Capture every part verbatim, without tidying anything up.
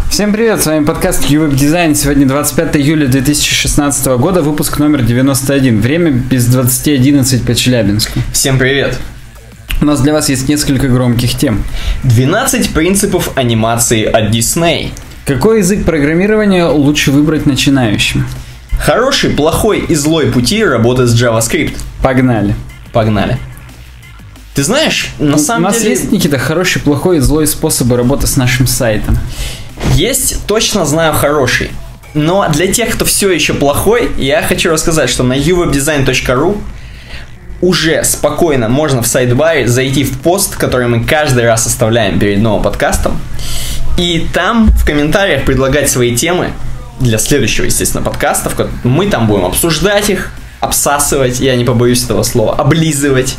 Всем привет, с вами подкаст Q-Web Design. Сегодня двадцать пятое июля две тысячи шестнадцатого года, выпуск номер девяносто один. Время без двадцати одиннадцать по Челябинску. Всем привет. У нас для вас есть несколько громких тем. двенадцать принципов анимации от Disney. Какой язык программирования лучше выбрать начинающим? Хороший, плохой и злой пути работы с JavaScript. Погнали. Погнали. Ты знаешь, на У самом нас деле... есть, Никита, хороший, плохой и злой способы работы с нашим сайтом? Есть, точно знаю, хороший. Но для тех, кто все еще плохой, я хочу рассказать, что на ю веб дизайн точка ру уже спокойно можно в сайдбаре зайти в пост, который мы каждый раз оставляем перед новым подкастом, и там в комментариях предлагать свои темы для следующего, естественно, подкаста. Мы там будем обсуждать их, обсасывать, я не побоюсь этого слова, облизывать.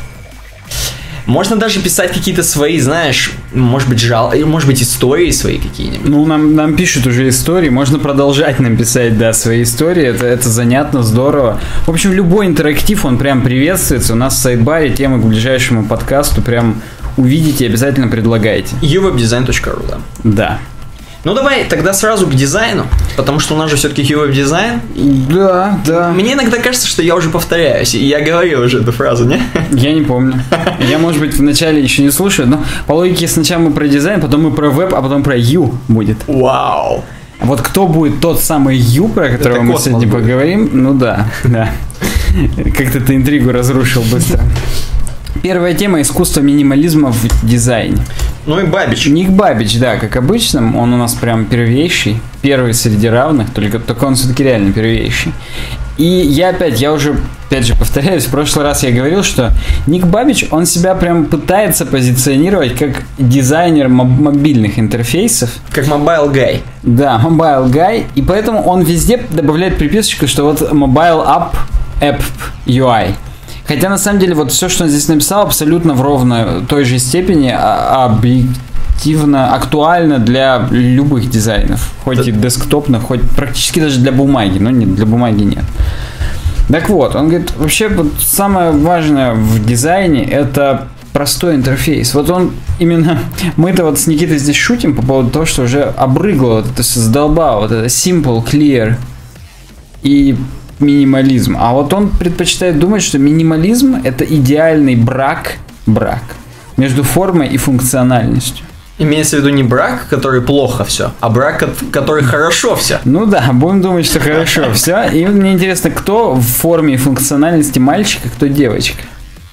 Можно даже писать какие-то свои, знаешь, может быть, жал... может быть, истории свои какие-нибудь. Ну, нам, нам пишут уже истории, можно продолжать нам писать, да, свои истории, это, это занятно, здорово. В общем, любой интерактив, он прям приветствуется. У нас в сайдбаре темы к ближайшему подкасту прям увидите, обязательно предлагайте. ю веб дизайн точка ру, да. Да. Ну, давай тогда сразу к дизайну, потому что у нас же все-таки ю веб дизайн. Да, да. Мне иногда кажется, что я уже повторяюсь, и я говорил уже эту фразу, не? Я не помню. Я, может быть, вначале еще не слушаю, но по логике сначала мы про дизайн, потом мы про веб, а потом про ю будет. Вау! А вот кто будет тот самый ю, про которого Это мы космос сегодня будет. поговорим, ну да, да. Как-то ты интригу разрушил быстро. Первая тема — искусство минимализма в дизайне. Ну и Бабич. Ник Бабич, да, как обычно, он у нас прям первейший, первый среди равных, только, только он все-таки реально первейший. И я опять, я уже, опять же, повторяюсь, в прошлый раз я говорил, что Ник Бабич, он себя прям пытается позиционировать как дизайнер моб- мобильных интерфейсов. Как Mobile Guy. Да, Mobile Guy, и поэтому он везде добавляет приписочку, что вот Mobile App, App ю ай. Хотя, на самом деле, вот все, что он здесь написал, абсолютно в ровно той же степени а, объективно актуально для любых дизайнов. Хоть да. И десктопных, хоть практически даже для бумаги, но нет, для бумаги нет. Так вот, он говорит, вообще вот самое важное в дизайне — это простой интерфейс. Вот он именно... Мы-то вот с Никитой здесь шутим по поводу того, что уже обрыгло, вот это задолбало, вот это simple, clear и... минимализм. А вот он предпочитает думать, что минимализм — это идеальный брак, брак между формой и функциональностью. Имеется в виду не брак, который плохо все, а брак, который хорошо все. Ну да, будем думать, что хорошо все. И мне интересно, кто в форме и функциональности мальчик, а кто девочка?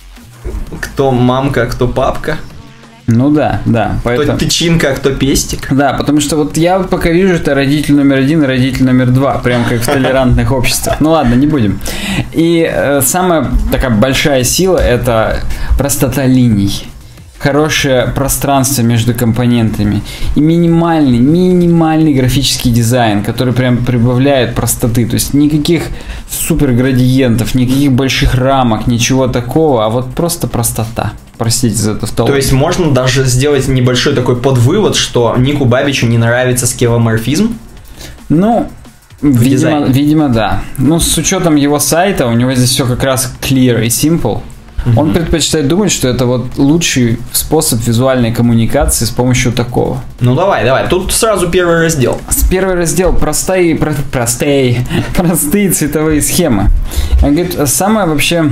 Кто мамка, кто папка? Ну да, да. Поэтому... Кто тычинка, а кто пестик. Да, потому что вот я пока вижу, это родитель номер один и родитель номер два, прям как в толерантных обществах. Ну ладно, не будем. И э, самая такая большая сила — это простота линий. Хорошее пространство между компонентами и минимальный, минимальный графический дизайн, который прям прибавляет простоты. То есть никаких супер градиентов, никаких больших рамок, ничего такого, а вот просто простота. Простите за это стол. То есть можно даже сделать небольшой такой подвывод, что Нику Бабичу не нравится скеломорфизм? Ну, видимо, видимо, да. Ну, с учетом его сайта, у него здесь все как раз clear и simple. Mm-hmm. Он предпочитает думать, что это вот лучший способ визуальной коммуникации с помощью такого. Ну давай, давай. Тут сразу первый раздел. Первый раздел простые, про, простые, простые цветовые схемы. Он говорит, самое вообще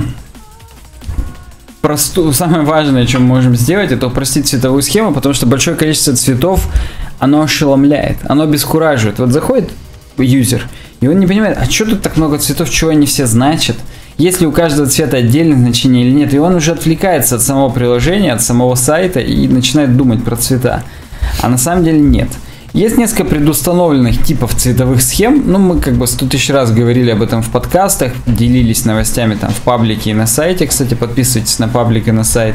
простое, самое важное, что мы можем сделать, это упростить цветовую схему, потому что большое количество цветов, оно ошеломляет, оно обескураживает. Вот заходит юзер, и он не понимает, а что тут так много цветов, чего они все значат? Есть ли у каждого цвета отдельное значение или нет, и он уже отвлекается от самого приложения, от самого сайта и начинает думать про цвета. А на самом деле нет. Есть несколько предустановленных типов цветовых схем, ну мы как бы сто тысяч раз говорили об этом в подкастах, делились новостями там в паблике и на сайте, кстати, подписывайтесь на паблик и на сайт.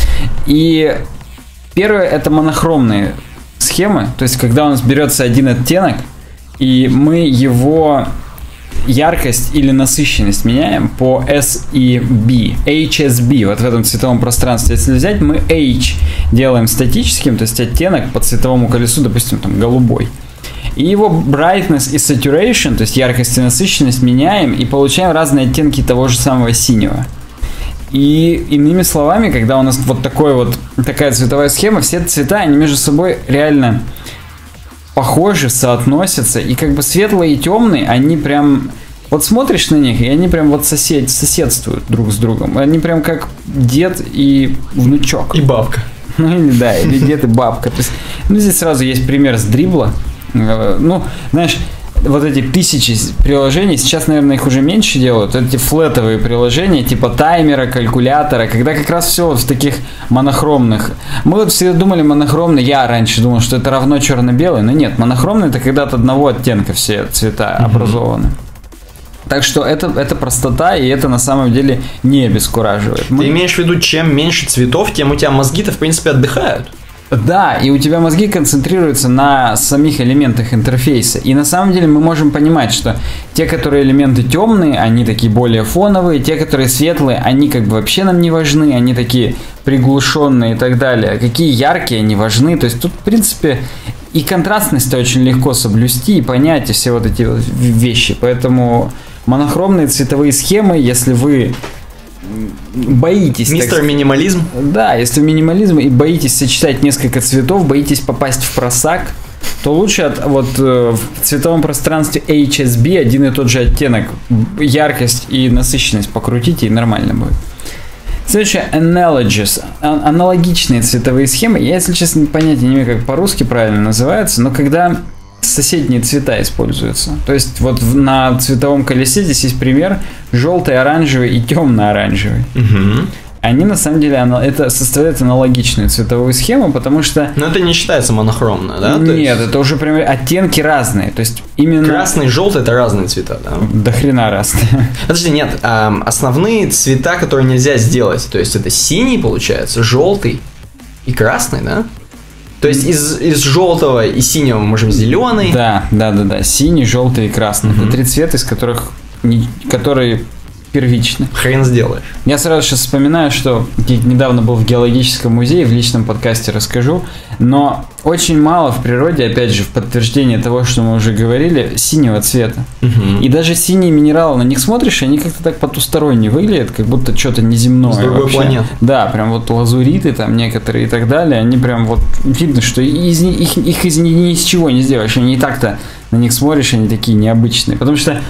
И первое — это монохромные схемы, то есть когда у нас берется один оттенок, и мы его... яркость или насыщенность меняем по S и B, H S B, вот в этом цветовом пространстве. Если взять, мы H делаем статическим, то есть оттенок по цветовому колесу, допустим, там голубой. И его brightness и saturation, то есть яркость и насыщенность, меняем и получаем разные оттенки того же самого синего. И иными словами, когда у нас вот такой вот такая цветовая схема, все цвета, они между собой реально похожи, соотносятся. И как бы светлые и темные, они прям... Вот смотришь на них, и они прям вот сосед, соседствуют друг с другом. Они прям как дед и внучок. И бабка. Ну или да, или дед и бабка. То есть, ну здесь сразу есть пример с дрибла. Ну, знаешь, вот эти тысячи приложений, сейчас, наверное, их уже меньше делают. Эти флетовые приложения, типа таймера, калькулятора, когда как раз все вот в таких монохромных. Мы вот всегда думали монохромный, я раньше думал, что это равно черно-белый, но нет, монохромный это когда от одного оттенка все цвета mm-hmm. образованы. Так что это, это простота, и это на самом деле не обескураживает. Ты Мы... имеешь в виду, чем меньше цветов, тем у тебя мозги-то, в принципе, отдыхают. Да, и у тебя мозги концентрируются на самих элементах интерфейса. И на самом деле мы можем понимать, что те, которые элементы темные, они такие более фоновые, те, которые светлые, они как бы вообще нам не важны, они такие приглушенные и так далее. А какие яркие, они важны. То есть тут, в принципе, и контрастность очень легко соблюсти и понять и все вот эти вот вещи. Поэтому монохромные цветовые схемы, если вы боитесь... Мистер минимализм. Да, если минимализм и боитесь сочетать несколько цветов, боитесь попасть в просак, то лучше от, вот в цветовом пространстве эйч эс би один и тот же оттенок, яркость и насыщенность покрутите, и нормально будет. Следующее, analogies, аналогичные цветовые схемы. Я, если честно, понятия не имею, как по-русски правильно называется, но когда соседние цвета используются. То есть вот на цветовом колесе здесь есть пример желтый, оранжевый и темно-оранжевый. Угу. Они на самом деле это составляют аналогичную цветовую схему, потому что... Но это не считается монохромно, да? Нет, есть... это уже прям оттенки разные. То есть именно... Красный и желтый это разные цвета, да? До хрена разные. Подожди, нет, эм, основные цвета, которые нельзя сделать, то есть это синий, получается, желтый и красный, да? То есть из, из желтого и синего мы можем зеленый. Да, да, да, да. Синий, желтый и красный. Mm-hmm. Это три цвета, из которых не, которые первичны. Хрен сделаешь. Я сразу сейчас вспоминаю, что недавно был в геологическом музее, в личном подкасте расскажу, но очень мало в природе, опять же, в подтверждение того, что мы уже говорили, синего цвета. Угу. И даже синие минералы, на них смотришь, они как-то так потусторонне выглядят, как будто что-то неземное. С другой вообще. Планеты. Да, прям вот лазуриты там некоторые и так далее, они прям вот видно, что из, их, их из ни из чего не сделаешь, они и так-то на них смотришь, они такие необычные, потому что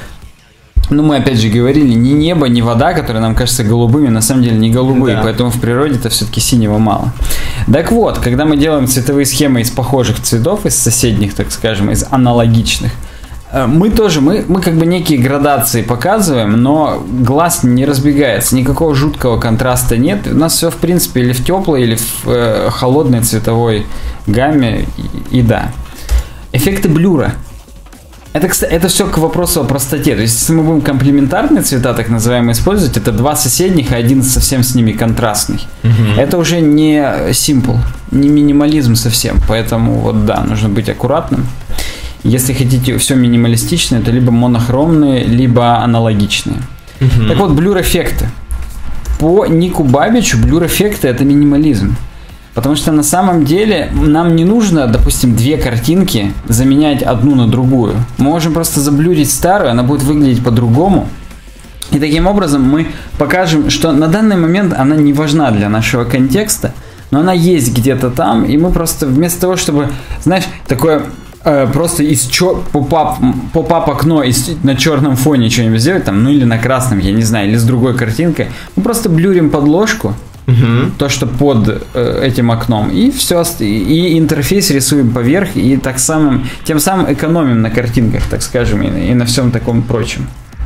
ну, мы опять же говорили, ни небо, ни вода, которые нам кажутся голубыми, на самом деле не голубые, да. Поэтому в природе-то все-таки синего мало. Так вот, когда мы делаем цветовые схемы из похожих цветов, из соседних, так скажем, из аналогичных, мы тоже, мы, мы как бы некие градации показываем, но глаз не разбегается, никакого жуткого контраста нет. У нас все, в принципе, или в теплой, или в э, холодной цветовой гамме, и, и да. Эффекты блюра. Это, кстати, это все к вопросу о простоте. То есть, если мы будем комплементарные цвета, так называемые, использовать, это два соседних, а один совсем с ними контрастный. Uh-huh. Это уже не simple, не минимализм совсем. Поэтому, вот да, нужно быть аккуратным. Если хотите все минималистичное, то либо монохромные, либо аналогичные. Uh-huh. Так вот, блюр-эффекты. По Нику Бабичу блюр-эффекты — это минимализм. Потому что на самом деле нам не нужно, допустим, две картинки заменять одну на другую. Мы можем просто заблюрить старую, она будет выглядеть по-другому. И таким образом мы покажем, что на данный момент она не важна для нашего контекста, но она есть где-то там, и мы просто вместо того, чтобы, знаешь, такое э, просто из чер... поп-ап, поп-ап окно из... на черном фоне что-нибудь сделать, там, ну или на красном, я не знаю, или с другой картинкой, мы просто блюрим подложку. Угу. То, что под э, этим окном, и все, и интерфейс рисуем поверх, и так самым, тем самым экономим на картинках, так скажем, и, и на всем таком прочем.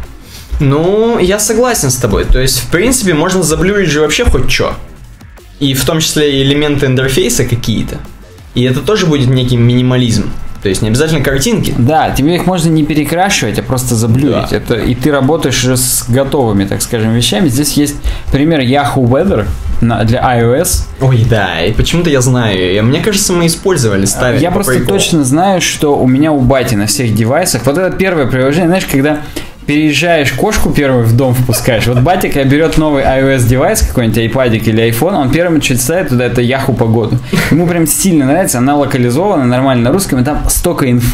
Ну, я согласен с тобой. То есть, в принципе, можно заблюрить же вообще хоть что. И в том числе элементы интерфейса какие-то. И это тоже будет некий минимализм. То есть не обязательно картинки. Да, тебе их можно не перекрашивать, а просто заблюрить. Да. Это, и ты работаешь уже с готовыми, так скажем, вещами. Здесь есть пример Yahoo Weather на, для iOS. Ой, да, и почему-то я знаю. И, мне кажется, мы использовали, ставили. Я просто приколу. Точно знаю, что у меня у бати на всех девайсах. Вот это первое приложение, знаешь, когда переезжаешь, кошку первую в дом впускаешь. Вот батик берет новый iOS девайс, какой-нибудь айпадик или iPhone, он первым что-то ставит туда, это Yahoo погоду. Ему прям сильно нравится, она локализована нормально на русском, и там столько инфы.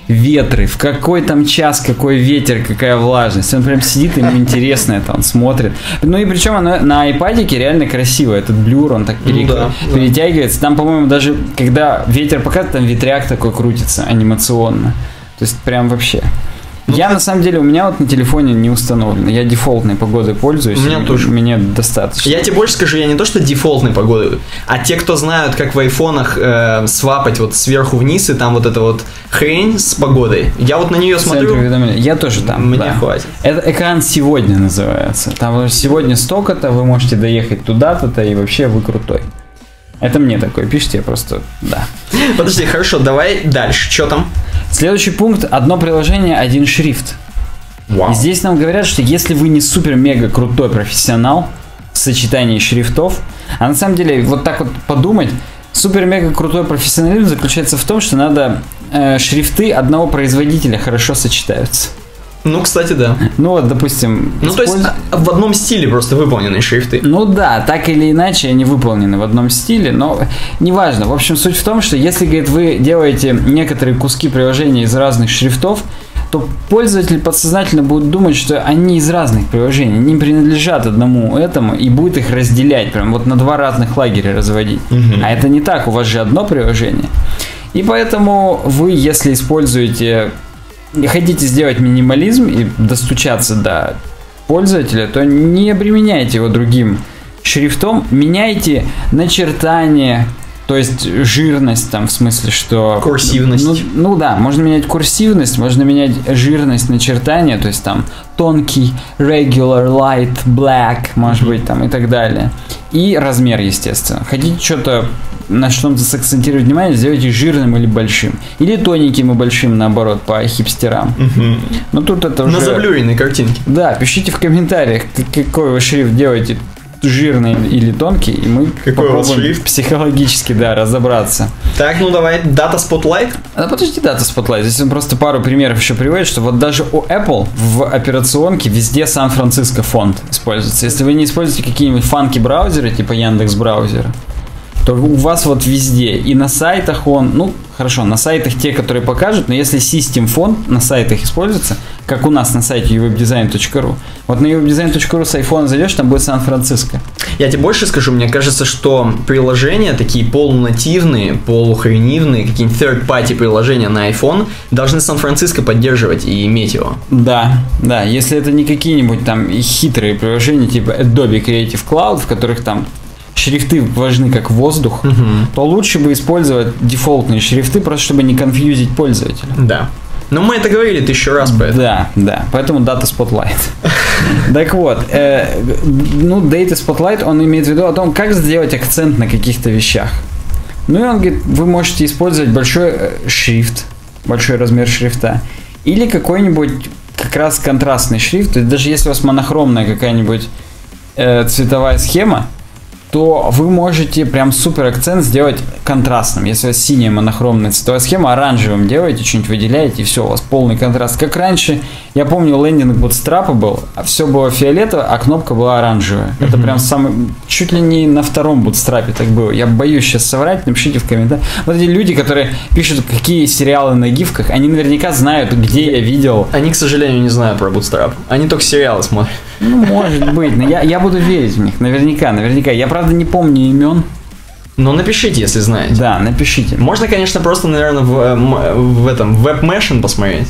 ветры, в какой там час, какой ветер, какая влажность. Он прям сидит, ему интересно это, он смотрит. Ну и причем оно на айпадике реально красиво. Этот блюр, он так пере... ну, да, перетягивается. Там, по-моему, даже когда ветер показывает, там ветряк такой крутится анимационно. То есть прям вообще... Ну, я, на самом деле, у меня вот на телефоне не установлено. Я дефолтной погодой пользуюсь. У меня тоже. Мне достаточно. Я тебе больше скажу, я не то, что дефолтной погодой, а те, кто знают, как в айфонах э, свапать вот сверху вниз, и там вот эта вот хрень с погодой. Я вот на нее смотрю. Я тоже там. Мне да. хватит. Это экран сегодня называется. Там сегодня столько-то, вы можете доехать туда-то, и вообще вы крутой. Это мне такое пишите, я просто, да. Подожди, хорошо, давай дальше. Что там? Следующий пункт. Одно приложение, один шрифт. Вау. И здесь нам говорят, что если вы не супер-мега крутой профессионал в сочетании шрифтов, а на самом деле, вот так вот подумать, супер-мега крутой профессионализм заключается в том, что надо э, шрифты одного производителя хорошо сочетаются. Ну, кстати, да. Ну вот, допустим... Ну, использ... то есть, в одном стиле просто выполнены шрифты. Ну да, так или иначе они выполнены в одном стиле, но неважно. В общем, суть в том, что если, говорит, вы делаете некоторые куски приложения из разных шрифтов, то пользователь подсознательно будет думать, что они из разных приложений, не принадлежат одному этому, и будет их разделять, прям вот на два разных лагеря разводить. Угу. А это не так, у вас же одно приложение. И поэтому вы, если используете... хотите сделать минимализм и достучаться до пользователя, то не обременяйте его другим шрифтом, меняйте начертание, то есть жирность там в смысле, что... Курсивность. Ну, ну да, можно менять курсивность, можно менять жирность начертания, то есть там тонкий, regular, light, black, может mm-hmm. быть там и так далее. И размер, естественно. Хотите что-то на что-то сакцентировать внимание, сделайте жирным или большим. Или тоненьким и большим, наоборот, по хипстерам. Угу. Но тут это уже... На заблюренной картинке. Да, пишите в комментариях, какой вы шрифт делаете, жирный или тонкий, и мы какой попробуем психологически, да, разобраться. Так, ну давай, Data Spotlight. А подожди, Data Spotlight. Здесь он просто пару примеров еще приводит, что вот даже у Apple в операционке везде Сан-Франциско фонт используется. Если вы не используете какие-нибудь фанки браузеры, типа Яндекс браузера, то у вас вот везде, и на сайтах он, ну, хорошо, на сайтах те, которые покажут, но если System фонд на сайтах используется, как у нас на сайте ю веб дизайн точка ру, вот на ю веб дизайн точка ру с iPhone зайдешь, там будет Сан-Франциско. Я тебе больше скажу, мне кажется, что приложения, такие полунативные, полухренивные, какие-нибудь third-party приложения на iPhone должны Сан-Франциско поддерживать и иметь его. Да, да, если это не какие-нибудь там хитрые приложения, типа Adobe Creative Cloud, в которых там шрифты важны как воздух, угу. то лучше бы использовать дефолтные шрифты, просто чтобы не конфьюзить пользователя. Да. Но мы это говорили тысячу раз по этому. Да, да. Поэтому Data Spotlight. Так вот, ну, Data Spotlight, он имеет в виду о том, как сделать акцент на каких-то вещах. Ну и он говорит, вы можете использовать большой шрифт, большой размер шрифта, или какой-нибудь как раз контрастный шрифт. То есть даже если у вас монохромная какая-нибудь цветовая схема, то вы можете прям супер акцент сделать контрастным. Если у вас синяя монохромная цветовая схема, оранжевым делаете, что-нибудь выделяете, и все, у вас полный контраст. Как раньше, я помню, лендинг Bootstrap был, а все было фиолетовое, а кнопка была оранжевая. Mm-hmm. Это прям самый, чуть ли не на втором Bootstrap так было. Я боюсь сейчас соврать, напишите в комментариях. Вот эти люди, которые пишут, какие сериалы на гифках, они наверняка знают, где я видел. Они, к сожалению, не знают про Bootstrap. Они только сериалы смотрят. Ну, может быть, но я, я буду верить в них, наверняка, наверняка. Я, правда, не помню имен. Но напишите, если знаете. Да, напишите. Можно, конечно, просто, наверное, в, в этом WebMachine посмотреть.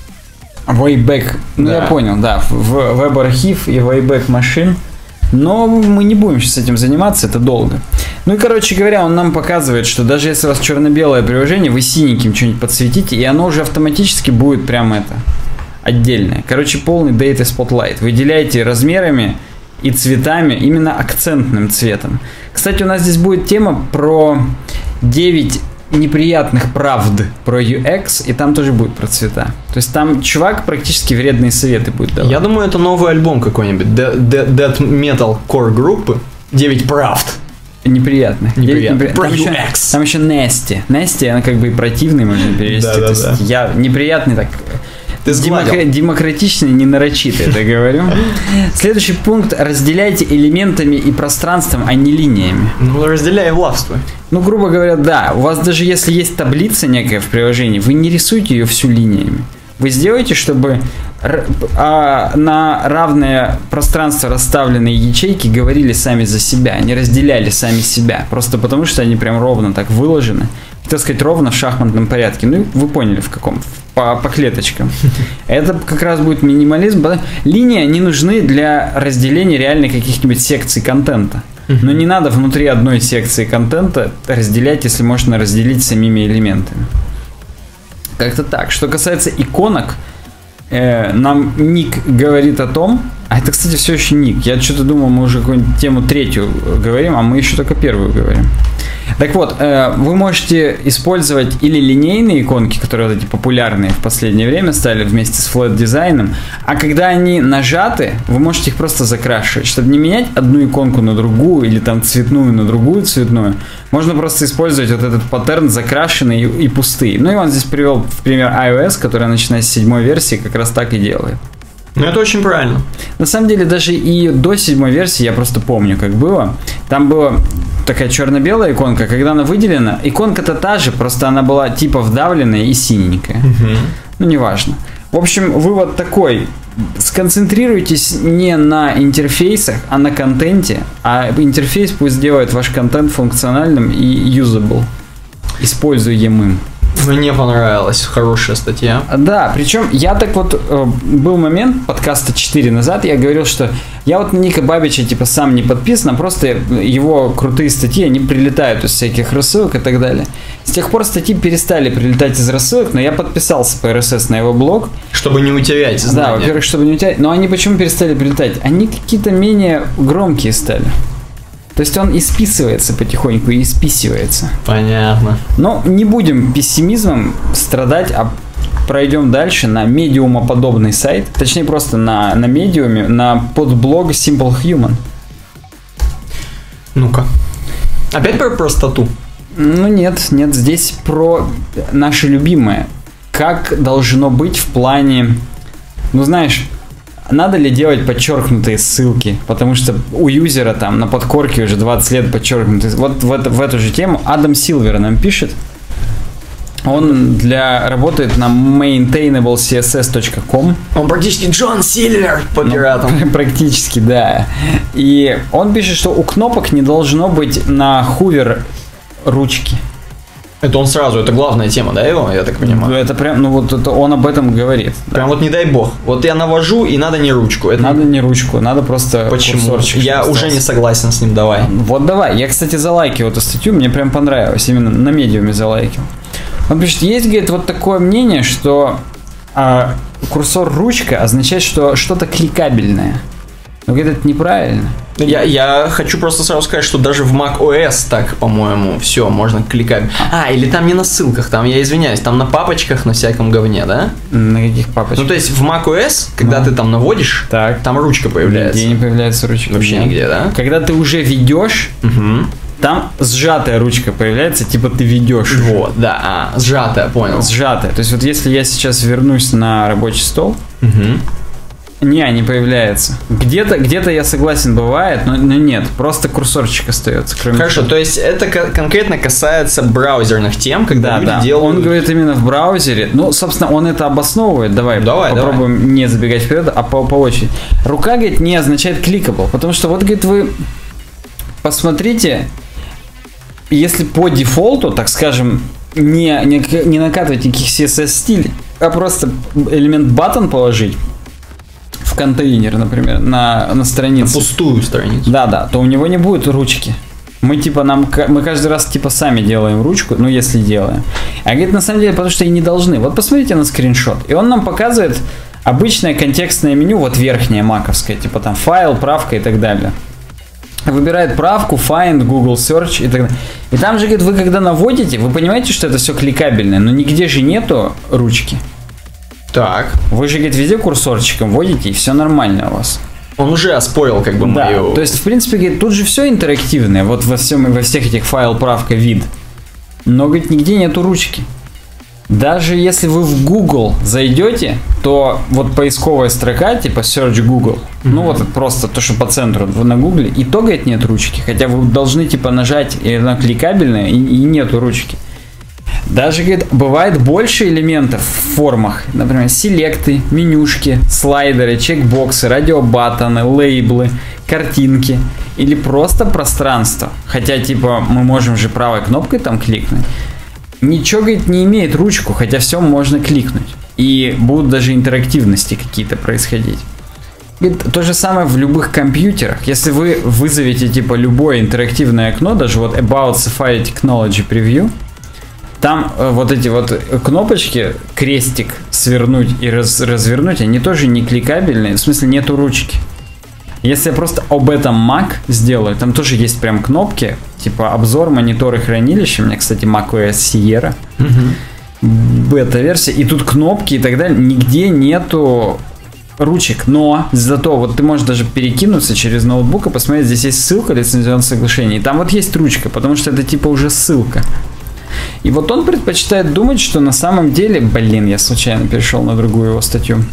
Wayback, ну да. Я понял, да, в WebArchive и Wayback Machine. Но мы не будем сейчас этим заниматься, это долго. Ну и, короче говоря, он нам показывает, что даже если у вас черно-белое приложение, вы синеньким что-нибудь подсветите, и оно уже автоматически будет прям это... отдельное. Короче, полный Data Spotlight. Выделяйте размерами и цветами, именно акцентным цветом. Кстати, у нас здесь будет тема про девять неприятных правд про ю экс, и там тоже будет про цвета. То есть там чувак практически вредные советы будет давать. Я думаю, это новый альбом какой-нибудь. Death Metal Core группы. девять правд. Неприятных. Неприятных. Про ю экс. Там еще Nasty. Nasty, она как бы и противный, можно перевести. Да, да, да. Я неприятный так... Ты сгладил. Демокра- демократично, не нарочито, это говорю. Следующий пункт. Разделяйте элементами и пространством, а не линиями. Ну, разделяй и властвуй. Ну, грубо говоря, да. У вас даже если есть таблица некая в приложении, вы не рисуйте ее всю линиями. Вы сделаете, чтобы р- а, на равное пространство расставленные ячейки говорили сами за себя, не разделяли сами себя. Просто потому, что они прям ровно так выложены. Так сказать, ровно в шахматном порядке. Ну, вы поняли в каком. По, по клеточкам. Это как раз будет минимализм. Линии не нужны для разделения реально каких-нибудь секций контента. Но не надо внутри одной секции контента разделять, если можно разделить самими элементами. Как-то так. Что касается иконок, э, нам Ник говорит о том, а это, кстати, все еще Ник. Я что-то думал, мы уже какую-нибудь тему третью говорим, а мы еще только первую говорим. Так вот, э, вы можете использовать или линейные иконки, которые вот эти популярные в последнее время стали вместе с флэт-дизайном, а когда они нажаты, вы можете их просто закрашивать, чтобы не менять одну иконку на другую или там цветную на другую цветную. Можно просто использовать вот этот паттерн закрашенный и, и пустые. Ну и он здесь привел в пример iOS, который, начиная с седьмой версии, как раз так и делает. Ну, это очень правильно. На самом деле, даже и до седьмой версии, я просто помню, как было. Там была такая черно-белая иконка, когда она выделена. Иконка-то та же, просто она была типа вдавленная и синенькая. Угу. Ну, неважно. В общем, вывод такой. Сконцентрируйтесь не на интерфейсах, а на контенте. А интерфейс пусть сделает ваш контент функциональным и usable, используемым. Мне понравилась, хорошая статья. Да, причем я так вот, э, был момент подкаста четыре назад, я говорил, что я вот на Ника Бабича типа сам не подписан, а просто его крутые статьи, они прилетают из всяких рассылок и так далее. С тех пор статьи перестали прилетать из рассылок, но я подписался по эр эс эс на его блог. Чтобы не утерять знания. Да, во-первых, чтобы не утерять. Но они почему перестали прилетать? Они какие-то менее громкие стали. То есть он исписывается потихоньку и исписывается. Понятно. Но не будем пессимизмом страдать, а пройдем дальше на медиумоподобный сайт. Точнее, просто на, на медиуме, на подблог Simple Human. Ну-ка. Опять про простоту? Ну нет, нет, здесь про наше любимое. Как должно быть в плане... Ну знаешь... Надо ли делать подчеркнутые ссылки? Потому что у юзера там на подкорке уже двадцать лет подчеркнутые. Вот в, это, в эту же тему Адам Силвер нам пишет. Он для, работает на maintainable си эс эс точка ком. Он практически Джон Сильвер по пиратам. Ну, практически, да. И он пишет, что у кнопок не должно быть на хувер ручки. Это он сразу, это главная тема, да, его, я так понимаю? Это прям, ну вот это он об этом говорит. Прям да. Вот не дай бог. Вот я навожу, и надо не ручку. Это... Надо не ручку, надо просто Почему? курсорчик. Я остался. уже не согласен с ним, давай. Вот давай. Я, кстати, залайкил эту статью, мне прям понравилось. Именно на медиуме залайкил. Он пишет, есть, говорит, вот такое мнение, что а, курсор ручка означает, что что-то кликабельное. Но говорит, это неправильно. Я, я хочу просто сразу сказать, что даже в macOS так, по-моему, все, можно кликать. А, или там не на ссылках, там, я извиняюсь, там на папочках, на всяком говне, да? На каких папочках? Ну, то есть в macOS, когда ну. ты там наводишь, так. там ручка появляется. Нигде не появляется ручка. Вообще да. нигде, да? Когда ты уже ведешь, угу. там сжатая ручка появляется, типа ты ведешь. Вот, да, а, сжатая, понял. Сжатая. То есть вот если я сейчас вернусь на рабочий стол, угу. Не, не появляется. Где-то, где-то я согласен, бывает, но, но нет, просто курсорчик остается. Хорошо, того. То есть это конкретно касается браузерных тем, когда да, люди да. делают... Он говорит именно в браузере. Ну, собственно, он это обосновывает. Давай, давай попробуем давай. не забегать вперед, а по, по очереди. Рука, говорит, не означает clickable, потому что вот, говорит, вы посмотрите, если по дефолту, так скажем, не, не, не накатывать никаких си эс эс-стилей, а просто элемент button положить, в контейнер, например, на, на странице. На пустую страницу. Да, да, то у него не будет ручки. Мы типа нам мы каждый раз типа сами делаем ручку, ну если делаем. А говорит, на самом деле, потому что и не должны. Вот посмотрите на скриншот. И он нам показывает обычное контекстное меню, вот верхнее маковское, типа там файл, правка и так далее. Выбирает правку, find, Google Search и так далее. И там же, говорит, вы когда наводите, вы понимаете, что это все кликабельное, но нигде же нету ручки. Так. Вы же, говорит, везде курсорчиком вводите, и все нормально у вас. Он уже оспорил, как бы, да, мою... то есть, в принципе, говорит, тут же все интерактивное, вот во, всем, во всех этих файл, правка, вид. Но, говорит, нигде нету ручки. Даже если вы в Google зайдете, то вот поисковая строка, типа Search Google, mm-hmm. ну вот это просто то, что по центру на Гугле, и то, говорит, нет ручки. Хотя вы должны типа нажать, и она кликабельная, и, и нету ручки. Даже, говорит, бывает больше элементов в формах. Например, селекты, менюшки, слайдеры, чекбоксы, радиобаттоны, лейблы, картинки. Или просто пространство. Хотя, типа, мы можем же правой кнопкой там кликнуть. Ничего, говорит, не имеет ручку, хотя все можно кликнуть. И будут даже интерактивности какие-то происходить. Говорит, то же самое в любых компьютерах. Если вы вызовете, типа, любое интерактивное окно, даже вот About Safari Technology Preview, там э, вот эти вот кнопочки, крестик, свернуть и раз, развернуть, они тоже не кликабельные, в смысле нету ручки. Если я просто об этом Mac сделаю, там тоже есть прям кнопки, типа обзор, мониторы, хранилища. У меня, кстати, macOS Sierra, угу. бета-версия, и тут кнопки и так далее. Нигде нету ручек, но зато вот ты можешь даже перекинуться через ноутбук и посмотреть, здесь есть ссылка лицензионного соглашения, и там вот есть ручка, потому что это типа уже ссылка. И вот он предпочитает думать, что на самом деле, блин, я случайно перешел на другую его статью.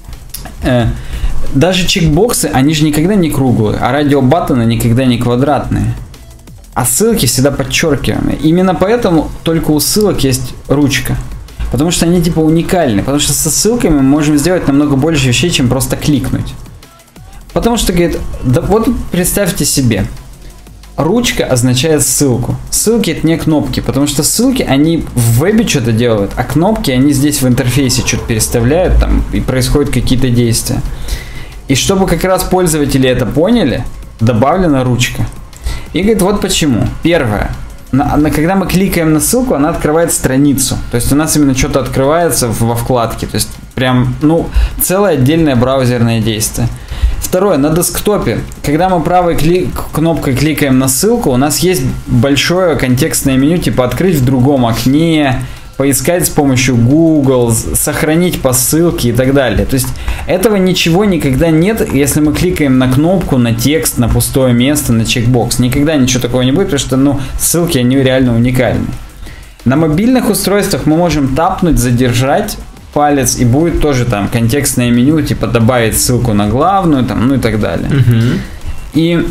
Э, даже чекбоксы, они же никогда не круглые, а радиобаттоны никогда не квадратные. А ссылки всегда подчеркиваемые. Именно поэтому только у ссылок есть ручка. Потому что они типа уникальны. Потому что со ссылками мы можем сделать намного больше вещей, чем просто кликнуть. Потому что, говорит, да вот представьте себе. Ручка означает ссылку. Ссылки это не кнопки, потому что ссылки, они в вебе что-то делают, а кнопки, они здесь в интерфейсе что-то переставляют, там, и происходят какие-то действия. И чтобы как раз пользователи это поняли, добавлена ручка. И говорит, вот почему. Первое. На, на, когда мы кликаем на ссылку, она открывает страницу. То есть у нас именно что-то открывается в, во вкладке. То есть прям, ну, целое отдельное браузерное действие. Второе, на десктопе, когда мы правой клик, кнопкой кликаем на ссылку, у нас есть большое контекстное меню, типа открыть в другом окне, поискать с помощью Google, сохранить по ссылке и так далее. То есть этого ничего никогда нет, если мы кликаем на кнопку, на текст, на пустое место, на чекбокс. Никогда ничего такого не будет, потому что, ну, ссылки, они реально уникальны. На мобильных устройствах мы можем тапнуть, задержать палец, и будет тоже там контекстное меню, типа добавить ссылку на главную, там, ну и так далее. Uh-huh. И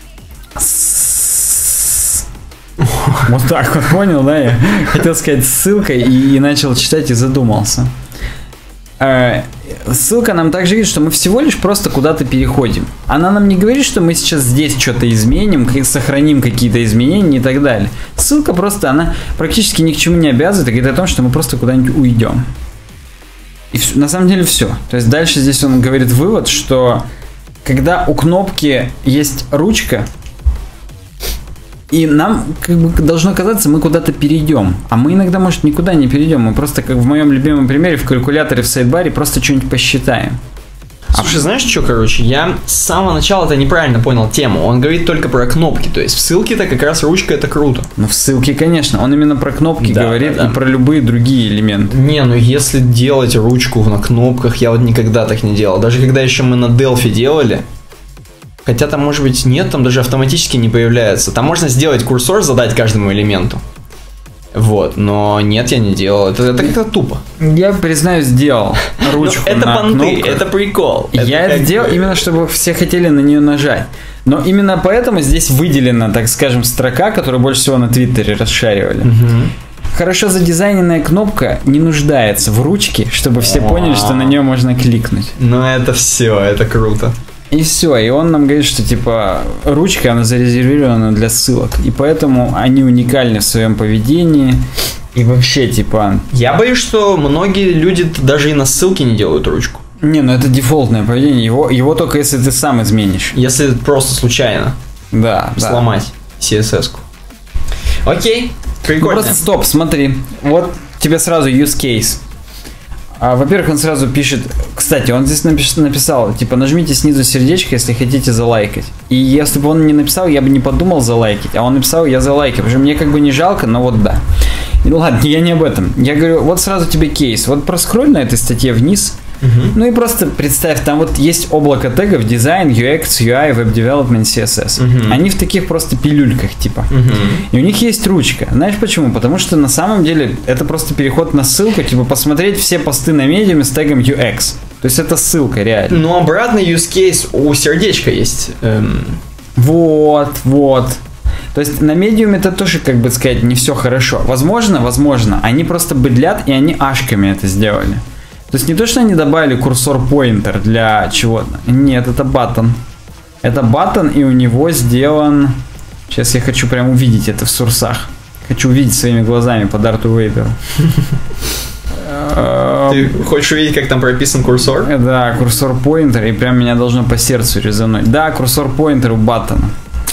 вот так вот, понял, да? Я хотел сказать ссылка и, и начал читать и задумался. Э, ссылка нам также говорит, что мы всего лишь просто куда-то переходим. Она нам не говорит, что мы сейчас здесь что-то изменим, сохраним какие-то изменения и так далее. Ссылка просто, она практически ни к чему не обязывает, и говорит о том, что мы просто куда-нибудь уйдем. И в, на самом деле все. То есть дальше здесь он говорит вывод, что когда у кнопки есть ручка, и нам как бы должно казаться, мы куда-то перейдем. А мы иногда, может, никуда не перейдем. Мы просто, как в моем любимом примере, в калькуляторе в сайдбаре просто что-нибудь посчитаем. Слушай, знаешь что, короче, я с самого начала-то неправильно понял тему. Он говорит только про кнопки, то есть в ссылке-то как раз ручка, это круто. Ну в ссылке, конечно, он именно про кнопки да, говорит да, да. и про любые другие элементы. Не, ну если делать ручку на кнопках, я вот никогда так не делал. Даже когда еще мы на Delphi делали, хотя там может быть нет, там даже автоматически не появляется. Там можно сделать курсор, задать каждому элементу. Вот, но нет, я не делал. Это, это как-то тупо. Я, признаюсь, сделал ручку это на понты, кнопках. Это прикол. Я это сделал именно, чтобы все хотели на нее нажать. Но именно поэтому здесь выделена, так скажем, строка, которую больше всего на Твиттере расшаривали. Угу. Хорошо задизайненная кнопка не нуждается в ручке, чтобы все О-о-о. поняли, что на нее можно кликнуть. Ну это все, это круто. И все, и он нам говорит, что типа ручка, она зарезервирована для ссылок, и поэтому они уникальны в своем поведении, и вообще типа... Я боюсь, что многие люди даже и на ссылке не делают ручку. Не, ну это дефолтное поведение, его, его только если ты сам изменишь. Если просто случайно. Да, сломать да. си эс эс-ку. Окей, прикольно. Ну, просто стоп, смотри, вот тебе сразу use case. А, во-первых, он сразу пишет, кстати, он здесь напиш, написал, типа, нажмите снизу сердечко, если хотите залайкать. И если бы он не написал, я бы не подумал залайкать, а он написал, я залайкаю, потому что мне как бы не жалко, но вот да. И, ну ладно, я не об этом. Я говорю, вот сразу тебе кейс, вот проскроль на этой статье вниз, Uh-huh. Ну и просто представь, там вот есть облако тегов дизайн, ю экс, ю ай, Web Development, си эс эс. Uh-huh. Они в таких просто пилюльках типа. Uh-huh. И у них есть ручка. Знаешь почему? Потому что на самом деле это просто переход на ссылку, типа посмотреть все посты на медиуме с тегом ю экс. То есть это ссылка реально. Но обратный use case у сердечка есть. Эм... Вот, вот. То есть на медиуме это тоже, как бы сказать, не все хорошо. Возможно, возможно, они просто быдлят, и они ашками это сделали. То есть не то, что они добавили курсор-поинтер для чего-то. Нет, это баттон. Это баттон, и у него сделан... Сейчас я хочу прям увидеть это в сурсах. Хочу увидеть своими глазами по Дарту Вейдеру. Ты хочешь увидеть, как там прописан курсор? Да, курсор-поинтер, и прям меня должно по сердцу резануть. Да, курсор-поинтер у баттона.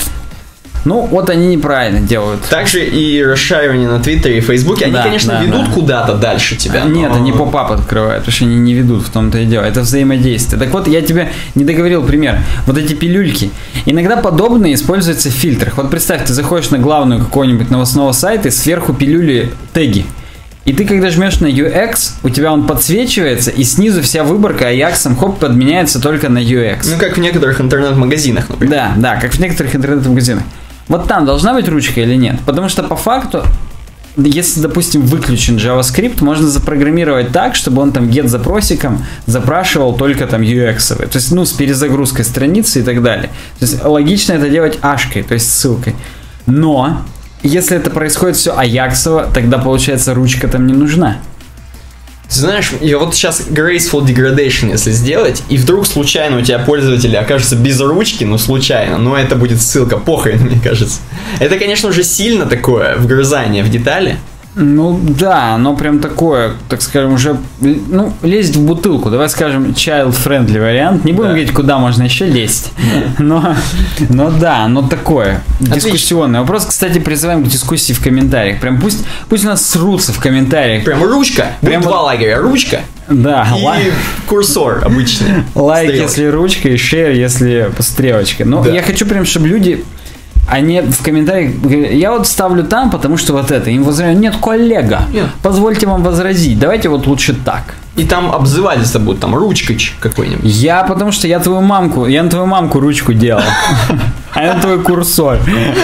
Ну, вот они неправильно делают. Также и расшаривание на Твиттере и Фейсбуке, они, да, конечно, да, ведут да. куда-то дальше тебя. А, но... Нет, они поп-ап открывают, потому что они не ведут, в том-то и дело. Это взаимодействие. Так вот, я тебе не договорил пример. Вот эти пилюльки. Иногда подобные используются в фильтрах. Вот представь, ты заходишь на главную какого-нибудь новостного сайта, и сверху пилюли теги. И ты, когда жмешь на ю экс, у тебя он подсвечивается, и снизу вся выборка аяксом, хоп, подменяется только на ю экс. Ну, как в некоторых интернет-магазинах, например. Да, да, как в некоторых интернет-магазинах. Вот там должна быть ручка или нет? Потому что по факту, если, допустим, выключен JavaScript, можно запрограммировать так, чтобы он там get запросиком запрашивал только там ю экс-овые. То есть, ну, с перезагрузкой страницы и так далее. То есть, логично это делать ашкой, то есть ссылкой. Но, если это происходит все аяксово, тогда, получается, ручка там не нужна. Знаешь, я вот сейчас graceful degradation, если сделать, и вдруг случайно у тебя пользователь окажется без ручки, ну случайно, но это будет ссылка, похрен, мне кажется. Это, конечно, уже сильно такое вгрызание в детали. Ну да, оно прям такое, так скажем, уже, ну, лезть в бутылку. Давай скажем, child-friendly вариант. Не будем да. говорить, куда можно еще лезть. Да. Но, но да, оно такое, отлично. Дискуссионный вопрос. Кстати, призываем к дискуссии в комментариях. Прям пусть, пусть у нас срутся в комментариях. Прям ручка. Прям два вот... лагеря. Ручка. Да, и лайк. Курсор обычный. Лайк, стрелочка. Если ручка, и шер, если стрелочка. Но да. я хочу прям, чтобы люди... Они в комментариях говорят, я вот ставлю там, потому что вот это. Им возражают, нет, коллега, нет. Позвольте вам возразить, давайте вот лучше так. И там обзывательство будет, там ручкач какой-нибудь. Я, потому что я твою мамку, я на твою мамку ручку делал, а я на твой курсор.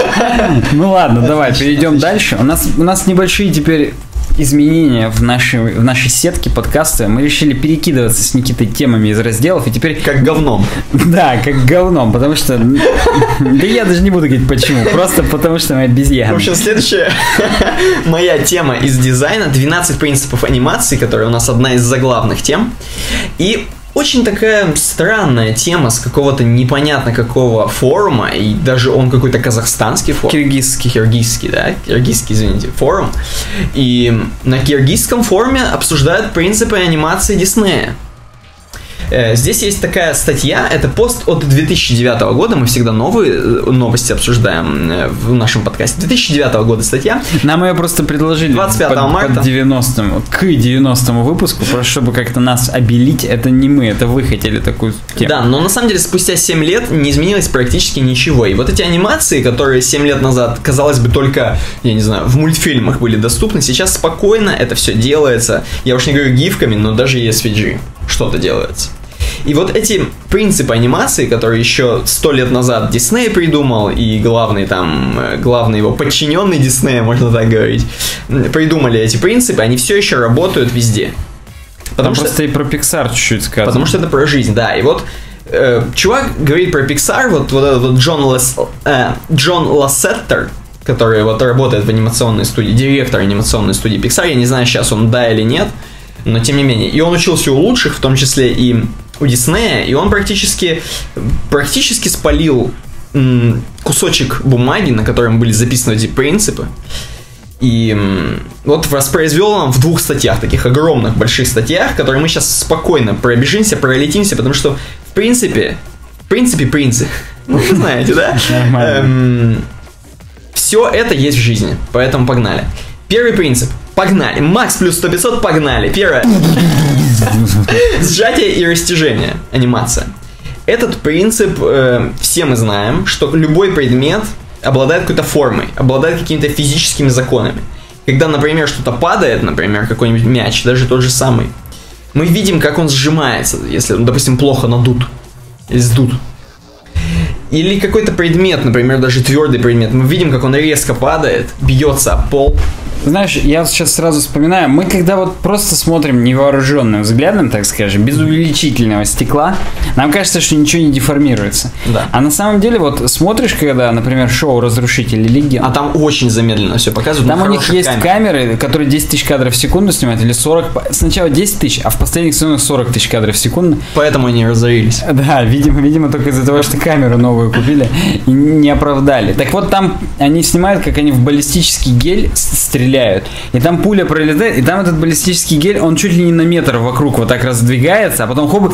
Ну ладно, давай, перейдем дальше. У нас, у нас небольшие теперь... изменения в нашей, в нашей сетке подкаста. Мы решили перекидываться с Никитой темами из разделов, и теперь... Как говном. Да, как говном, потому что... Да я даже не буду говорить почему, просто потому что мы обезьяны. В общем, следующая моя тема из дизайна, двенадцать принципов анимации, которая у нас одна из заглавных тем. И... очень такая странная тема с какого-то непонятно какого форума, и даже он какой-то казахстанский форум. Киргизский. Киргизский, да, киргизский, извините, форум. И на киргизском форуме обсуждают принципы анимации Диснея. Здесь есть такая статья, это пост от две тысячи девятого года, мы всегда новые новости обсуждаем в нашем подкасте. две тысячи девятого года статья. Нам ее просто предложили двадцать пятого марта. Под девяностому, к девяностому выпуску, просто чтобы как-то нас обелить, это не мы, это вы хотели такую тему. Да, но на самом деле спустя семь лет не изменилось практически ничего. И вот эти анимации, которые семь лет назад, казалось бы, только, я не знаю, в мультфильмах были доступны, сейчас спокойно это все делается. Я уж не говорю гифками, но даже и эс ви джи что-то делается. И вот эти принципы анимации, которые еще сто лет назад Дисней придумал, и главный там, главный его подчиненный Диснея, можно так говорить, придумали эти принципы, они все еще работают везде. Потому что просто и про Pixar чуть-чуть сказано. Потому что это про жизнь, да. И вот э, чувак говорит про Pixar, вот, вот этот вот Джон, Лас, э, Джон Лассетер, который вот работает в анимационной студии, директор анимационной студии Pixar, я не знаю, сейчас он да или нет, но тем не менее. И он учился у лучших, в том числе и у Диснея, и он практически, практически спалил м, кусочек бумаги, на котором были записаны эти принципы. И м, вот воспроизвел он в двух статьях, таких огромных, больших статьях, которые мы сейчас спокойно пробежимся, пролетимся, потому что, в принципе, в принципе, принцип, ну, вы знаете, да? Эм, все это есть в жизни, поэтому погнали. Первый принцип. Погнали. Макс плюс сто пятьсот, погнали. Первое. Сжатие и растяжение. Анимация. Этот принцип э, все мы знаем, что любой предмет обладает какой-то формой, обладает какими-то физическими законами. Когда, например, что-то падает, например, какой-нибудь мяч, даже тот же самый, Мы видим, как он сжимается, если, допустим, плохо надут или сдут. Или какой-то предмет, например, даже твердый предмет. Мы видим, как он резко падает, бьется об пол. Знаешь, я сейчас сразу вспоминаю, мы когда вот просто смотрим невооруженным взглядом, так скажем, без увеличительного стекла, нам кажется, что ничего не деформируется. Да. А на самом деле, вот смотришь, когда, например, шоу «Разрушители легенд», а там очень замедленно все показывают. Там у них есть камер. камеры, которые десять тысяч кадров в секунду снимают, или сорок, сначала десять тысяч, а в последних сезонах сорок тысяч кадров в секунду. Поэтому они разорились. Да, видимо, видимо, только из-за того, что камеру новую купили и не оправдали. Так вот, там они снимают, как они в баллистический гель стреляют. И там пуля пролетает, и там этот баллистический гель, он чуть ли не на метр вокруг вот так раздвигается, а потом хоп,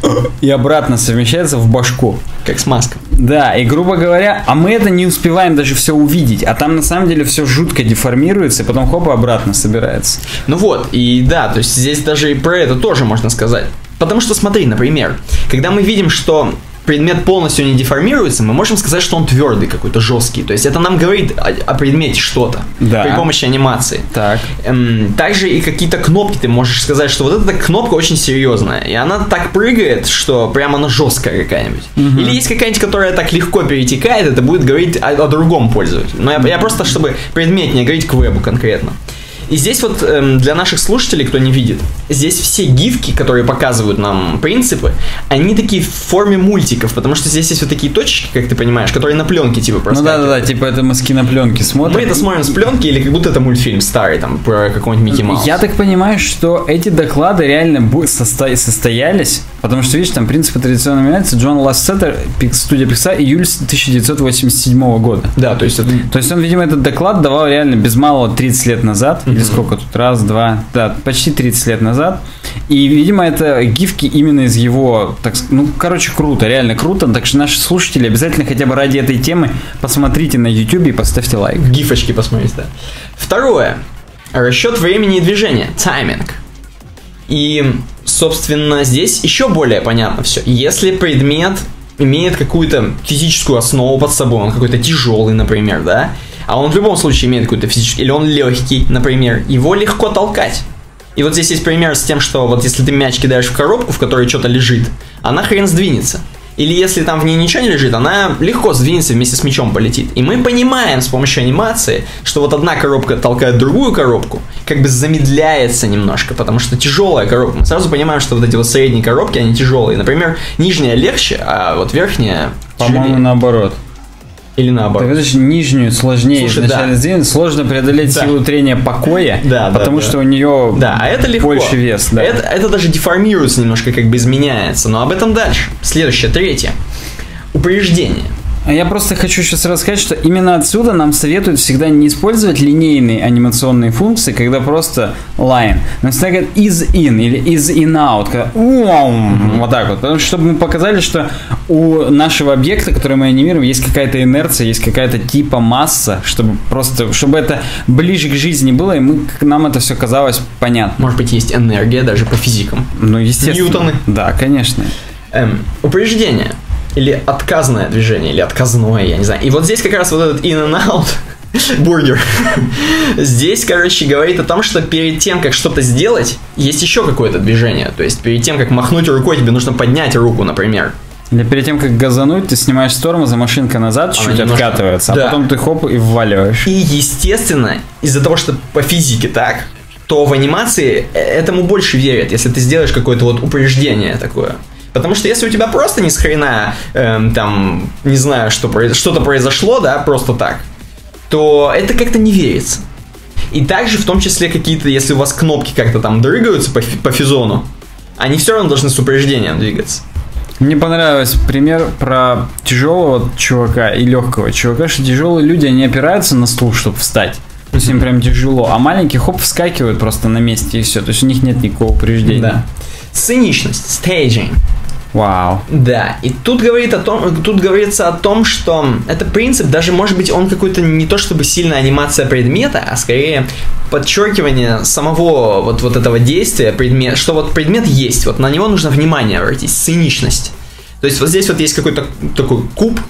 и обратно совмещается в башку. Как смазка. Да, и грубо говоря, а мы это не успеваем даже все увидеть, а там на самом деле все жутко деформируется, и потом хоп, обратно собирается. Ну вот, и да, то есть здесь даже и про это тоже можно сказать. Потому что смотри, например, когда мы видим, что предмет полностью не деформируется, мы можем сказать, что он твердый какой-то, жесткий. То есть это нам говорит о, о предмете что-то, да, при помощи анимации. Так. Эм, также и какие-то кнопки ты можешь сказать, что вот эта кнопка очень серьезная, и она так прыгает, что прямо она жесткая какая-нибудь. Угу. Или есть какая-нибудь, которая так легко перетекает, это будет говорить о, о другом пользователе. Но я, я просто, чтобы предметнее говорить к вебу конкретно. И здесь вот эм, для наших слушателей, кто не видит, здесь все гифки, которые показывают нам принципы, они такие в форме мультиков, потому что здесь есть вот такие точки, как ты понимаешь, которые на пленке типа проскакивают. Ну да-да-да, типа это мы с кинопленки смотрим. Мы это смотрим с пленки или как будто это мультфильм старый, там, про какого-нибудь Микки Мауса. Я так понимаю, что эти доклады реально состо... состоялись, потому что, видишь, там принципы традиционно меняются. Джон Лассетер, студия Pixar, июль тысяча девятьсот восемьдесят седьмого года. Да, то есть это... То есть он, видимо, этот доклад давал реально без малого тридцать лет назад. Или сколько тут? Раз, два, да, почти тридцать лет назад. И, видимо, это гифки именно из его, так, ну, короче, круто, реально круто. Так что наши слушатели обязательно хотя бы ради этой темы посмотрите на YouTube и поставьте лайк. Гифочки посмотрите, да. Второе. Расчет времени и движения. Тайминг. И, собственно, здесь еще более понятно все. Если предмет имеет какую-то физическую основу под собой, он какой-то тяжелый, например, да, а он в любом случае имеет какую-то физическую, или он легкий, например, его легко толкать. И вот здесь есть пример с тем, что вот если ты мяч кидаешь в коробку, в которой что-то лежит, она хрен сдвинется. Или если там в ней ничего не лежит, она легко сдвинется вместе с мячом полетит. И мы понимаем с помощью анимации, что вот одна коробка толкает другую коробку, как бы замедляется немножко, потому что тяжелая коробка. Мы сразу понимаем, что вот эти вот средние коробки, они тяжелые. Например, нижняя легче, а вот верхняя По-моему, тяжелее. наоборот. Или наоборот. Так, видишь, нижнюю сложнее изначально да. сдвинуть, сложно преодолеть да. силу трения покоя, да, потому да, что да. у нее да, а это легко. больше вес. Да. Это, это даже деформируется немножко, как бы изменяется. Но об этом дальше. Следующее, третье. Упреждение. Я просто хочу сейчас рассказать, что именно отсюда нам советуют всегда не использовать линейные анимационные функции, когда просто line. Но всегда говорят is in или is in out. Когда, mm-hmm. Вот так вот. Потому что, чтобы мы показали, что у нашего объекта, который мы анимируем, есть какая-то инерция, есть какая-то типа масса, чтобы просто, чтобы это ближе к жизни было, и мы, нам это все казалось понятно. Может быть, есть энергия даже по физикам. Ну, естественно. Ньютоны. Да, конечно. Эм, упреждение. Или отказное движение, или отказное, я не знаю. И вот здесь как раз вот этот in and out бургер. Здесь, короче, говорит о том, что перед тем, как что-то сделать, есть еще какое-то движение. То есть перед тем, как махнуть рукой, тебе нужно поднять руку, например. Или перед тем, как газануть, ты снимаешь с тормоза, машинка назад чуть-чуть немножко... откатывается, да. а потом ты хоп и вваливаешь. И, естественно, из-за того, что по физике так, то в анимации этому больше верят, если ты сделаешь какое-то вот упреждение такое. Потому что если у тебя просто ни с хрена, эм, там, не знаю, что произ... что-то произошло, да, просто так, то это как-то не верится. И также, в том числе, какие-то, если у вас кнопки как-то там дрыгаются по, фи... по физону, они все равно должны с упреждением двигаться. Мне понравился пример про тяжелого чувака и легкого чувака, что тяжелые люди, они опираются на стул, чтобы встать. То есть им прям тяжело, а маленькие, хоп, вскакивают просто на месте и все. То есть у них нет никакого упреждения. Да. Сценичность, staging. Вау. Да, и тут, говорит о том, тут говорится о том, что это принцип, даже может быть он какой-то не то чтобы сильная анимация предмета, а скорее подчеркивание самого вот, вот этого действия, предмет, что вот предмет есть, вот на него нужно внимание обратить, сценичность. То есть вот здесь вот есть какой-то такой куб,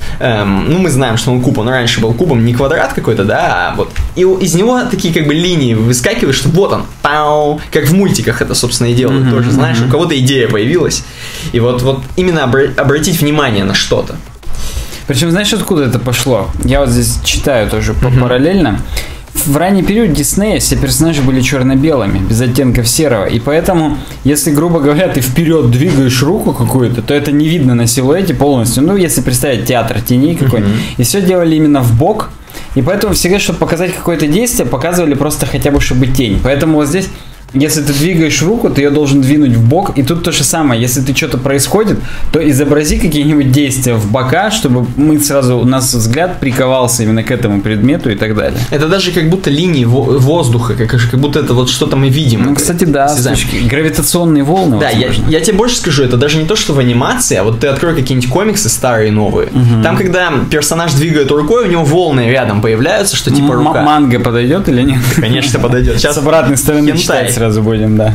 эм, ну, мы знаем, что он куб, он раньше был кубом, не квадрат какой-то, да, а вот, и из него такие как бы линии выскакивают, что вот он, пау, как в мультиках это, собственно, и делают mm-hmm, тоже, знаешь, mm-hmm. у кого-то идея появилась, и вот, вот именно обра- обратить внимание на что-то. Причем, знаешь, откуда это пошло? Я вот здесь читаю тоже mm-hmm. параллельно. В ранний период Диснея все персонажи были черно-белыми, без оттенков серого, и поэтому, если, грубо говоря, ты вперед двигаешь руку какую-то, то это не видно на силуэте полностью. Ну, если представить театр теней какой-нибудь, mm-hmm. и все делали именно в бок, и поэтому всегда, чтобы показать какое-то действие, показывали просто хотя бы, чтобы тень. Поэтому вот здесь, если ты двигаешь руку, ты ее должен двинуть в бок, и тут то же самое, если ты что-то происходит, то изобрази какие-нибудь действия в бока, чтобы мы сразу, у нас взгляд приковался именно к этому предмету и так далее. Это даже как будто линии воздуха, как, как будто это вот что-то мы видим. Ну, кстати, да, слушай, гравитационные волны. Да, я, я тебе больше скажу, это даже не то, что в анимации, а вот ты открой какие-нибудь комиксы старые, новые. Угу. Там, когда персонаж двигает рукой, у него волны рядом появляются, что типа М- рука. Манга подойдет или нет? Конечно, подойдет. Сейчас с обратной стороны читать сразу будем, да.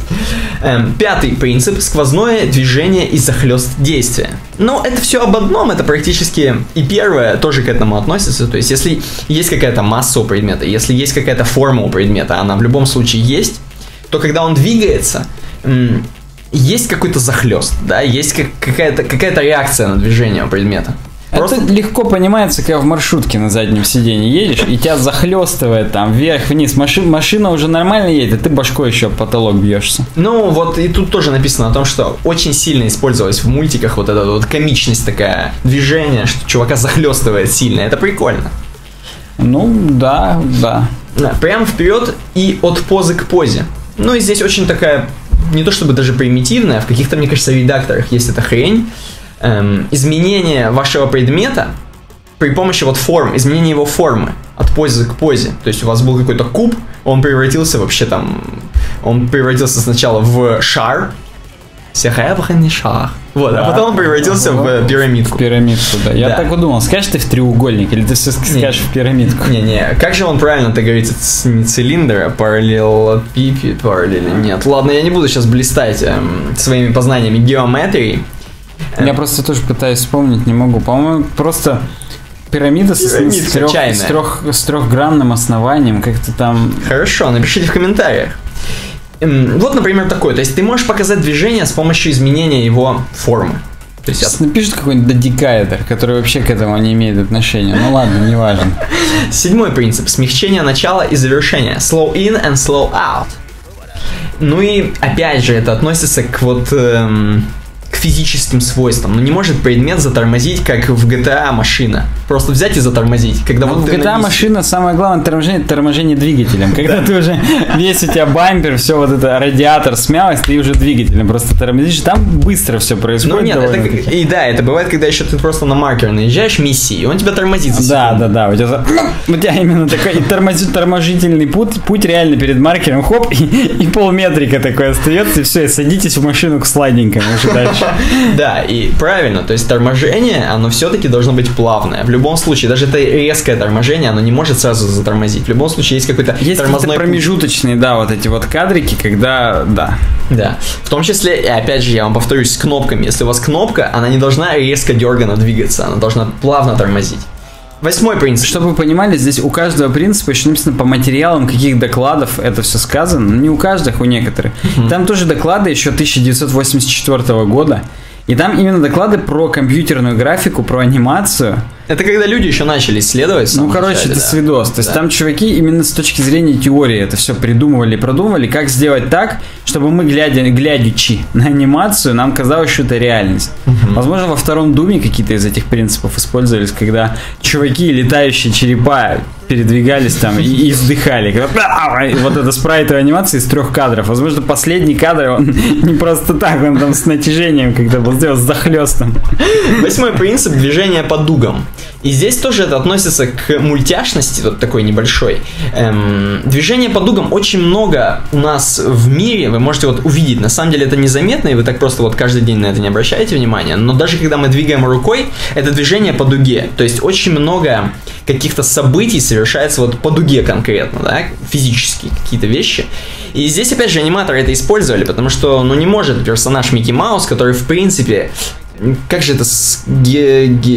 Пятый принцип – сквозное движение и захлёст действия. Но это все об одном, это практически и первое тоже к этому относится. То есть, если есть какая-то масса у предмета, если есть какая-то форма у предмета, она в любом случае есть, то когда он двигается, есть какой-то захлёст, да, есть какая-то, какая-то реакция на движение у предмета. Просто... Это легко понимается, когда в маршрутке на заднем сиденье едешь, и тебя захлестывает там вверх-вниз. Маши... Машина уже нормально едет, ты башкой еще об потолок бьешься. Ну, вот и тут тоже написано о том, что очень сильно использовалась в мультиках вот эта вот комичность такая, движение, что чувака захлестывает сильно. Это прикольно. Ну, да, да. Да, прямо вперед и от позы к позе. Ну, и здесь очень такая, не то чтобы даже примитивная, в каких-то, мне кажется, редакторах есть эта хрень. Эм, изменение вашего предмета при помощи вот форм, изменение его формы от позы к позе. То есть у вас был какой-то куб, он превратился вообще там, он превратился сначала в шар, не шар, вот, да, а потом он превратился вот, в пирамидку. В пирамидку, да. Я да. так и думал, скажешь ты в треугольник, или ты все скажешь в пирамидку? Не-не, как же он правильно-то говорится, не цилиндр, а параллелепипед, параллель, нет. Ладно, я не буду сейчас блистать эм, своими познаниями геометрии. Я просто тоже пытаюсь вспомнить, не могу. По-моему, просто пирамида с, с, трех, с, трех, с трехгранным основанием, как-то там... Хорошо, напишите в комментариях. Вот, например, такой. То есть ты можешь показать движение с помощью изменения его формы. То есть от... напишет какой-нибудь додекаэдр, который вообще к этому не имеет отношения. Ну ладно, не важно. Седьмой принцип. Смягчение начала и завершения. Slow in and slow out. Ну и опять же, это относится к вот... Эм... к физическим свойствам. Но не может предмет затормозить, как в джи ти эй машина. Просто взять и затормозить. Когда ну, вот в джи ти эй машина самое главное торможение, торможение двигателем. Когда ты уже весь у тебя бампер, все вот это радиатор смялось, ты уже двигателем просто тормозишь. Там быстро все происходит. Ну нет, это, и да, это бывает, когда еще ты просто на маркер наезжаешь миссии, и он тебя тормозит. Да, да, да. У тебя, у тебя именно такой тормозит, торможительный путь, путь реально перед маркером, хоп, и, и полметрика такой остается, и все, и садитесь в машину к сладенькому уже дальше. Да, и правильно, то есть торможение, оно все-таки должно быть плавное. В любом случае, даже это резкое торможение, оно не может сразу затормозить. В любом случае, есть какой-то есть тормозной промежуточные, да, вот эти вот кадрики, когда, да. Да, в том числе, и опять же, я вам повторюсь, с кнопками. Если у вас кнопка, она не должна резко дерганно двигаться, она должна плавно тормозить. Восьмой принцип. Чтобы вы понимали, здесь у каждого принципа еще написано по материалам, каких докладов это все сказано. Не у каждых, у некоторых. Uh-huh. Там тоже доклады еще тысяча девятьсот восемьдесят четвёртого года. И там именно доклады про компьютерную графику, про анимацию. Это когда люди еще начали исследовать. Ну, короче, начале, это да. свидос. То есть да. там чуваки именно с точки зрения теории это все придумывали и продумывали, как сделать так, чтобы мы, глядя, глядячи на анимацию, нам казалось, что это реальность. Угу. Возможно, во втором Думе какие-то из этих принципов использовались, когда чуваки, летающие черепа, передвигались там и, и вздыхали. Когда, и вот эта спрайтовая анимация из трех кадров. Возможно, последний кадр, он не просто так, он там с натяжением когда был сделан, с захлестом. Восьмой принцип – движение по дугам. И здесь тоже это относится к мультяшности, вот такой небольшой. Эм, движение по дугам очень много у нас в мире, вы можете вот увидеть. На самом деле это незаметно, и вы так просто вот каждый день на это не обращаете внимания. Но даже когда мы двигаем рукой, это движение по дуге. То есть очень много каких-то событий совершается вот по дуге конкретно, да, физические какие-то вещи. И здесь опять же аниматоры это использовали, потому что, ну, не может персонаж Микки Маус, который в принципе, как же это с... Ге... Ге...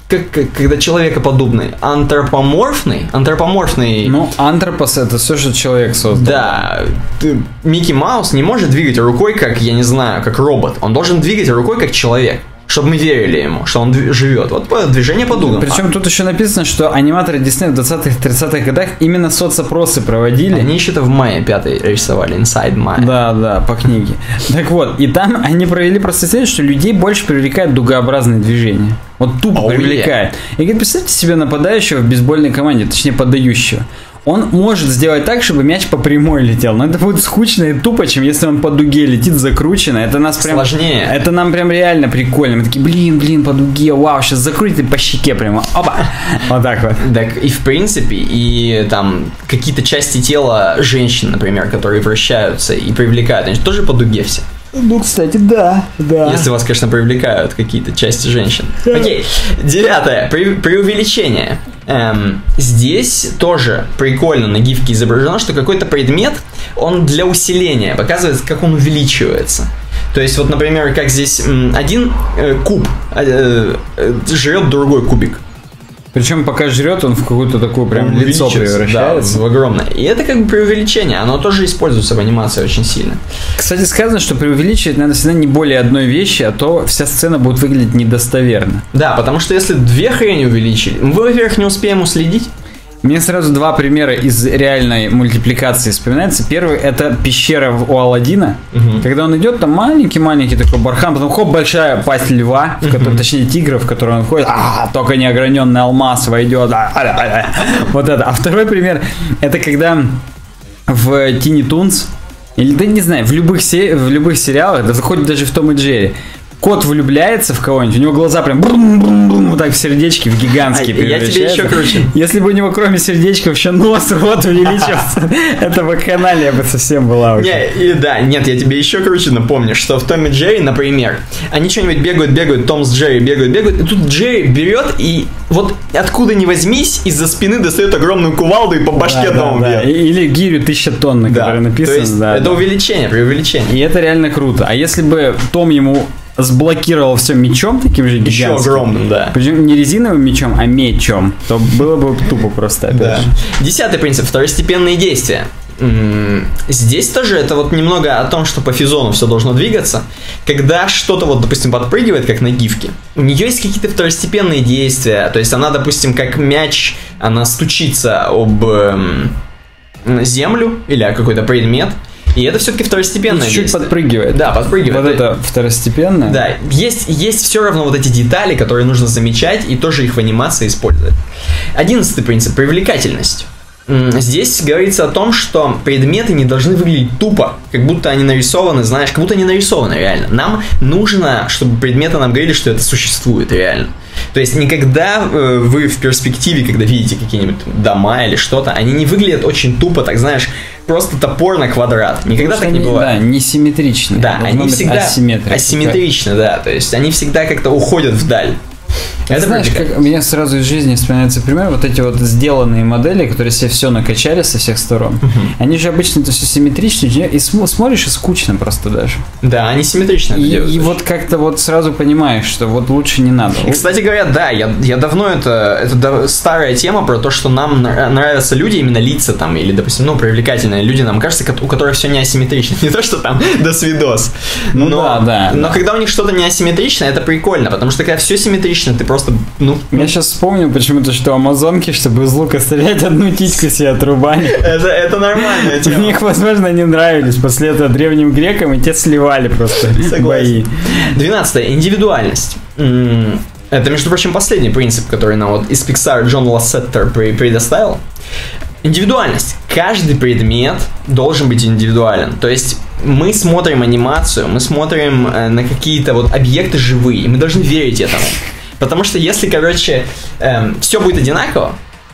как, как когда человекоподобный, антропоморфный, антропоморфный. Ну, антропос это все, что человек создал. Да, ты, Микки Маус не может двигать рукой, как, я не знаю, как робот. Он должен двигать рукой, как человек. Чтобы мы верили ему, что он живет. Вот движение по дугам. Причем а. тут еще написано, что аниматоры Диснея в двадцатых-тридцатых годах именно соцопросы проводили. Они еще это в мае пятый рисовали, Inside Maya. Да, да, по книге. Так вот, и там они провели просто исследование, что людей больше привлекают дугообразные движения. Вот тупо oh, привлекает. Yeah. И говорит, представьте себе нападающего в бейсбольной команде, точнее подающего. Он может сделать так, чтобы мяч по прямой летел. Но это будет скучно и тупо, чем если он по дуге летит закручено. Это нас прям... Сложнее. Это нам прям реально прикольно. Мы такие, блин, блин, по дуге, вау, сейчас закрутит и по щеке прямо. Опа! Вот так вот. Так и в принципе, и там какие-то части тела женщин, например, которые вращаются и привлекают, они тоже по дуге все. Ну, кстати, да, да. Если вас, конечно, привлекают какие-то части женщин. Окей, девятое. При, преувеличение. Эм, здесь тоже прикольно на гифке изображено, что какой-то предмет, он для усиления показывает, как он увеличивается. То есть, вот, например, как здесь м, один э, куб э, э, жрет другой кубик. Причем пока жрет, он в какую-то такую прям он лицо превращается. Да, в огромное. И это как бы преувеличение. Оно тоже используется в анимации очень сильно. Кстати, сказано, что преувеличивать надо всегда не более одной вещи, а то вся сцена будет выглядеть недостоверно. Да, потому что если две хрени увеличили, мы, во-первых, не успеем уследить. Мне сразу два примера из реальной мультипликации вспоминается. Первый — это пещера у Аладдина. Угу. Когда он идет, там маленький-маленький такой бархан, потом хоп, большая пасть льва, в которой, точнее тигра, в которую он входит, а, только неограненный алмаз войдет. Вот это. А второй пример — это когда в Тини Тунс, или да не знаю, в любых, се- в любых сериалах, да хоть даже в Том и Джерри, кот влюбляется в кого-нибудь, у него глаза прям вот так в сердечки, в гигантские а, превращаются. Я тебе еще круче. Если бы у него кроме сердечков еще нос, рот увеличился, это вакханалия бы совсем была уже. Не, и, да, нет, я тебе еще круче напомню, что в Том и Джерри, например, они что-нибудь бегают, бегают, Том с Джерри бегают, бегают, и тут Джерри берет и вот откуда ни возьмись, из-за спины достает огромную кувалду и по башке да, Тома да, да. Или гирю тысяча тонн, на да. которой написано. То есть да, это да. увеличение, преувеличение. И это реально круто. А если бы Том ему сблокировал все мечом таким же гигантским. Еще огромным, да. Причем не резиновым мечом, а мечом. То было бы тупо просто, опять да. же. Десятый принцип. Второстепенные действия. Здесь тоже это вот немного о том, что по физону все должно двигаться. Когда что-то вот, допустим, подпрыгивает, как на гифке, у нее есть какие-то второстепенные действия. То есть она, допустим, как мяч, она стучится об эм, землю или о какой-то предмет. И это все-таки второстепенное чуть-чуть действие. подпрыгивает. Да, подпрыгивает. Вот это второстепенное. Да, есть, есть все равно вот эти детали, которые нужно замечать, и тоже их в анимации использовать. Одиннадцатый принцип – привлекательность. Здесь говорится о том, что предметы не должны выглядеть тупо, как будто они нарисованы, знаешь, как будто они нарисованы реально. Нам нужно, чтобы предметы нам говорили, что это существует реально. То есть никогда э, вы в перспективе, когда видите какие-нибудь дома или что-то, они не выглядят очень тупо, так знаешь, просто топор на квадрат. Никогда так не бывает. Да, несимметрично. Да, они всегда асимметрично, да, то есть они всегда как-то уходят вдаль. Это знаешь, как, у меня сразу из жизни вспоминается пример, вот эти вот сделанные модели, которые себе все накачали со всех сторон, uh-huh. они же обычно это все симметрично, и см- смотришь и скучно просто даже. Да, они симметрично. И, и вот как-то вот сразу понимаешь, что вот лучше не надо. И, кстати говоря, да, я, я давно это, это старая тема про то, что нам нравятся люди, именно лица там, или, допустим, ну, привлекательные люди, нам кажется, у которых все не асимметрично. Не то, что там до свидос. Ну но, да, да. Но да. когда у них что-то не асимметрично, это прикольно, потому что когда все симметрично, ты просто, ну... Я сейчас вспомнил почему-то, что амазонки, чтобы из лука стрелять, одну титьку себе отрубали. Это, это нормальная тема. Мне их, возможно, не нравились после этого древним грекам, и те сливали просто бои. Двенадцатое. Индивидуальность. Это, между прочим, последний принцип, который нам вот из Pixar Джон Лассетер предоставил. Индивидуальность. Каждый предмет должен быть индивидуален. То есть мы смотрим анимацию, мы смотрим на какие-то вот объекты живые, и мы должны верить этому. Потому что если, короче, эм, все будет одинаково,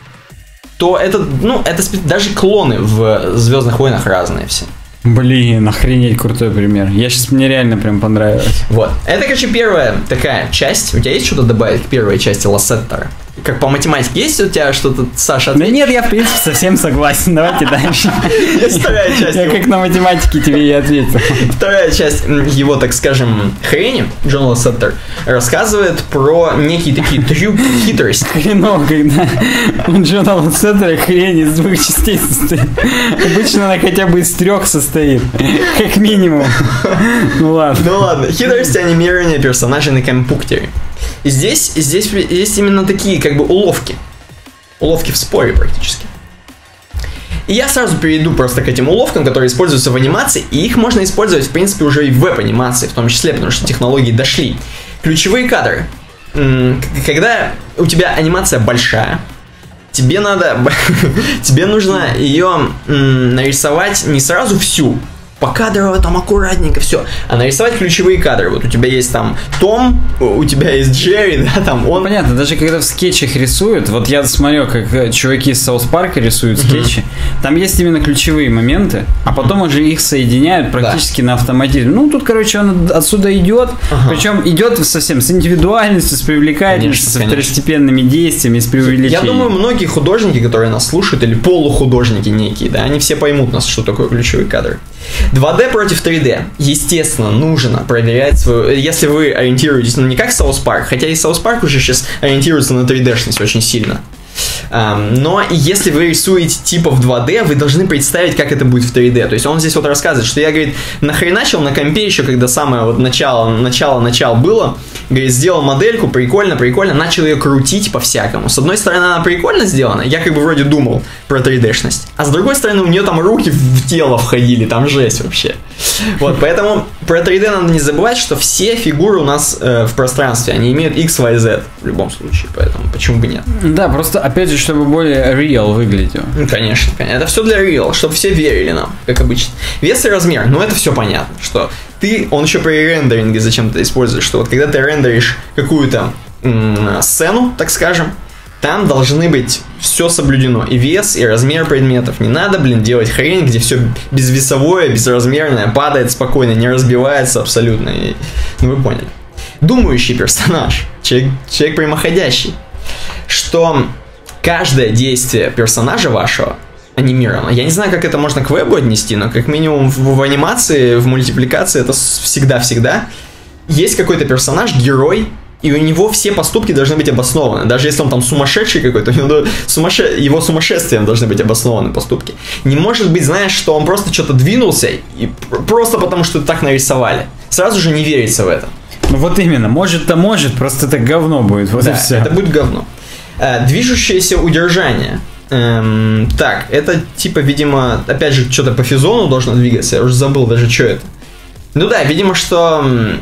то это, ну, это даже клоны в Звездных войнах разные все. Блин, охренеть крутой пример. Я сейчас, мне реально прям понравилось. Вот. Это, короче, первая такая часть. У тебя есть что-то добавить к первой части Лассеттера? как по математике, есть у тебя что-то, Саша, ответь? Да нет, я в принципе совсем согласен. Давайте дальше. Вторая часть. Я как на математике тебе и ответил. Вторая часть его, так скажем, хрени, Джон Лассетер, рассказывает про некие такие трюки, хитрости. Хреново, когда у Джона Лассетера хрень из двух частей состоит. Обычно она хотя бы из трех состоит. Как минимум. Ну ладно. Ну ладно. Хитрости анимирования персонажей на компьютере. И здесь, здесь есть именно такие, как бы, уловки. Уловки в споре практически. И я сразу перейду просто к этим уловкам, которые используются в анимации, и их можно использовать, в принципе, уже и в веб-анимации, в том числе, потому что технологии дошли. Ключевые кадры. Когда у тебя анимация большая, тебе надо, тебе нужно ее нарисовать не сразу всю, покадрово, там аккуратненько, все. А нарисовать ключевые кадры. Вот у тебя есть там Том, у тебя есть Джерри, да, там он. Ну, понятно, даже когда в скетчах рисуют, вот я смотрел, как чуваки из Саус Парка рисуют скетчи, uh-huh. там есть именно ключевые моменты, а потом уже их соединяют практически да. на автоматизме. Ну, тут, короче, он отсюда идет, uh-huh. причем идет совсем с индивидуальностью, с привлекательностью, с второстепенными действиями, с преувеличением. Я думаю, многие художники, которые нас слушают, или полухудожники некие, да, они все поймут нас, что такое ключевые кадры. два дэ против три дэ. Естественно, нужно проверять свою... Если вы ориентируетесь, ну, не как South Park, хотя и South Park уже сейчас ориентируется на три дэ-шность очень сильно. Um, но если вы рисуете типа в два дэ, вы должны представить, как это будет в три дэ. То есть он здесь вот рассказывает, что я, говорит, нахреначил на компе еще, когда самое вот начало, начало, начало было. Говорит, сделал модельку, прикольно, прикольно, начал ее крутить по-всякому. С одной стороны, она прикольно сделана, я как бы вроде думал про три дэ-шность. А с другой стороны, у нее там руки в тело входили, там жесть вообще. Вот, поэтому про три дэ надо не забывать, что все фигуры у нас э, в пространстве, они имеют X, Y, Z в любом случае, поэтому почему бы нет. Да, просто опять же, чтобы более real выглядело. Ну, конечно, конечно. Это все для real, чтобы все верили нам, как обычно. Вес и размер, ну это все понятно, что ты, он еще при рендеринге зачем-то использует, что вот когда ты рендеришь какую-то м- сцену, так скажем, там должны быть все соблюдено. И вес, и размер предметов. Не надо, блин, делать хрень, где все безвесовое, безразмерное, падает спокойно, не разбивается абсолютно. И, ну вы поняли. Думающий персонаж, человек, человек прямоходящий, что каждое действие персонажа вашего анимировано. Я не знаю, как это можно к вебу отнести, но как минимум в, в анимации, в мультипликации это всегда-всегда есть какой-то персонаж, герой, и у него все поступки должны быть обоснованы. Даже если он там сумасшедший какой-то, у него сумасше... его сумасшествием должны быть обоснованы поступки. Не может быть, знаешь, что он просто что-то двинулся, и просто потому, что так нарисовали. Сразу же не верится в это. Ну вот именно, может-то может, просто это говно будет. Вот да, и все. Это будет говно. Э, движущееся удержание. Эм, так, это типа, видимо, опять же, что-то по физону должно двигаться. Я уже забыл даже, что это. Ну да, видимо, что м,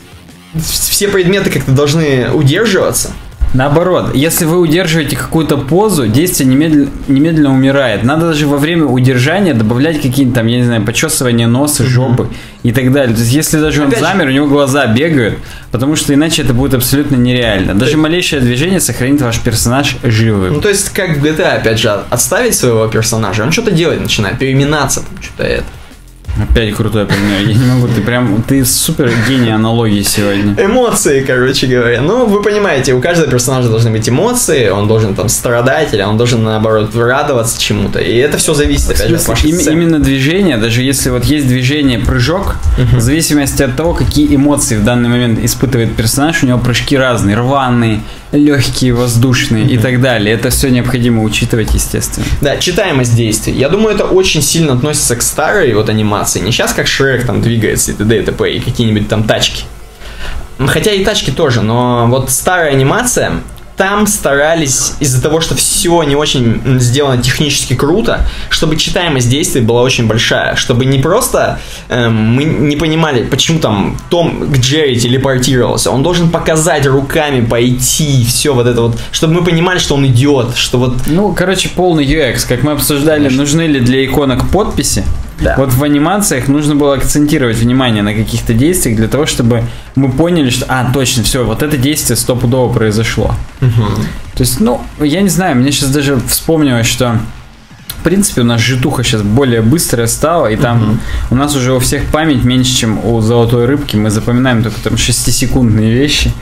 все предметы как-то должны удерживаться. Наоборот, если вы удерживаете какую-то позу, действие немедленно, немедленно умирает. Надо даже во время удержания добавлять какие-то там, я не знаю, почесывания носа, жопы mm-hmm. и так далее. То есть, если даже он Опять замер, же... у него глаза бегают, потому что иначе это будет абсолютно нереально. Даже малейшее движение сохранит ваш персонаж живым. Ну, то есть, как в джи ти эй, опять же, отставить своего персонажа, он что-то делать начинает, переминаться, там, что-то это. Опять крутой пример. Я не могу, ты прям, ты супер гений аналогии сегодня. Эмоции, короче говоря. Ну, вы понимаете, у каждого персонажа должны быть эмоции, он должен там страдать, или он должен, наоборот, радоваться чему-то. И это все зависит, опять же, от вашей Им, сцены. Именно движение, даже если вот есть движение прыжок, uh-huh. в зависимости от того, какие эмоции в данный момент испытывает персонаж, у него прыжки разные, рваные, легкие, воздушные uh-huh. и так далее. Это все необходимо учитывать, естественно. Да, читаемость действий. Я думаю, это очень сильно относится к старой вот анимации. Не сейчас как Шрек там двигается и т.д. и т.п. и какие-нибудь там тачки. Хотя и тачки тоже, но вот старая анимация, там старались из-за того, что все не очень сделано технически круто, чтобы читаемость действий была очень большая, чтобы не просто э, мы не понимали, почему там Том к Джерри телепортировался, он должен показать руками, пойти, все вот это вот, чтобы мы понимали, что он идет, что вот... Ну, короче, полный ю экс, как мы обсуждали, Конечно. нужны ли для иконок подписи. Да. Вот в анимациях нужно было акцентировать внимание на каких-то действиях для того, чтобы мы поняли, что, а, точно, все, вот это действие стопудово произошло. Угу. То есть, ну, я не знаю, мне сейчас даже вспомнилось, что в принципе у нас житуха сейчас более быстрая стала, и там угу. у нас уже у всех память меньше, чем у золотой рыбки, мы запоминаем только там шестисекундные вещи.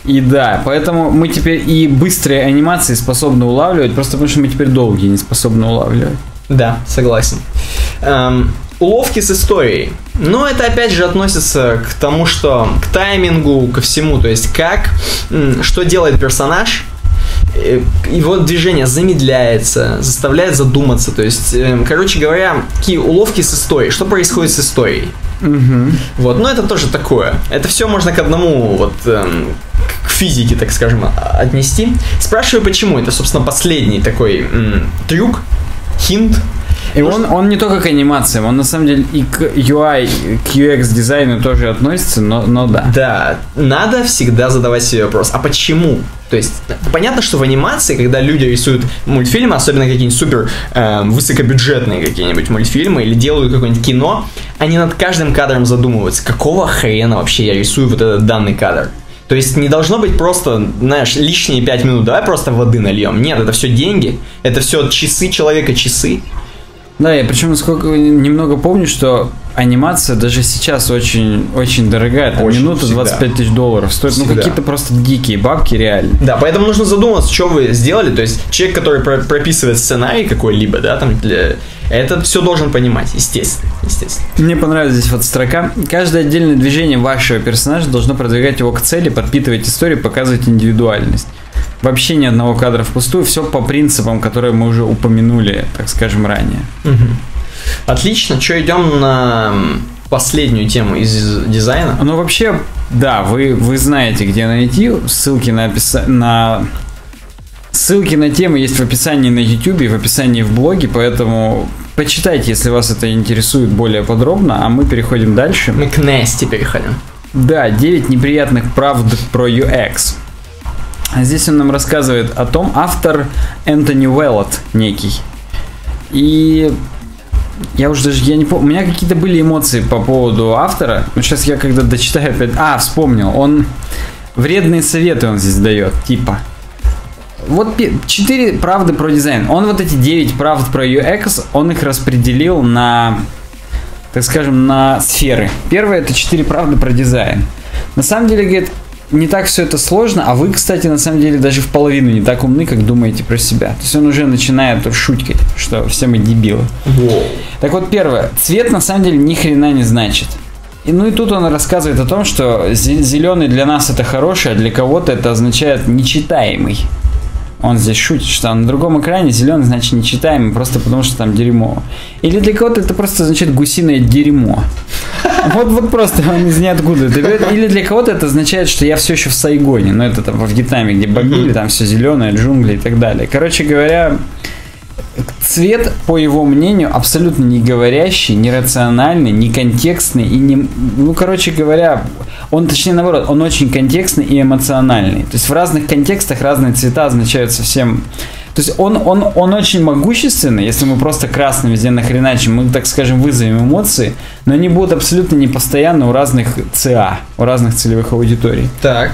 И да, поэтому мы теперь и быстрые анимации способны улавливать, просто потому что мы теперь долгие не способны улавливать. Да, согласен. Эм, уловки с историей. Но это опять же относится к тому, что к таймингу, ко всему. То есть как, что делает персонаж, его движение замедляется, заставляет задуматься. То есть, короче говоря, какие уловки с историей. Что происходит с историей? Угу. Вот, но это тоже такое. Это все можно к одному, вот, эм, к физике, так скажем, отнести. Спрашиваю, почему. Это, собственно, последний такой м, трюк, хинт. И он, он не только к анимациям, он на самом деле и к ю ай, к ю экс дизайну тоже относится, но, но да. Да, надо всегда задавать себе вопрос, а почему? То есть, понятно, что в анимации, когда люди рисуют мультфильмы, особенно какие-нибудь супер э, высокобюджетные какие-нибудь мультфильмы, или делают какое-нибудь кино, они над каждым кадром задумываются, какого хрена вообще я рисую вот этот данный кадр. То есть не должно быть просто, знаешь, лишние пять минут, давай просто воды нальем. Нет, это все деньги, это все часы человека, часы. Да, я причем насколько немного помню, что анимация даже сейчас очень, очень дорогая. Там очень, минута двадцать пять тысяч долларов стоит. Всегда. Ну какие-то просто дикие бабки реально. Да, поэтому нужно задуматься, что вы сделали. То есть человек, который про- прописывает сценарий какой-либо, да, там для... Это все должен понимать, естественно, естественно. Мне понравилась здесь вот строка. Каждое отдельное движение вашего персонажа должно продвигать его к цели, подпитывать историю, показывать индивидуальность. Вообще ни одного кадра впустую, все по принципам, которые мы уже упомянули, так скажем, ранее. Угу. Отлично, что, идем на последнюю тему из дизайна? Ну, вообще, да, вы, вы знаете, где найти. Ссылки на, описа... на... Ссылки на темы есть в описании на YouTube и в описании в блоге, поэтому почитайте, если вас это интересует более подробно, а мы переходим дальше. Мы к Насти переходим. Да, девять неприятных правд про ю экс. Здесь он нам рассказывает о том, автор Энтони Уэллот некий. И я уже даже, я не помню, у меня какие-то были эмоции по поводу автора. Но сейчас я когда дочитаю опять... А, вспомнил, он вредные советы он здесь дает, типа. Вот четыре правды про дизайн. Он вот эти девять правд про ю экс, он их распределил на, так скажем, на сферы. Первое — это четыре правды про дизайн. На самом деле, говорит, не так все это сложно, а вы, кстати, на самом деле даже в половину не так умны, как думаете про себя. То есть он уже начинает шуткать, что все мы дебилы. Wow. Так вот, первое. Цвет на самом деле ни хрена не значит. И, ну и тут он рассказывает о том, что зеленый для нас это хороший, а для кого-то это означает нечитаемый. Он здесь шутит, что на другом экране зеленый значит нечитаемый, просто потому что там дерьмо. Или для кого-то это просто означает гусиное дерьмо. Вот, вот просто он из ниоткуда это берет. Или для кого-то это означает, что я все еще в Сайгоне. Но это там во Вьетнаме, где бомбили, там все зеленое, джунгли и так далее. Короче говоря, цвет, по его мнению, абсолютно не говорящий, не рациональный, не контекстный и не... Ну, короче говоря, он, точнее, наоборот, он очень контекстный и эмоциональный. То есть в разных контекстах разные цвета означают совсем... То есть он, он, он очень могущественный, если мы просто красным везде нахреначим, мы, так скажем, вызовем эмоции, но они будут абсолютно непостоянны у разных ЦА, у разных целевых аудиторий. Так.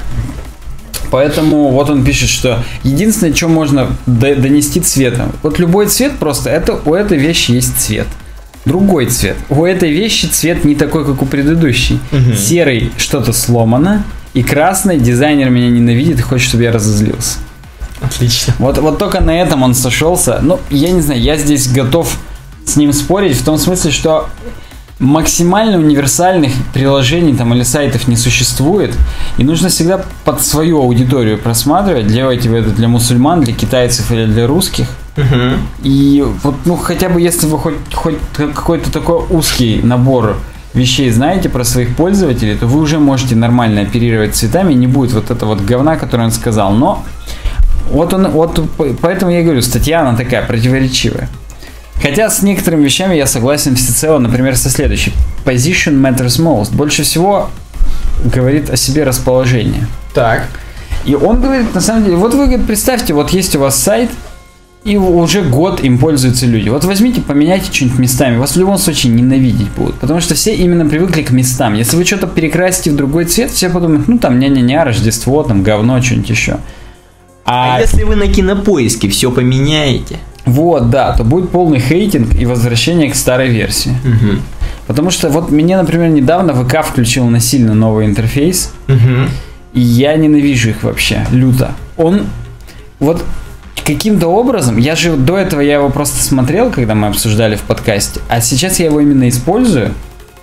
Поэтому вот он пишет, что единственное, что можно донести цветом. Вот любой цвет просто, это у этой вещи есть цвет. Другой цвет. У этой вещи цвет не такой, как у предыдущей. Угу. Серый что-то сломано, и красный дизайнер меня ненавидит и хочет, чтобы я разозлился. Отлично. Вот, вот только на этом он сошелся. Ну, я не знаю, я здесь готов с ним спорить в том смысле, что максимально универсальных приложений там или сайтов не существует, и нужно всегда под свою аудиторию просматривать, делаете вы это для мусульман, для китайцев или для русских. Uh-huh. И вот, ну, хотя бы если вы хоть, хоть какой-то такой узкий набор вещей знаете про своих пользователей, то вы уже можете нормально оперировать цветами, не будет вот этого вот говна, которое он сказал. Но вот он, вот поэтому я и говорю, статья она такая противоречивая. Хотя с некоторыми вещами я согласен всецело, например, со следующей. Position matters most. Больше всего говорит о себе расположение. Так. И он говорит, на самом деле, вот вы, говорит, представьте, вот есть у вас сайт, и уже год им пользуются люди. Вот возьмите, поменяйте что-нибудь местами. Вас в любом случае ненавидеть будут. Потому что все именно привыкли к местам. Если вы что-то перекрасите в другой цвет, все подумают, ну там ня-ня-ня, Рождество, там говно, что-нибудь еще. А, а если вы на Кинопоиске все поменяете? Вот, да, то будет полный хейтинг и возвращение к старой версии. Угу. Потому что вот мне, например, недавно ВК включил насильно новый интерфейс. Угу. И я ненавижу их вообще, люто. Он вот каким-то образом, я же до этого я его просто смотрел, когда мы обсуждали в подкасте, а сейчас я его именно использую,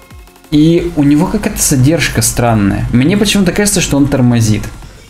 и у него какая-то задержка странная. Мне почему-то кажется, что он тормозит.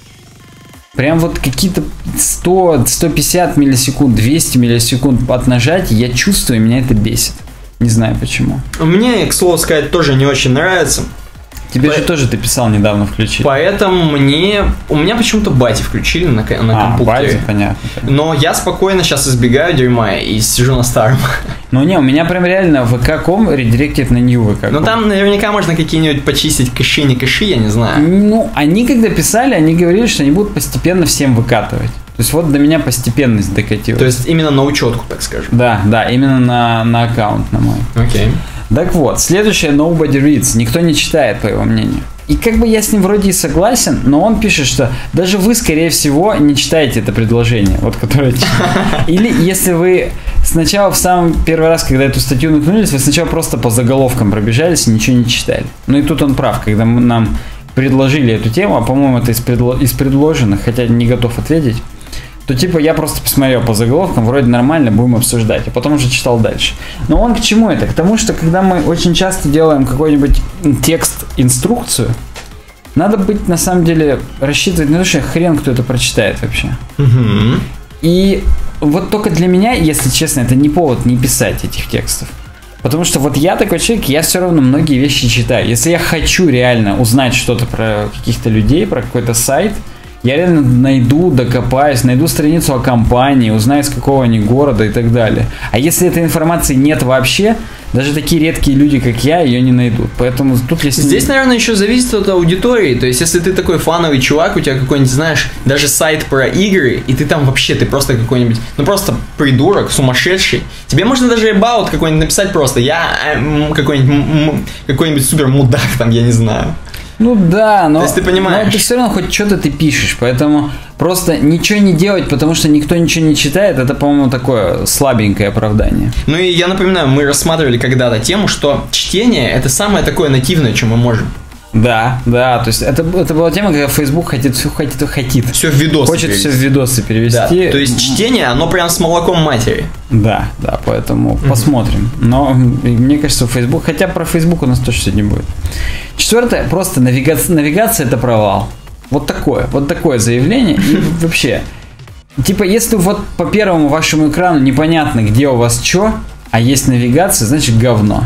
Прям вот какие-то сто, сто пятьдесят миллисекунд, двести миллисекунд от нажатия я чувствую, и меня это бесит. Не знаю почему. Мне, к слову сказать, тоже не очень нравится. Тебе По... же тоже ты писал недавно включить. Поэтому мне... У меня почему-то бати включили на, на а, компьютере. бати, понятно. Но я спокойно сейчас избегаю дерьма и сижу на старом. Ну не, у меня прям реально ви кей точка ком редиректит на New ви кей точка ком. Ну там наверняка можно какие-нибудь почистить кэши, не кэши, я не знаю. Ну, они когда писали, они говорили, что они будут постепенно всем выкатывать. То есть вот до меня постепенность докатилась. То есть именно на учетку, так скажем. Да, да, именно на, на аккаунт на мой. Окей. Okay. Так вот, следующее Nobody Reads. Никто не читает, по его мнению. И как бы я с ним вроде и согласен, но он пишет, что даже вы, скорее всего, не читаете это предложение, вот которое... Или если вы сначала в самый первый раз, когда эту статью наткнулись, вы сначала просто по заголовкам пробежались и ничего не читали. Ну и тут он прав, когда мы, нам предложили эту тему, а по-моему это из, предло... из предложенных, хотя не готов ответить, то типа я просто посмотрел по заголовкам, вроде нормально, будем обсуждать, а потом уже читал дальше. Но он к чему это? К тому, что когда мы очень часто делаем какой-нибудь текст, инструкцию, надо быть, на самом деле, рассчитывать на то, что хрен кто это прочитает вообще. Угу. И вот только для меня, если честно, это не повод не писать этих текстов. Потому что вот я такой человек, я все равно многие вещи читаю. Если я хочу реально узнать что-то про каких-то людей, про какой-то сайт, я реально найду, докопаюсь, найду страницу о компании, узнаю, из какого они города и так далее. А если этой информации нет вообще, даже такие редкие люди, как я, ее не найдут. Поэтому тут если... Здесь, наверное, еще зависит от аудитории. То есть, если ты такой фановый чувак, у тебя какой-нибудь, знаешь, даже сайт про игры, и ты там вообще, ты просто какой-нибудь, ну просто придурок, сумасшедший. Тебе можно даже about какой-нибудь написать просто. Я какой-нибудь, какой-нибудь супер мудак там, я не знаю. Ну да, но, то есть ты понимаешь. но ты все равно хоть что-то ты пишешь, поэтому просто ничего не делать, потому что никто ничего не читает, это, по-моему, такое слабенькое оправдание. Ну и я напоминаю, мы рассматривали когда-то тему, что чтение это самое такое нативное, что мы можем. Да, да, то есть это, это была тема, когда Facebook хочет, все хотит, хотит. Все в видосы Хочет перевести. все в видосы перевести. Да, то есть чтение, оно прям с молоком матери. Да, да, поэтому mm-hmm. посмотрим. Но мне кажется, Facebook, хотя про Facebook у нас точно сегодня будет. Четвертое, просто навигация, навигация это провал. Вот такое, вот такое заявление. И вообще, типа, если вот по первому вашему экрану непонятно, где у вас что, а есть навигация, значит говно.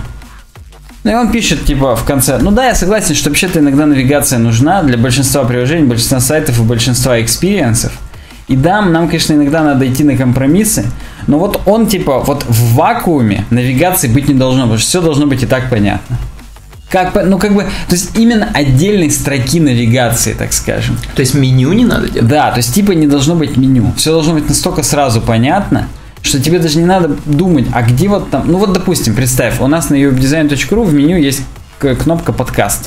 Ну и он пишет, типа, в конце, ну да, я согласен, что вообще-то иногда навигация нужна для большинства приложений, большинства сайтов и большинства экспириенсов. И да, нам, конечно, иногда надо идти на компромиссы, но вот он, типа, вот в вакууме навигации быть не должно, потому что все должно быть и так понятно. Как, ну, как бы, то есть именно отдельной строки навигации, так скажем. То есть меню не надо делать? Да, то есть типа не должно быть меню. Все должно быть настолько сразу понятно, что тебе даже не надо думать, а где вот там... Ну вот, допустим, представь, у нас на ю ай дизайн точка ру в меню есть кнопка «Подкаст»,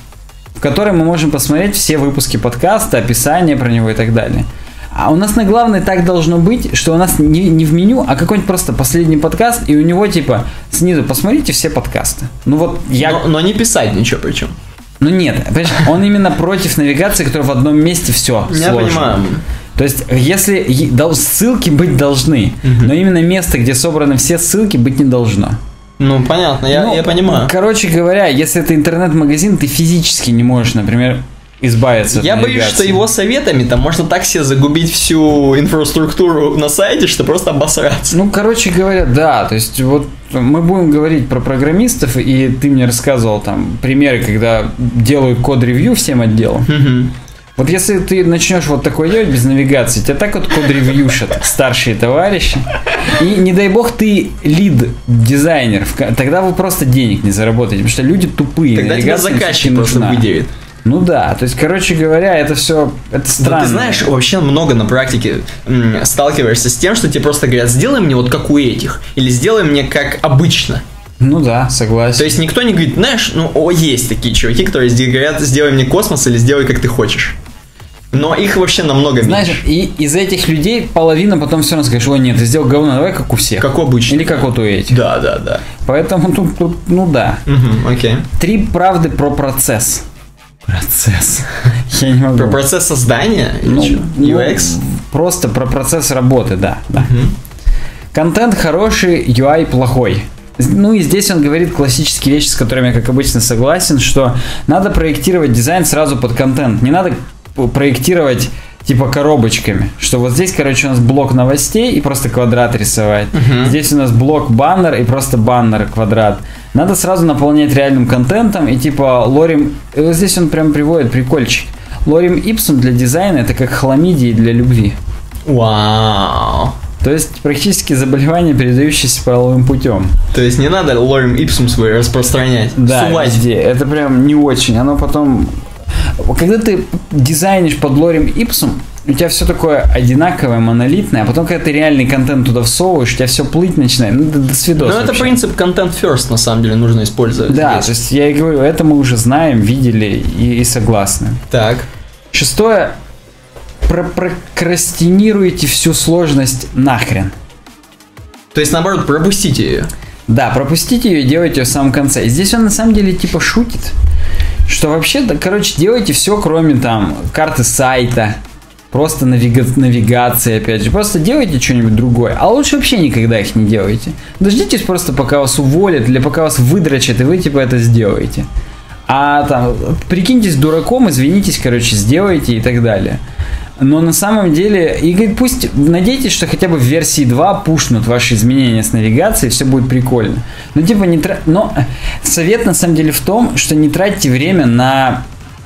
в которой мы можем посмотреть все выпуски подкаста, описание про него и так далее. А у нас на главной так должно быть, что у нас не, не в меню, а какой-нибудь просто последний подкаст, и у него типа снизу посмотрите все подкасты. Ну вот я... Но, но не писать ничего причем. Ну нет, понимаешь, он именно против навигации, которая в одном месте все Я сложно. понимаю. То есть, если ссылки быть должны, угу. но именно место, где собраны все ссылки, быть не должно. Ну, понятно, я, ну, я понимаю. Короче говоря, если это интернет-магазин, ты физически не можешь, например, избавиться я от навигации. боюсь, что его советами там можно так себе загубить всю инфраструктуру на сайте, что просто обосраться. Ну, короче говоря, да, то есть вот мы будем говорить про программистов, и ты мне рассказывал там примеры, когда делают код-ревью всем отделам. Угу. Вот если ты начнешь вот такое делать без навигации, тебя так вот код-ревьюшат старшие товарищи, и не дай бог ты лид-дизайнер, тогда вы просто денег не заработаете, потому что люди тупые. Тогда тебя заказчик просто выделит. Ну да, то есть, короче говоря, это все, это странно. Да, ты знаешь, вообще много на практике м, сталкиваешься с тем, что тебе просто говорят, сделай мне вот как у этих, или сделай мне как обычно. Ну да, согласен. То есть никто не говорит, знаешь, ну о, есть такие чуваки, которые говорят, сделай мне космос или сделай как ты хочешь. Но их вообще намного Знаешь, меньше. И из этих людей половина потом все равно скажет, о нет, ты сделал говно, давай как у всех. Как обычно. Или как вот у этих. Да, да, да. Поэтому тут, тут ну да. Угу, окей. Три правды про процесс. Процесс. Я не могу. Про процесс создания? Ну, или что? ю экс? Ну, просто про процесс работы, да. да. Угу. Контент хороший, ю ай плохой. Ну и здесь он говорит классические вещи, с которыми я, как обычно, согласен, что надо проектировать дизайн сразу под контент. Не надо проектировать типа коробочками, что вот здесь, короче, у нас блок новостей и просто квадрат рисовать. Uh-huh. Здесь у нас блок баннер и просто баннер квадрат. Надо сразу наполнять реальным контентом и типа лорем... И вот здесь он прям приводит прикольчик. Лорем ипсум для дизайна это как хламидии для любви. Вау. То есть практически заболевание, передающееся половым путем. То есть не надо лорем ипсум свой распространять. Да, сувать. везде. Это прям не очень. Оно потом... Когда ты дизайнишь под лорем ипсум, у тебя все такое одинаковое, монолитное, а потом, когда ты реальный контент туда всовываешь, у тебя все плыть начинает. Ну, до, до свидос. Ну, это принцип content first, на самом деле, нужно использовать. Да, здесь. то есть я и говорю, это мы уже знаем, видели и, и согласны. Так. Шестое. Про- прокрастинируйте всю сложность нахрен. То есть, наоборот, пропустите ее. Да, пропустите ее и делайте ее в самом конце. И здесь он на самом деле типа шутит. Что вообще, да, короче, делайте все, кроме там карты сайта, просто навига- навигации, опять же. Просто делайте что-нибудь другое. А лучше вообще никогда их не делайте. Дождитесь просто, пока вас уволят, или пока вас выдрачат, и вы типа это сделаете. А там, прикиньтесь дураком, извинитесь, короче, сделайте и так далее. Но на самом деле, и говорит, пусть надейтесь, что хотя бы в версии два пушнут ваши изменения с навигацией, все будет прикольно. Но типа не тра... Но совет на самом деле в том, что не тратьте время на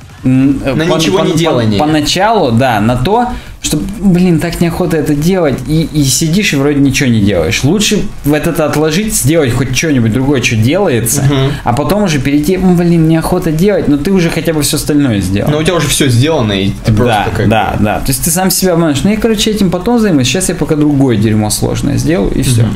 на по, ничего по, не делание. По, поначалу, да, на то, что, блин, так неохота это делать, и, и сидишь и вроде ничего не делаешь. Лучше вот это отложить, сделать хоть что-нибудь другое, что делается, uh-huh. а потом уже перейти, блин, неохота делать, но ты уже хотя бы все остальное сделал. Но у тебя уже все сделано, и ты да, просто как Да, да, то есть ты сам себя обманешь. Ну я, короче, этим потом займусь, сейчас я пока другое дерьмо сложное сделаю, и все. Uh-huh.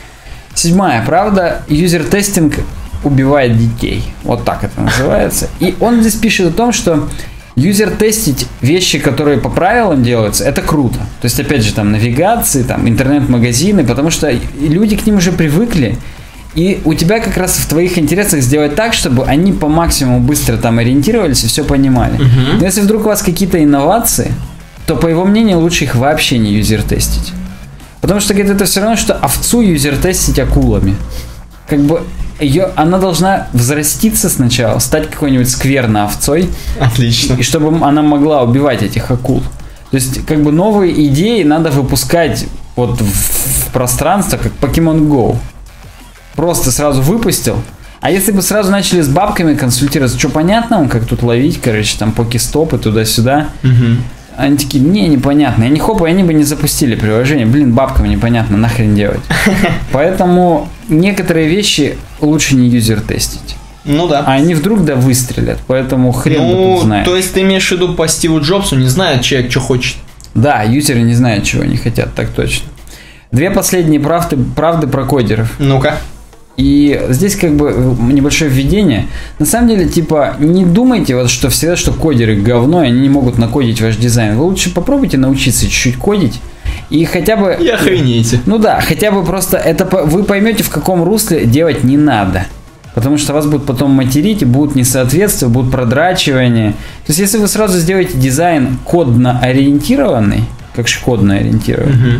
Седьмая правда, юзер-тестинг убивает детей. Вот так это называется. И он здесь пишет о том, что юзер-тестить вещи, которые по правилам делаются, это круто. То есть, опять же, там, навигации, там, интернет-магазины, потому что люди к ним уже привыкли, и у тебя как раз в твоих интересах сделать так, чтобы они по максимуму быстро там ориентировались и все понимали. Uh-huh. Но если вдруг у вас какие-то инновации, то, по его мнению, лучше их вообще не юзер-тестить. Потому что, говорит, это все равно, что овцу юзер-тестить акулами. Как бы ее, она должна взраститься сначала, стать какой-нибудь скверной овцой. Отлично. И чтобы она могла убивать этих акул. То есть, как бы новые идеи надо выпускать вот в, в пространство, как Pokemon Go. Просто сразу выпустил. А если бы сразу начали с бабками консультироваться, что понятно, как тут ловить, короче, там покестопы туда-сюда. Угу. Они такие, не, непонятно. И они хоп, и они бы не запустили приложение. Блин, бабкам непонятно, нахрен делать. Поэтому некоторые вещи лучше не юзер-тестить. Ну да. А они вдруг да выстрелят, поэтому хрен ну, бы тут знает. То есть ты имеешь в виду по Стиву Джобсу, не знает человек, что хочет. Да, юзеры не знают, чего они хотят, так точно. Две последние правды, правды про кодеров. Ну-ка. И здесь как бы небольшое введение. На самом деле, типа, не думайте, вот, что всегда, что кодеры говно, и они не могут накодить ваш дизайн. Вы лучше попробуйте научиться чуть-чуть кодить. И хотя бы... И охренейте. Ну да, хотя бы просто это вы поймете, в каком русле делать не надо. Потому что вас будут потом материть, и будут несоответствия, будут продрачивания. То есть, если вы сразу сделаете дизайн кодно ориентированный, как же кодно ориентированный, угу.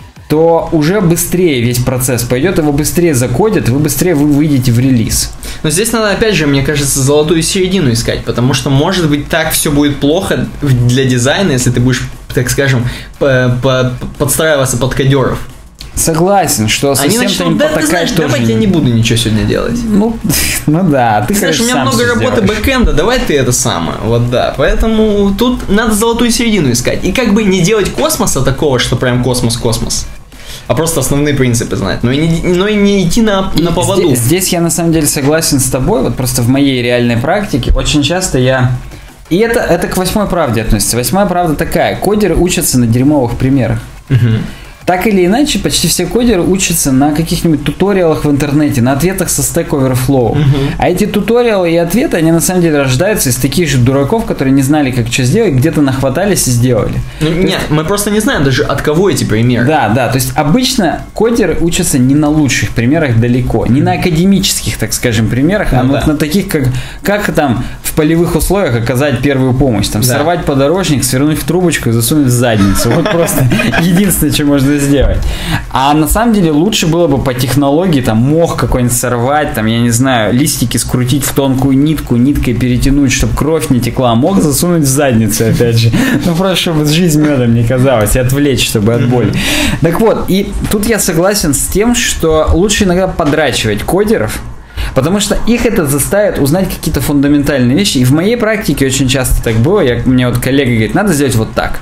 то уже быстрее весь процесс пойдет, его быстрее закодят, вы быстрее вы выйдете в релиз. Но здесь надо, опять же, мне кажется, золотую середину искать, потому что, может быть, так все будет плохо для дизайна, если ты будешь, так скажем, подстраиваться под кодеров. Согласен, что совсем-то им да, потакать знаешь, тоже... давайте я не буду ничего сегодня делать. Ну, ну да, ты, ты знаешь, конечно, у меня много работы бэкэнда, давай ты это самое. Вот да, поэтому тут надо золотую середину искать. И как бы не делать космоса такого, что прям космос-космос. А просто основные принципы знать. Но и не, но и не идти на, на поводу. Здесь, здесь я на самом деле согласен с тобой. Вот просто в моей реальной практике очень часто я... И это, это к восьмой правде относится. Восьмая правда такая. Кодеры учатся на дерьмовых примерах. Угу. так или иначе, почти все кодеры учатся на каких-нибудь туториалах в интернете, на ответах со Stack Overflow. Uh-huh. А эти туториалы и ответы, они на самом деле рождаются из таких же дураков, которые не знали, как что сделать, где-то нахватались и сделали. Ну, нет, есть... мы просто не знаем даже, от кого эти примеры. Да, да, то есть обычно кодеры учатся не на лучших примерах далеко, не на академических, так скажем, примерах, ну, а да. вот на таких, как, как там в полевых условиях оказать первую помощь, там, да. сорвать подорожник, свернуть в трубочку и засунуть в задницу. Вот просто единственное, что можно сделать. А на самом деле лучше было бы по технологии, там, мох какой-нибудь сорвать, там, я не знаю, листики скрутить в тонкую нитку, ниткой перетянуть, чтобы кровь не текла, мох засунуть в задницу, опять же. Ну, просто, чтобы жизнь медом не казалась, и отвлечь, чтобы от боли. Так вот, и тут я согласен с тем, что лучше иногда подрачивать кодеров, потому что их это заставит узнать какие-то фундаментальные вещи. И в моей практике очень часто так было. Я, мне вот коллега говорит, надо сделать вот так.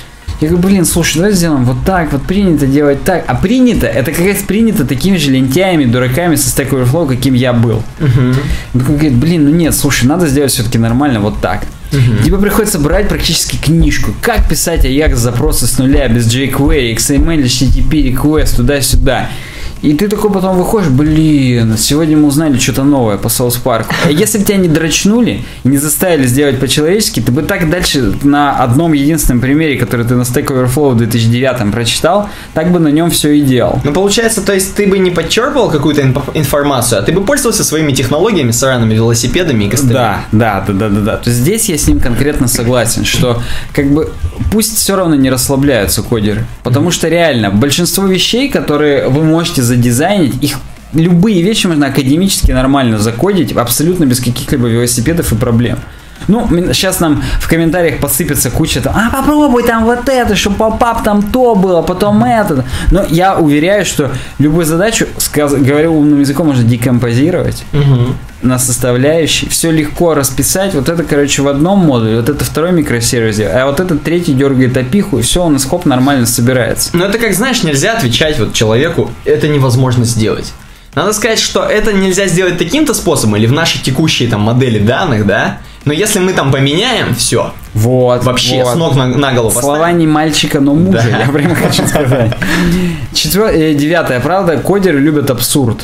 Я говорю, блин, слушай, давай сделаем вот так, вот принято делать так. А принято, это как раз принято такими же лентяями, дураками со Stack Overflow, каким я был. Uh-huh. Он говорит, блин, ну нет, слушай, надо сделать все-таки нормально вот так. Uh-huh. Тебе приходится брать практически книжку, как писать Ajax-запросы с нуля, без jQuery, икс эм эль, эйч ти ти пи, request, туда-сюда. И ты такой потом выходишь, блин, сегодня мы узнали что-то новое по South Park. А если бы тебя не дрочнули и не заставили сделать по-человечески, ты бы так дальше на одном единственном примере, который ты на Stack Overflow в две тысячи девятом прочитал, так бы на нем все и делал. Ну, получается, то есть ты бы не подчерпывал какую-то инф- информацию, а ты бы пользовался своими технологиями, сраными велосипедами и костылями. Да, да, да, да, да, да. То есть здесь я с ним конкретно согласен, что как бы пусть все равно не расслабляются кодеры, потому что реально большинство вещей, которые вы можете задизайнить, их любые вещи можно академически нормально закодить, абсолютно без каких-либо велосипедов и проблем. Ну, сейчас нам в комментариях посыпется куча там, а попробуй там вот это, чтобы поп-ап там то было, потом это. Но я уверяю, что любую задачу, сказ- говорю умным языком, можно декомпозировать угу. на составляющие, все легко расписать, вот это, короче, в одном модуле, вот это второй микросервис, а вот этот третий дергает опиху, и все, он из хоп нормально собирается. Но это как, знаешь, нельзя отвечать вот человеку, это невозможно сделать. Надо сказать, что это нельзя сделать таким-то способом, или в нашей текущей там модели данных, да, но если мы там поменяем все, вот, вообще вот. с ног на, на голову Слова поставим. не мальчика, но мужа, да. Я прямо хочу сказать. Четвер... Девятая правда, кодеры любят абсурд.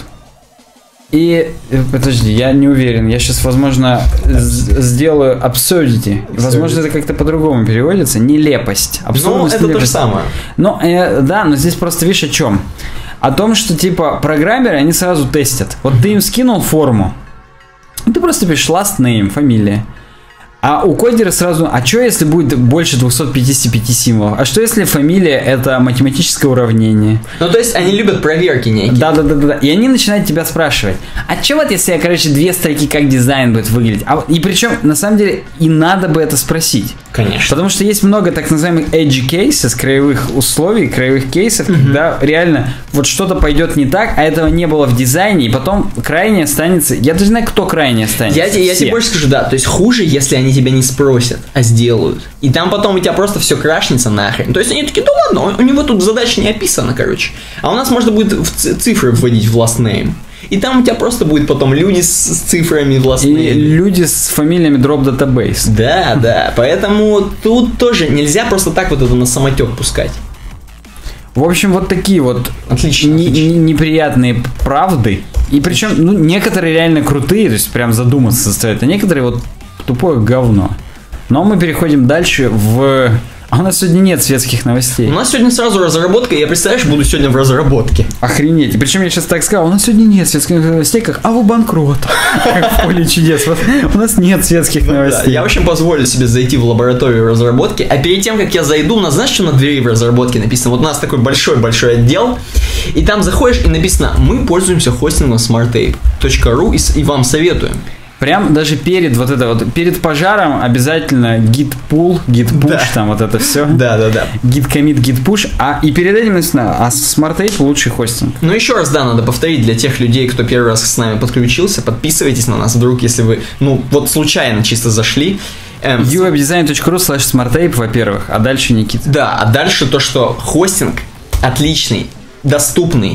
И, подожди, я не уверен, я сейчас, возможно, сделаю absurdity. Возможно, это как-то по-другому переводится. Нелепость. Абсурдность. Ну, это то же самое. Ну, э, да, но здесь просто видишь о чем. О том, что, типа, программеры, они сразу тестят. Вот ты им скинул форму, ты просто пишешь last name, фамилия. А у кодера сразу, а что если будет больше двести пятьдесят пять символов? А что если фамилия это математическое уравнение? Ну, то есть они любят проверки некие. Да-да-да. И они начинают тебя спрашивать, а что вот если я, короче, две строки, как дизайн будет выглядеть? А, и причем, на самом деле, и надо бы это спросить. Конечно. Потому что есть много так называемых edge cases, краевых условий, краевых кейсов, mm-hmm. когда реально вот что-то пойдет не так, а этого не было в дизайне, и потом крайне останется... Я даже не знаю, кто крайне останется. Я, я тебе больше скажу, да, то есть хуже, если они тебя не спросят, а сделают. И там потом у тебя просто все крашнется нахрен. То есть они такие, да ладно, у него тут задача не описана, короче. А у нас можно будет в цифры вводить в last name. И там у тебя просто будет потом люди с, с цифрами в last name. И люди с фамилиями drop database. Да, да. Поэтому тут тоже нельзя просто так вот это на самотек пускать. В общем, вот такие вот отлично, не, отлично. Не, неприятные правды. И причем, ну, некоторые реально крутые, то есть прям задуматься заставят, а некоторые вот тупое говно. Но мы переходим дальше в... А у нас сегодня нет светских новостей. У нас сегодня сразу разработка, я, представляешь, буду сегодня в разработке. Охренеть. И причем я сейчас так сказал, у нас сегодня нет светских новостей, как а вы банкрот. Как в поле чудес. У нас нет светских новостей. Я, в общем, позволю себе зайти в лабораторию разработки. А перед тем, как я зайду, у нас, знаешь, что на двери в разработке написано? Вот у нас такой большой-большой отдел, и там заходишь, и написано, мы пользуемся хостингом smartape точка ру и вам советуем. Прям даже перед вот это вот, перед пожаром обязательно git pull, git push, да. Там вот это все. Да, да, да. Git commit, git push, а и перед этим написано, а smartape лучший хостинг. Ну еще раз, да, надо повторить для тех людей, кто первый раз с нами подключился, подписывайтесь на нас, вдруг, если вы, ну, вот случайно чисто зашли. Эм, ю веб дизайн точка ру слэш smartape, во-первых, а дальше Никита. Да, а дальше то, что хостинг отличный, доступный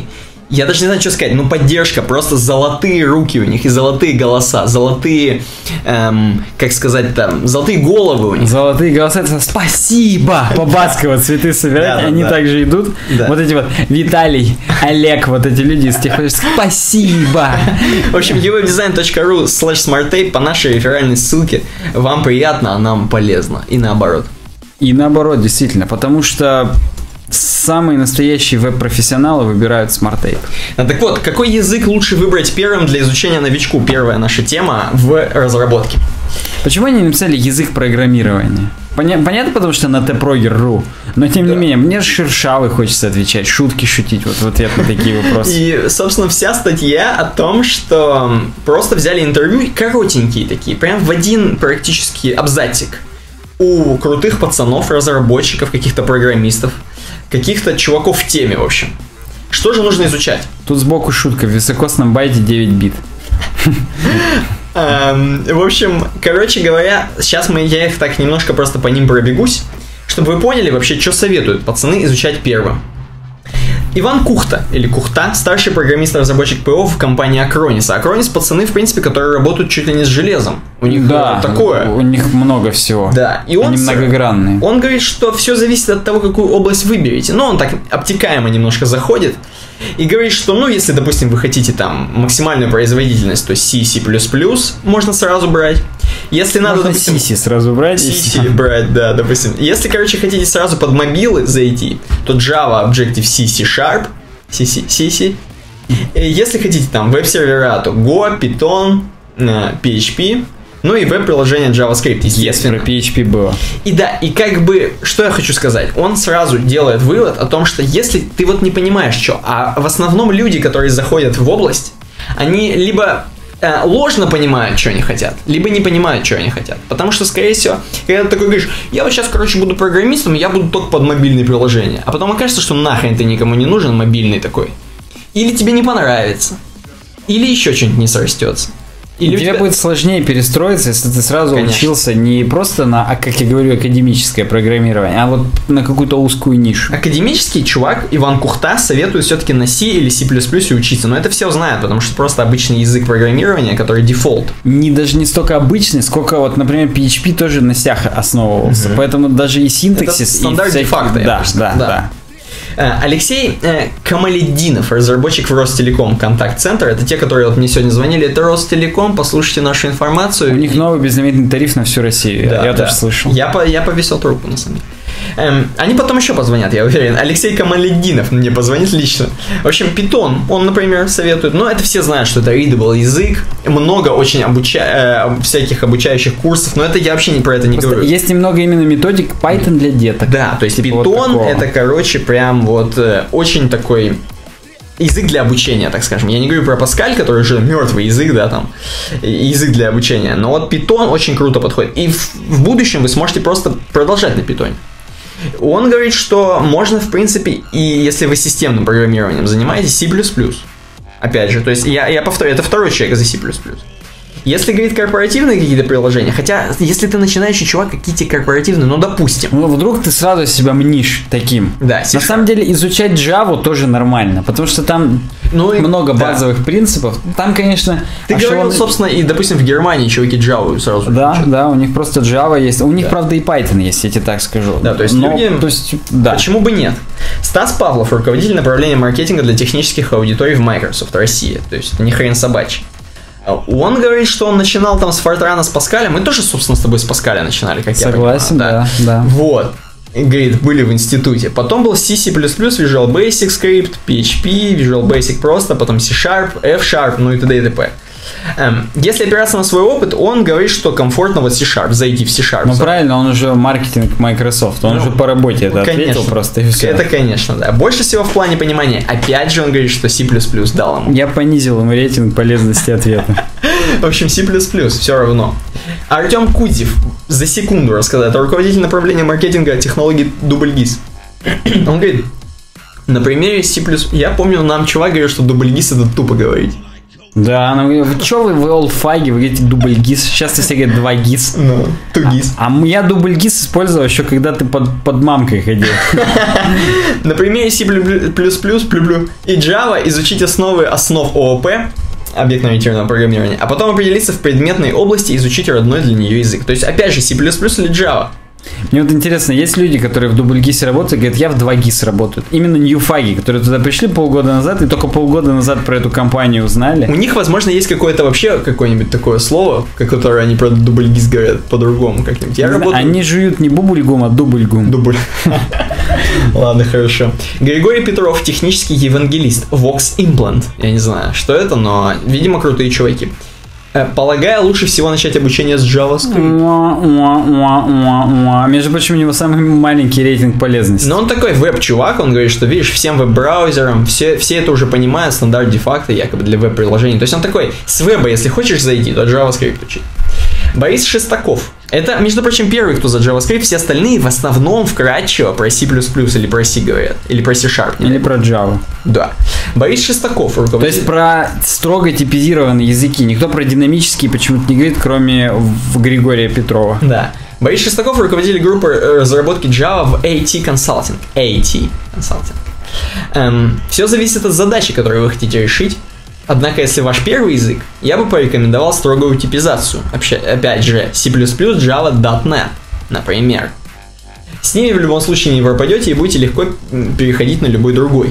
я даже не знаю, что сказать, ну поддержка, просто золотые руки у них и золотые голоса, золотые, эм, как сказать там, золотые головы у них. Золотые голоса, это спасибо! По-басково цветы собирать, они также идут. Вот эти вот Виталий, Олег, вот эти люди из тех, спасибо! В общем, uwebdesign точка ру слэш smarttape по нашей реферальной ссылке. Вам приятно, а нам полезно. И наоборот. И наоборот, действительно, потому что самые настоящие веб-профессионалы выбирают SmartTape. А, так вот, какой язык лучше выбрать первым для изучения новичку? Первая наша тема в разработке. Почему они написали язык программирования? Поня- понятно, потому что на tproger точка ру, но тем да. не менее, мне шершавый хочется отвечать, шутки шутить вот в ответ на такие вопросы. И, собственно, вся статья о том, что просто взяли интервью, коротенькие такие, прям в один практически абзацик у крутых пацанов, разработчиков, каких-то программистов, каких-то чуваков в теме, в общем. Что же нужно изучать? Тут сбоку шутка, в високосном байте девять бит. В общем, короче говоря, сейчас мы, я их так немножко просто по ним пробегусь, чтобы вы поняли вообще, что советуют пацаны изучать первым. Иван Кухта, или Кухта, старший программист-разработчик ПО в компании Acronis. Acronis пацаны, в принципе, которые работают чуть ли не с железом. У них да, такое. У них много всего. Да, и он, они многогранные. Он говорит, что все зависит от того, какую область выберете. Но он так обтекаемо немножко заходит. И говорит, что, ну, если, допустим, вы хотите там максимальную производительность, то C, C++ можно сразу брать. Если надо, можно допустим... C сразу брать. C брать, да, допустим. Если, короче, хотите сразу под мобилы зайти, то Java, Objective-C, C-Sharp, C, C, C, C. Если хотите там веб-сервера, то Go, Python, пи эйч пи, ну и веб-приложение JavaScript, естественно. Про пи эйч пи было. И да, и как бы, что я хочу сказать, он сразу делает вывод о том, что если ты вот не понимаешь, что, а в основном люди, которые заходят в область, они либо э, ложно понимают, что они хотят, либо не понимают, что они хотят. Потому что, скорее всего, когда ты такой говоришь, я вот сейчас, короче, буду программистом, я буду только под мобильные приложения. А потом окажется, что нахрен ты никому не нужен, мобильный такой. Или тебе не понравится, или еще что-нибудь не срастется. Или тебе тебя... будет сложнее перестроиться, если ты сразу Конечно. учился не просто на, а, как я говорю, академическое программирование, а вот на какую-то узкую нишу. Академический чувак Иван Кухта советует все-таки на C или C++ учиться, но это все знают, потому что просто обычный язык программирования, который дефолт. Не даже не столько обычный, сколько вот, например, пи эйч пи тоже на сях основывался, mm-hmm. поэтому даже и синтаксис, это стандарт и всякие... де-факто. Да, да, да, да. Алексей э, Камалетдинов, разработчик в Ростелеком контакт-центр. Это те, которые вот мне сегодня звонили. Это Ростелеком, послушайте нашу информацию. У них новый безлимитный тариф на всю Россию. Да, я да. тоже слышал. Я, по, я повесил трубку, на самом деле. Эм, они потом еще позвонят, я уверен. Алексей Камалетдинов мне позвонит лично. В общем, Python, он, например, советует. Но это все знают, что это readable язык. Много очень обуча... э, всяких обучающих курсов. Но это я вообще не про это не Просто говорю. Есть немного именно методик Python для деток. Да, то есть типа Python вот это, короче, прям вот э, очень такой... язык для обучения, так скажем. Я не говорю про Паскаль, который же мертвый язык, да, там, язык для обучения. Но вот Python очень круто подходит. И в, в будущем вы сможете просто продолжать на Python. Он говорит, что можно, в принципе, и если вы системным программированием занимаетесь, C++. Опять же, то есть я, я повторю, это второй человек за C++. Если, говорит, корпоративные какие-то приложения, хотя, если ты начинающий чувак, какие-то корпоративные, ну, допустим. Ну, вдруг ты сразу себя мнишь таким. Да, C-Sharp. На самом деле, изучать Java тоже нормально, потому что там ну, много да. базовых принципов. Там, конечно... Ты а говорил, он... собственно, и, допустим, в Германии чуваки Java сразу Да, учат. Да, у них просто Java есть. У них, да. правда, и Python есть, я тебе так скажу. Да, то есть Но, люди... То есть, да. Почему бы нет? Стас Павлов, руководитель направления маркетинга для технических аудиторий в Microsoft Россия. То есть, это не хрен собачий. Он говорит, что он начинал там с Фортрана, с Паскаля. Мы тоже, собственно, с тобой с Паскаля начинали, как Согласен, я понимаю. да, да. Вот. Говорит, были в институте. Потом был C, C++, Visual Basic Script, пи эйч пи, Visual Basic просто, потом C-Sharp, F-Sharp, ну и т.д. и т.п. Эм, если опираться на свой опыт, он говорит, что комфортно вот C-Sharp, зайти в C-Sharp. Ну правильно, он уже маркетинг Microsoft, он ну, уже по работе это конечно, ответил просто и все. Это, конечно, да. Больше всего в плане понимания. Опять же он говорит, что C++ дал ему. Я понизил ему рейтинг полезности ответа. В общем, C++, все равно. Артем Кудзев за секунду рассказал. Это руководитель направления маркетинга технологий Дубльгиз. Он говорит, на примере C++, я помню, нам чувак говорил, что Дубльгиз это тупо говорить. Да, ну что вы, вы олдфаги, вы говорите дубль гис, сейчас все говорят два гис. Ну, ту гис. А, а я дубль гис использовал еще, когда ты под, под мамкой ходил. На примере C++, и Java изучить основы основ ООП, объектно-ориентированного программирования, а потом определиться в предметной области и изучить родной для нее язык. То есть, опять же, C++ или Java. Мне вот интересно, есть люди, которые в дубль гис работают, говорят, я в два гис работаю. Именно ньюфаги, которые туда пришли полгода назад и только полгода назад про эту компанию узнали. У них, возможно, есть какое-то вообще какое-нибудь такое слово, которое они про дубль гис говорят по-другому как-нибудь. Я работаю... Они жуют не бубльгум, а дубльгум. Дубль. Ладно, хорошо. Григорий Петров, технический евангелист, Vox Implant. Я не знаю, что это, но, видимо, крутые чуваки. Полагаю, лучше всего начать обучение с JavaScript. Между прочим, у него самый маленький рейтинг полезности. Но он такой веб-чувак, он говорит, что, видишь, всем веб-браузерам, все, все это уже понимают, стандарт де-факто якобы для веб-приложений. То есть он такой, с веба, если хочешь зайти, то JavaScript учить. Борис Шестаков. Это, между прочим, первый, кто за JavaScript, все остальные в основном вкратчиво про C++ или про C говорят, или про C-Sharp. Или про Java. Да. Борис Шестаков, руководитель... То есть про строго типизированные языки. Никто про динамические почему-то не говорит, кроме Григория Петрова. Да. Борис Шестаков, руководитель группы разработки Java в эй ти Consulting. эй ти Consulting. Эм, все зависит от задачи, которую вы хотите решить. Однако, если ваш первый язык, я бы порекомендовал строгую типизацию. Опять же, C++, Java, .дот нет, например. С ними в любом случае не пропадете и будете легко переходить на любой другой.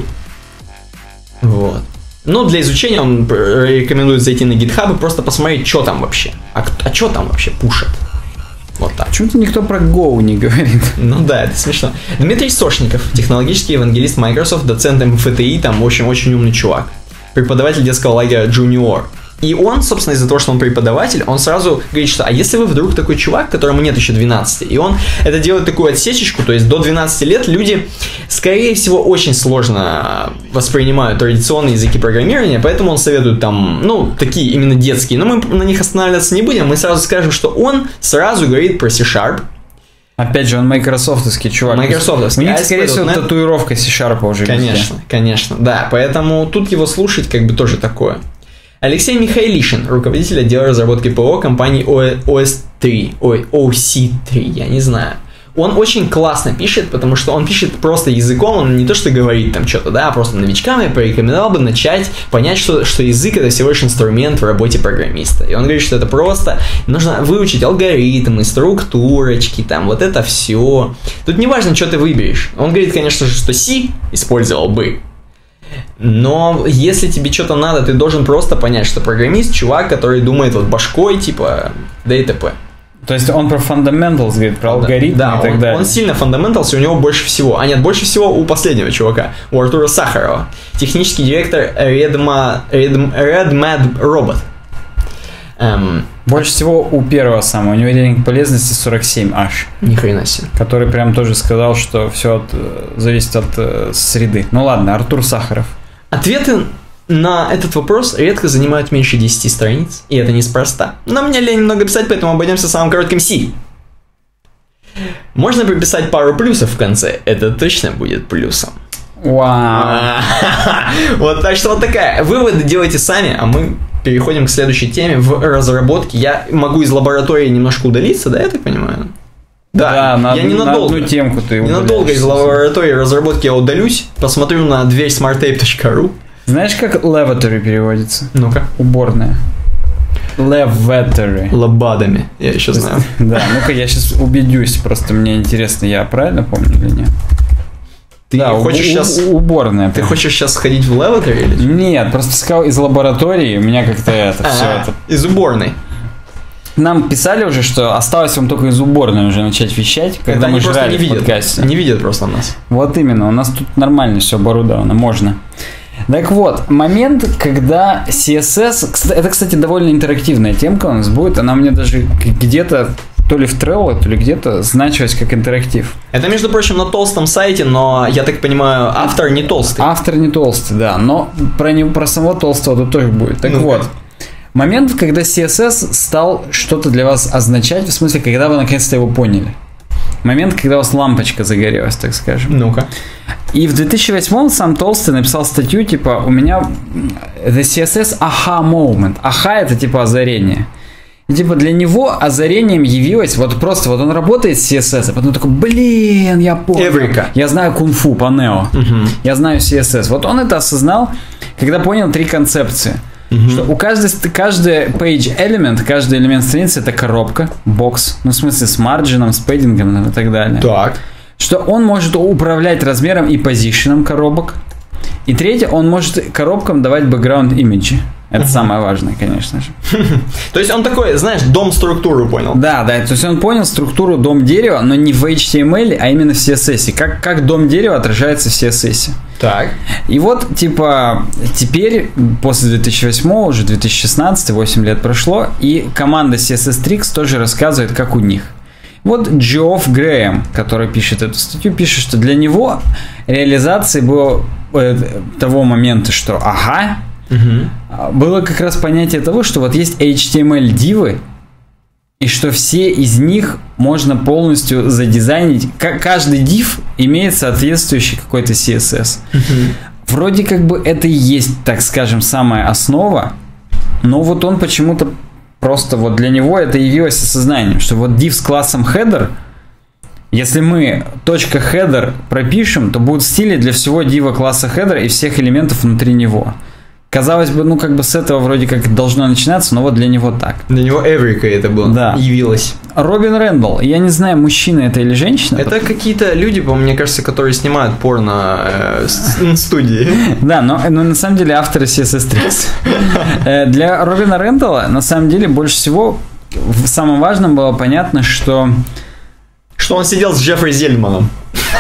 Вот. Ну, для изучения он рекомендует зайти на GitHub и просто посмотреть, что там вообще. А, а что там вообще пушат? Вот так. Почему-то никто про Go не говорит. Ну да, это смешно. Дмитрий Сошников, технологический евангелист Microsoft, доцент эм эф тэ и, там, в общем, очень умный чувак. Преподаватель детского лагеря Junior. И он, собственно, из-за того, что он преподаватель, он сразу говорит, что а если вы вдруг такой чувак, которому нет еще двенадцати, и он это делает такую отсечечку, то есть до двенадцати лет люди, скорее всего, очень сложно воспринимают традиционные языки программирования, поэтому он советует там, ну, такие именно детские, но мы на них останавливаться не будем, мы сразу скажем, что он сразу говорит про C-Sharp. Опять же, он майкрософтовский чувак. Майкрософтовский. У них, скорее всего, татуировка C-Sharp уже. Конечно, везде. Конечно, да. Поэтому тут его слушать как бы тоже такое. Алексей Михайлишин, руководитель отдела разработки ПО компании о эс три, ой, о си три, я не знаю. Он очень классно пишет, потому что он пишет просто языком, он не то что говорит там что-то, да, а просто новичкам я порекомендовал бы начать понять, что, что язык это всего лишь инструмент в работе программиста. И он говорит, что это просто нужно выучить алгоритмы, структурочки, там, вот это все. Тут не важно, что ты выберешь. Он говорит, конечно же, что C использовал бы. Но если тебе что-то надо, ты должен просто понять, что программист, чувак, который думает вот башкой, типа, да и т.п. То есть он про fundamentals говорит, про алгоритмы да, и так он, далее. Он сильно fundamentals, у него больше всего. А нет, больше всего у последнего чувака, у Артура Сахарова. Технический директор Redma, Redm, RedMad Robot. Эм, больше всего у первого самого. У него рейтинг полезности сорок семь аж. Ни хрена себе. Который прям тоже сказал, что все от, зависит от э, среды. Ну ладно, Артур Сахаров. Ответы на этот вопрос редко занимают меньше десяти страниц, и это неспроста. Но мне лень много писать, поэтому обойдемся самым коротким C. Можно приписать пару плюсов в конце, это точно будет плюсом. Вау. Вот так что вот такая. Выводы делайте сами, а мы переходим к следующей теме в разработке. Я могу из лаборатории немножко удалиться, да, я так понимаю? Да, да, я на, ненадолго, на одну темку ты ненадолго из лаборатории разработки я удалюсь, посмотрю на дверь smarttape точка ру. Знаешь, как lavatory переводится? Ну-ка. Уборная. Lavatory. Лобадами, я еще есть, знаю. Да, ну-ка я сейчас убедюсь, просто мне интересно, я правильно помню или нет? Ты да, хочешь у- сейчас... уборная. Ты прям. хочешь сейчас сходить в lavatory или что? Нет, просто сказал из лаборатории, у меня как-то это, все А, это. из уборной. Нам писали уже, что осталось вам только из уборной уже начать вещать, когда Это мы они просто жрали не в видят. подкасте. Не видят просто нас. Вот именно, у нас тут нормально все оборудовано, можно. Так вот, момент, когда си эс эс... кста- Это, кстати, довольно интерактивная темка у нас будет. Она у меня даже где-то, то ли в Trello, то ли где-то значилась как интерактив. Это, между прочим, на толстом сайте, но, я так понимаю, автор не толстый. Автор не толстый, да, но про, не, про самого толстого тут тоже будет. Так Ну-ка. вот, момент, когда си эс эс стал что-то для вас означать, в смысле, когда вы наконец-то его поняли. Момент, когда у вас лампочка загорелась, так скажем. Ну-ка. И в две тысячи восьмом сам Толстый написал статью, типа, у меня The си эс эс aha moment. Aha это типа озарение. И типа для него озарением явилось, вот просто вот он работает с си эс эс, а потом такой, блин, я понял. Эврика. Я знаю кунг-фу по Нео. Угу. Я знаю си эс эс. Вот он это осознал, когда понял три концепции. Угу. Что у каждой, каждый page element, каждый элемент страницы это коробка, бокс, ну в смысле с марджином, с пэддингом и так далее. Так. Что он может управлять размером и позиционом коробок. И третье, он может коробкам давать background имиджи. Это uh-huh. самое важное, конечно же. То есть он такой, знаешь, дом-структуру понял. Да, да, то есть он понял структуру дом-дерева, но не в эйч ти эм эл, а именно в си эс эс. Как, как дом-дерева отражается в си эс эс. Так. И вот, типа, теперь, после две тысячи восьмого, уже две тысячи шестнадцатый, восемь лет прошло, и команда си эс эс Tricks тоже рассказывает, как у них. Вот Джофф Грэем, который пишет эту статью, пишет, что для него реализацией было э, того момента, что ага, угу. было как раз понятие того, что вот есть эйч ти эм эл-дивы, и что все из них можно полностью задизайнить. К- каждый div имеет соответствующий какой-то си эс эс. Угу. Вроде как бы это и есть, так скажем, самая основа, но вот он почему-то просто вот для него это явилось осознанием, что вот div с классом header, если мы точка header пропишем, то будут стили для всего дива класса header и всех элементов внутри него. Казалось бы, ну как бы с этого вроде как должно начинаться, но вот для него так. Для него Эврика это было, да. Явилось. Робин Рэндалл, я не знаю, мужчина это или женщина. Это потому... какие-то люди, по-моему, мне кажется, которые снимают порно э, в студии. Да, но, но на самом деле авторы си эс эс Tricks. Для Робина Рэндалла на самом деле больше всего самым важным было понятно, что... Что он сидел с Джеффри Зельдманом.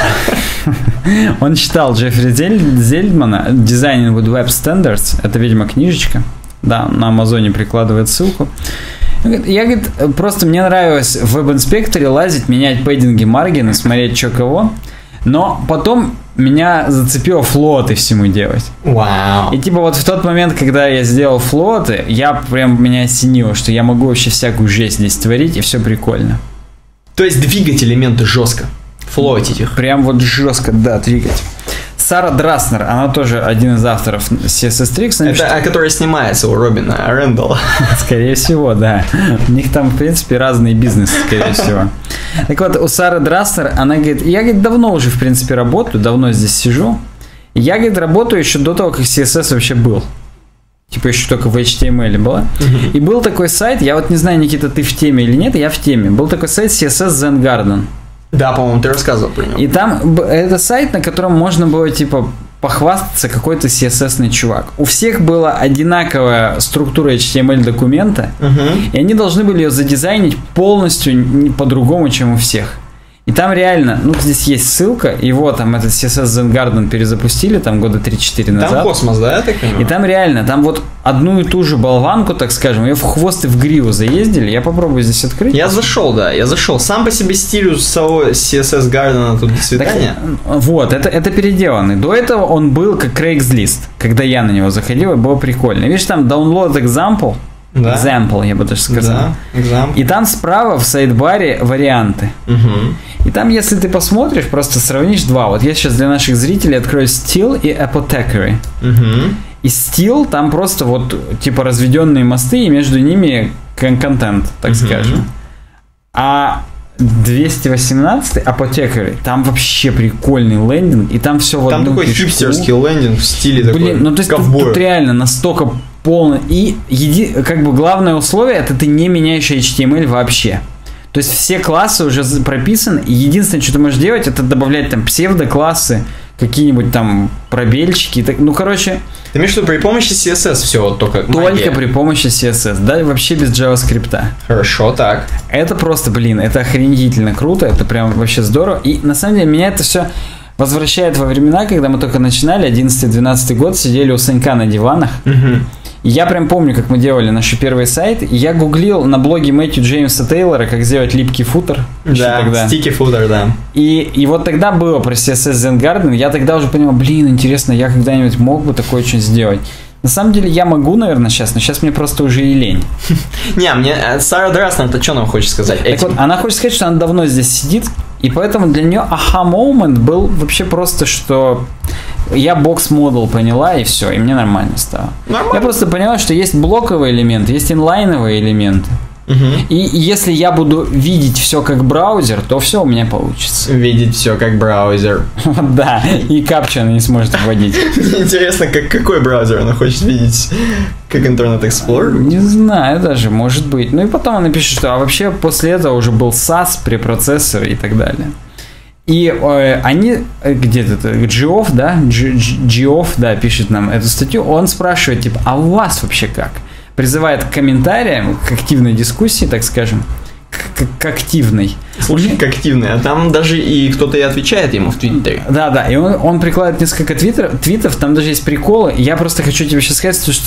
Он читал Джеффри Зельдмана Designing with Web Standards. Это, видимо, книжечка. Да, на Амазоне прикладывает ссылку. Я, говорит, просто мне нравилось в веб-инспекторе лазить, менять пэддинги, маргины, смотреть, что кого. Но потом меня зацепило флоты всему делать. Вау. И типа вот в тот момент, когда я сделал флоты, я прям меня осенило, что я могу вообще всякую жесть здесь творить, и все прикольно. То есть двигать элементы жестко. Флотить их. Прям вот жестко, да, двигать. Сара Драснер, она тоже один из авторов си эс эс Tricks. Это, что... которая снимается у Робина Рэндалла. Скорее всего, да. У них там, в принципе, разные бизнесы, скорее всего. Так вот, у Сары Драснер, она говорит, я, говорит, давно уже, в принципе, работаю, давно здесь сижу. Я, говорит, работаю еще до того, как си эс эс вообще был. Типа еще только в эйч ти эм эл было. Uh-huh. И был такой сайт, я вот не знаю, Никита, ты в теме или нет, я в теме. Был такой сайт си эс эс Zen Garden. Да, по-моему, ты рассказывал про него. И там это сайт, на котором можно было, типа, похвастаться какой-то си эс эс-ный чувак. У всех была одинаковая структура эйч ти эм эл документа, uh-huh. и они должны были ее задизайнить полностью по-другому, чем у всех. И там реально, ну, здесь есть ссылка, его там этот си эс эс Zen Garden перезапустили, там года три-четыре назад. Там космос, да, я так понимаю? И там реально, там вот одну и ту же болванку, так скажем, ее в хвост и в гриву заездили, я попробую здесь открыть. Я зашел, да, я зашел. Сам по себе стилю самого си эс эс Garden тут до свидания. Так, вот, это, это переделанный. До этого он был как Craigslist, когда я на него заходил, и было прикольно. Видишь, там download example. Да. Example, я бы даже сказал. Да, и там справа в сайдбаре варианты. Угу. И там, если ты посмотришь, просто сравнишь два. Вот я сейчас для наших зрителей открою Steel и Apothecary. Угу. И Steel там просто вот типа разведенные мосты, и между ними контент, так угу. скажем. А двести восемнадцать Apothecary, там вообще прикольный лендинг, и там все в одну Там такой кишку. Хипстерский лендинг в стиле Блин, такой ну то есть тут, тут реально настолько полно. И еди... как бы главное условие, это ты не меняешь эйч ти эм эл вообще. То есть все классы уже прописаны, и единственное, что ты можешь делать, это добавлять там псевдоклассы, какие-нибудь там пробельчики. Так, ну, короче... Ты имеешь в виду при помощи си эс эс все, вот только Только магия. При помощи си эс эс, да, вообще без JavaScript. Хорошо, так. Это просто, блин, это охренительно круто, это прям вообще здорово. И на самом деле меня это все возвращает во времена, когда мы только начинали, одиннадцатый-двенадцатый год, сидели у Санька на диванах. Угу. И я прям помню, как мы делали наш первый сайт, и я гуглил на блоге Мэтью Джеймса Тейлора, как сделать липкий футер. Да, стики футер, да. И, и вот тогда было про си эс эс Zen Garden, я тогда уже понимал, блин, интересно, я когда-нибудь мог бы такое что-нибудь сделать. На самом деле я могу, наверное, сейчас, но сейчас мне просто уже и лень. Не, мне Сара Драснер, это что нам хочет сказать? Так вот, она хочет сказать, что она давно здесь сидит, И поэтому для нее аха-момент был вообще просто, что я бокс-модел поняла, и все, и мне нормально стало. Нормально. Я просто поняла, что есть блоковые элементы, есть инлайновые элементы. Угу. И если я буду видеть все как браузер, то все у меня получится. Видеть все как браузер. Да, и капча она не сможет вводить. Интересно, как, какой браузер она хочет видеть? Как Internet Explorer? Не знаю даже, может быть. Ну и потом она пишет, что а вообще после этого уже был сас, препроцессор и так далее. И э, они, где-то, Geoff, да, Geoff, да, пишет нам эту статью, он спрашивает, типа, а у вас вообще как? Призывает к комментариям, к активной дискуссии, так скажем, к, к, к активной. Слушай, к активной, а там даже и кто-то и отвечает ему в Твиттере. Да, да, и он, он прикладывает несколько твиттер, твитов, там даже есть приколы. Я просто хочу тебе сейчас сказать, что,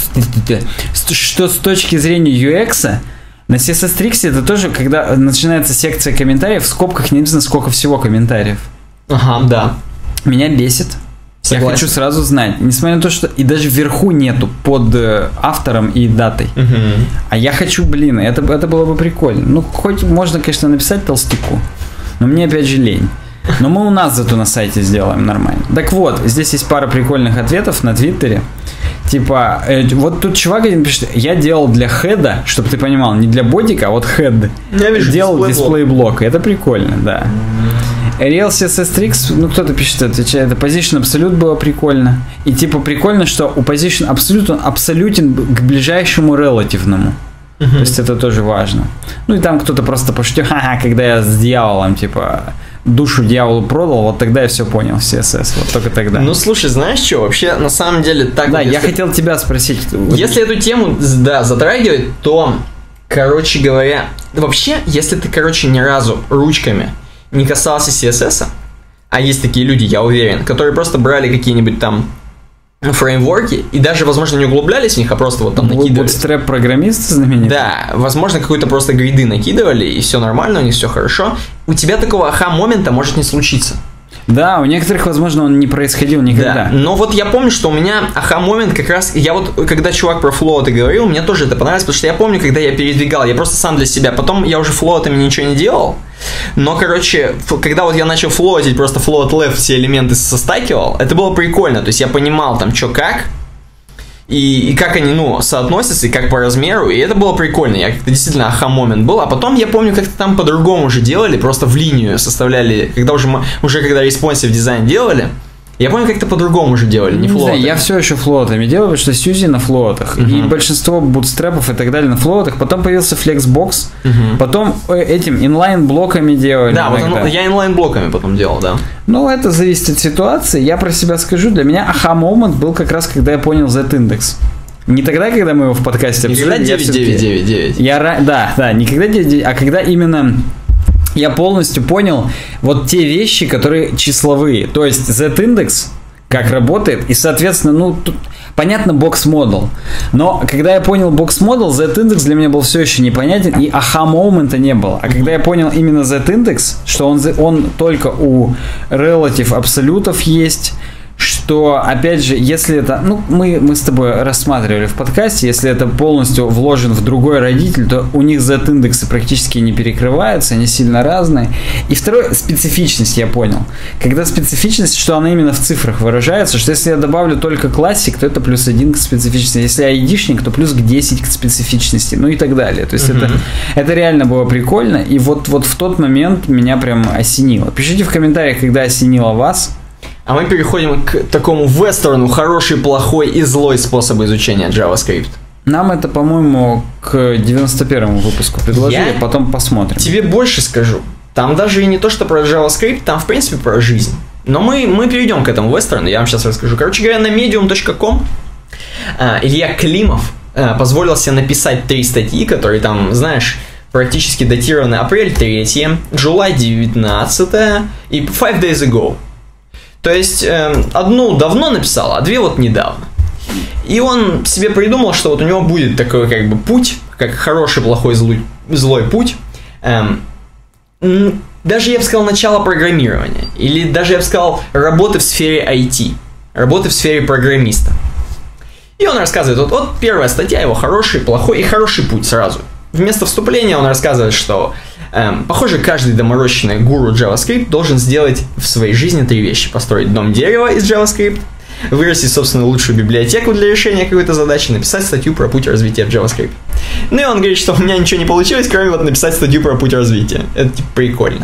что, что с точки зрения ю экс на си эс эс Tricks это тоже, когда начинается секция комментариев, в скобках не знаю, сколько всего комментариев. Ага, да. Меня бесит. Согласен. Я хочу сразу знать, несмотря на то, что и даже вверху нету под э, автором и датой. Угу. А я хочу, блин, это, это было бы прикольно. Ну, хоть можно, конечно, написать толстяку, но мне опять же лень. Но мы у нас зато на сайте сделаем нормально. Так вот, здесь есть пара прикольных ответов на Твиттере. Типа, э, вот тут чувак один пишет, я делал для хеда, чтобы ты понимал, не для бодика, а вот хед. Я вижу, делал дисплей-блок. Это прикольно, да. Real си эс эс Tricks, ну кто-то пишет, отвечает, это Position Absolute было прикольно. И типа прикольно, что у Position Absolute он абсолютен к ближайшему релативному. Uh-huh. То есть это тоже важно. Ну и там кто-то просто пошутил, ха-ха, когда я с дьяволом, типа, душу дьяволу продал, вот тогда я все понял в си эс эс, вот только тогда. Ну слушай, знаешь что, вообще на самом деле так... Да, вот, я хотел тебя спросить. Если эту тему, да, затрагивать, то, короче говоря, вообще, если ты, короче, ни разу ручками не касался си эс эс, а есть такие люди, я уверен, которые просто брали какие-нибудь там фреймворки и даже, возможно, не углублялись в них, а просто вот там накидывали. Bootstrap-программисты знаменитые? Да, возможно, какой-то просто гриды накидывали, и все нормально, у них все хорошо. У тебя такого аха-момента может не случиться. Да, у некоторых, возможно, он не происходил никогда. Да, но вот я помню, что у меня аха-момент как раз... Я вот, когда чувак про флоуты говорил, мне тоже это понравилось, потому что я помню, когда я передвигал, я просто сам для себя, потом я уже флоутами ничего не делал, но, короче, когда вот я начал флоутить, просто float left все элементы состакивал, это было прикольно, то есть я понимал там, что как, и, и как они, ну, соотносятся, и как по размеру, и это было прикольно, я как-то действительно аха-момент был, а потом я помню, как-то там по-другому уже делали, просто в линию составляли, когда уже, уже когда responsive дизайн делали, я помню, как-то по-другому уже делали, не, не флоутами. Я все еще флоутами делаю, потому что Сьюзи на флоутах, uh-huh. и большинство бутстрапов и так далее на флоутах, потом появился Flexbox, uh-huh. потом этим инлайн-блоками делали. Да, вот он, я инлайн-блоками потом делал, да. Ну, это зависит от ситуации, я про себя скажу, для меня аха-момент был как раз, когда я понял Z-индекс. Не тогда, когда мы его в подкасте обсуждали. Никогда девять девять девять девять. Я, да, да, не когда девять девять, а когда именно... Я полностью понял вот те вещи, которые числовые. То есть Z-индекс, как работает, и, соответственно, ну, тут понятно бокс-модел. Но когда я понял бокс-модел, Z-индекс для меня был все еще непонятен, и аха-момента не было. А когда я понял именно Z-индекс, что он, он только у relative абсолютов есть, что, опять же, если это, ну, мы, мы с тобой рассматривали в подкасте, если это полностью вложен в другой родитель, то у них Z-индексы практически не перекрываются, они сильно разные. И второе, специфичность я понял. Когда специфичность, что она именно в цифрах выражается, что если я добавлю только классик, то это плюс один к специфичности. Если айдишник, то плюс к десять к специфичности, ну и так далее. То есть uh-huh. это, это реально было прикольно, и вот, вот в тот момент меня прям осенило. Пишите в комментариях, когда осенило вас. А мы переходим к такому вестерну, хороший, плохой и злой способу изучения JavaScript. Нам это, по-моему, к девяносто первому выпуску предложили, я потом посмотрим. Тебе больше скажу. Там даже и не то, что про JavaScript, там, в принципе, про жизнь. Но мы, мы перейдем к этому вестерну, я вам сейчас расскажу. Короче говоря, на medium точка com Илья Климов позволил себе написать три статьи, которые там, знаешь, практически датированы апрель третьего, July девятнадцатого и five days ago. То есть, э, одну давно написал, а две вот недавно. И он себе придумал, что вот у него будет такой как бы путь, как хороший, плохой, злой, злой путь. Эм, даже я бы сказал начало программирования. Или даже я бы сказал работы в сфере ай ти. Работы в сфере программиста. И он рассказывает, вот, вот первая статья его, хороший, плохой и хороший путь сразу. Вместо вступления он рассказывает, что Эм, похоже, каждый доморощенный гуру JavaScript должен сделать в своей жизни три вещи. Построить дом дерева из JavaScript, вырастить, собственно, лучшую библиотеку для решения какой-то задачи, написать статью про путь развития в JavaScript. Ну и он говорит, что у меня ничего не получилось, кроме вот написать статью про путь развития. Это типа прикольно.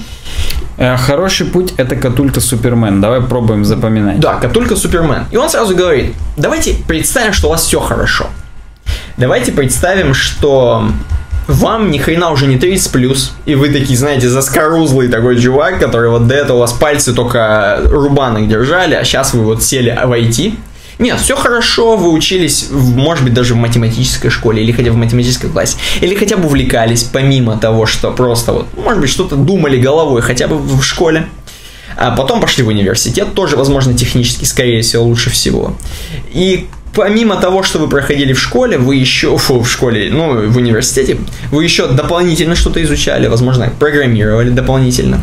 Хороший путь — это Катулька Супермен. Давай пробуем запоминать. Да, Катулька Супермен. И он сразу говорит, давайте представим, что у вас все хорошо. Давайте представим, что вам ни хрена уже не тридцать плюс, и вы такие, знаете, заскорузлый такой чувак, который вот до этого у вас пальцы только рубанок держали, а сейчас вы вот сели в ай ти. Нет, все хорошо, вы учились, в, может быть, даже в математической школе, или хотя бы в математическом классе, или хотя бы увлекались, помимо того, что просто вот, может быть, что-то думали головой, хотя бы в школе. А потом пошли в университет, тоже, возможно, технически, скорее всего, лучше всего. И помимо того, что вы проходили в школе, вы еще, фу, в школе, ну, в университете, вы еще дополнительно что-то изучали, возможно, программировали дополнительно.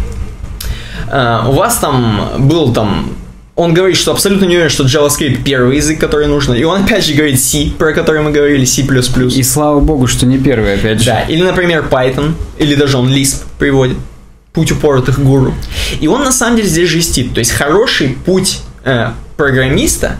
А, у вас там был там... Он говорит, что абсолютно не уверен, что JavaScript первый язык, который нужно. И он опять же говорит C, про который мы говорили, C++. И слава богу, что не первый, опять же. Да, или, например, Python, или даже он Lisp приводит. Путь упоротых гуру. И он на самом деле здесь жестит. То есть хороший путь э, программиста,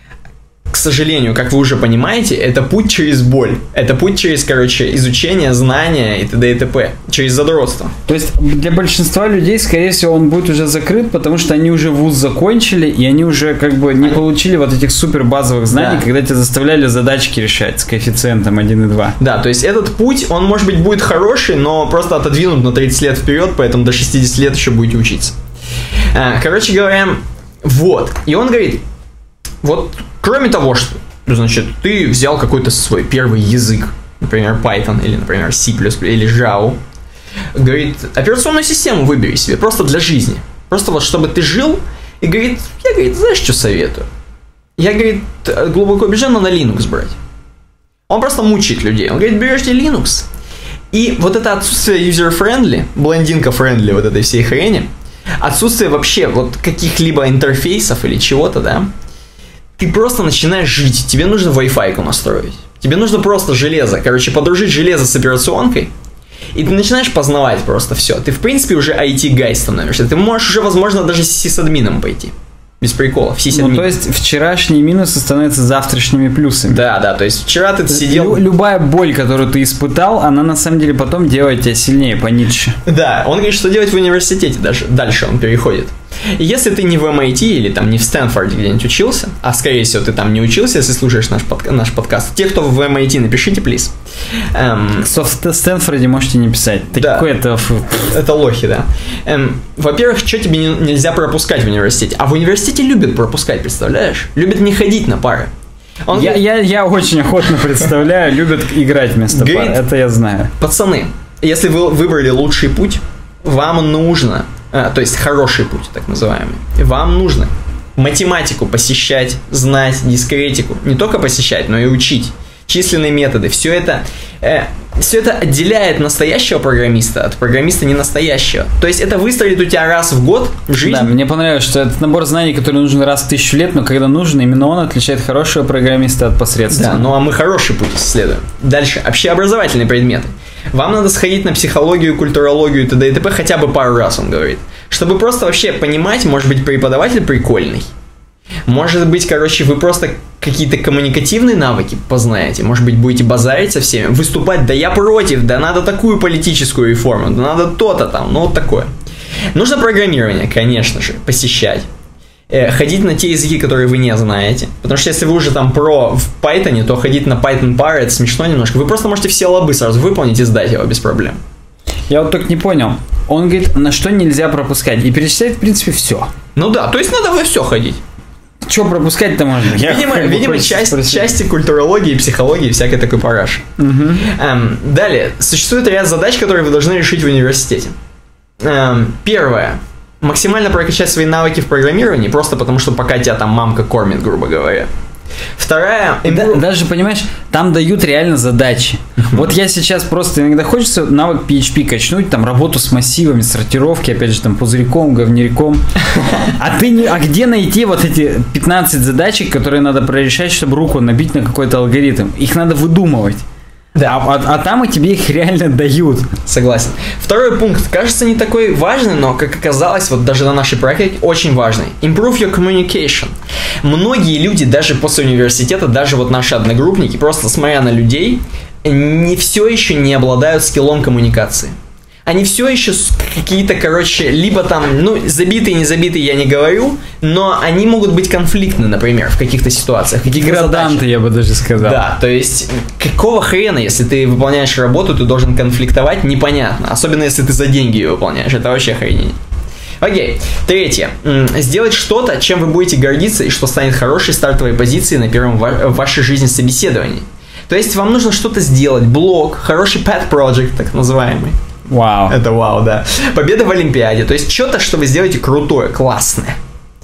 к сожалению, как вы уже понимаете, это путь через боль. Это путь через, короче, изучение, знания и т.д. и т.п. Через задротство. То есть для большинства людей, скорее всего, он будет уже закрыт, потому что они уже вуз закончили, и они уже как бы не получили вот этих супер базовых знаний, да. Когда тебя заставляли задачки решать с коэффициентом один и два. Да, то есть этот путь, он, может быть, будет хороший, но просто отодвинут на тридцать лет вперед, поэтому до шестидесяти лет еще будете учиться. Короче говоря, вот. И он говорит, вот... Кроме того, что, значит, ты взял какой-то свой первый язык, например, Python, или, например, C++, или Java, говорит, операционную систему выбери себе, просто для жизни. Просто вот, чтобы ты жил, и говорит, я, говорит, знаешь, что советую? Я, говорит, глубоко убежден, надо Linux брать. Он просто мучает людей. Он говорит, берете Linux, и вот это отсутствие user-friendly, блондинка-friendly вот этой всей хрени, отсутствие вообще вот каких-либо интерфейсов или чего-то, да, ты просто начинаешь жить. Тебе нужно Wi-Fi настроить. Тебе нужно просто железо. Короче, подружить железо с операционкой. И ты начинаешь познавать просто все. Ты, в принципе, уже ай ти-гай становишься. Ты можешь уже, возможно, даже с сисадмином пойти. Без приколов. Ну, то есть, вчерашние минусы становятся завтрашними плюсами. Да, да. То есть, вчера ты сидел... Лю- любая боль, которую ты испытал, она, на самом деле, потом делает тебя сильнее по Ницше. Да. Он говорит, что делать в университете даже. Дальше он переходит. И если ты не в эм ай ти или там не в Стэнфорде где-нибудь учился, а скорее всего ты там не учился, если слушаешь наш, подка- наш подкаст, те, кто в эм ай ти, напишите, плиз. Эм... В Стэнфорде можете не писать. Да. Такое-то... Это лохи, да. Эм, во-первых, что тебе не, нельзя пропускать в университете? А в университете любят пропускать, представляешь? Любят не ходить на пары. Он я, говорит, я, я очень охотно представляю, любят играть вместо пар. Это я знаю. Пацаны, если вы выбрали лучший путь, вам нужно... А, то есть хороший путь, так называемый. Вам нужно математику посещать, знать, дискретику. Не только посещать, но и учить. Численные методы. Все это, э, все это отделяет настоящего программиста от программиста ненастоящего. То есть это выстрелит у тебя раз в год в жизнь. Да, мне понравилось, что это набор знаний, который нужен раз в тысячу лет, но когда нужен, именно он отличает хорошего программиста от посредственного. Да, ну а мы хороший путь исследуем. Дальше. Общеобразовательные предметы. Вам надо сходить на психологию, культурологию и т.д. и т.п. хотя бы пару раз, он говорит. Чтобы просто вообще понимать, может быть, преподаватель прикольный. Может быть, короче, вы просто какие-то коммуникативные навыки познаете. Может быть, будете базарить со всеми, выступать, да я против, да надо такую политическую реформу, да надо то-то там, ну вот такое. Нужно программирование, конечно же, посещать. Ходить на те языки, которые вы не знаете. Потому что если вы уже там про в Python, то ходить на Python пары, это смешно немножко. Вы просто можете все лабы сразу выполнить и сдать его без проблем. Я вот только не понял. Он говорит, на что нельзя пропускать. И перечисляет, в принципе, все. Ну да, то есть надо во все ходить. Что пропускать-то можно? Я видимо, видимо часть, части культурологии, психологии и всякой такой параши. Угу. Эм, далее. Существует ряд задач, которые вы должны решить в университете. Эм, первое. Максимально прокачать свои навыки в программировании, просто потому что пока тебя там мамка кормит, грубо говоря. Вторая... Да, даже, понимаешь, там дают реально задачи. Uh-huh. Вот я сейчас просто иногда хочется навык пи эйч пи качнуть, там работу с массивами, сортировки, опять же, там пузырьком, говнярьком. А ты не, а где найти вот эти пятнадцать задачек, которые надо прорешать, чтобы руку набить на какой-то алгоритм? Их надо выдумывать. Да, Да. А, а, а там и тебе их реально дают. Согласен. Второй пункт, кажется, не такой важный, но, как оказалось, вот даже на нашей практике, очень важный. Improve your communication. Многие люди, даже после университета, даже вот наши одногруппники, просто смотря на людей, не все еще не обладают скиллом коммуникации. Они все еще какие-то, короче, либо там, ну, забитые, не забитые, я не говорю, но они могут быть конфликтны, например, в каких-то ситуациях. Граданты, я бы даже сказал. Да, то есть, какого хрена, если ты выполняешь работу, ты должен конфликтовать, непонятно. Особенно, если ты за деньги ее выполняешь, это вообще охренеть. Окей, третье. Сделать что-то, чем вы будете гордиться и что станет хорошей стартовой позицией на первом в вашей жизни собеседовании. То есть, вам нужно что-то сделать, блог, хороший pet project, так называемый. Вау. Это вау, да. Победа в Олимпиаде. То есть что-то, что вы сделаете крутое, классное.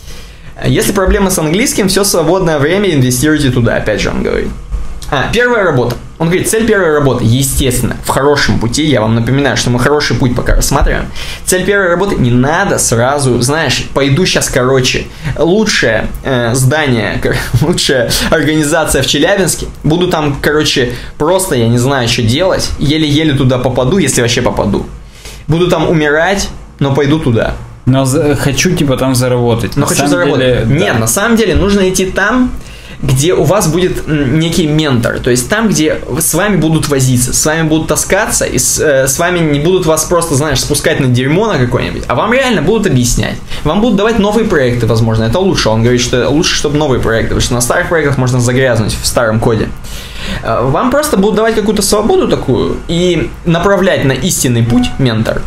Если проблемы с английским, все свободное время инвестируйте туда, опять же он говорит. А, первая работа. Он говорит, цель первой работы, естественно, в хорошем пути, я вам напоминаю, что мы хороший путь пока рассматриваем. Цель первой работы, не надо сразу, знаешь, пойду сейчас, короче, лучшее э, здание, лучшая организация в Челябинске, буду там, короче, просто, я не знаю, что делать, еле-еле туда попаду, если вообще попаду. Буду там умирать, но пойду туда. Но за, хочу, типа, там заработать. Но на хочу заработать. Деле, Нет, да. На самом деле нужно идти там, где у вас будет некий ментор, то есть там, где с вами будут возиться, с вами будут таскаться, и с, э, с вами не будут вас просто, знаешь, спускать на дерьмо на какое-нибудь, а вам реально будут объяснять. Вам будут давать новые проекты, возможно, это лучше. Он говорит, что лучше, чтобы новые проекты, потому что на старых проектах можно загрязнуть в старом коде. Вам просто будут давать какую-то свободу такую и направлять на истинный путь ментор,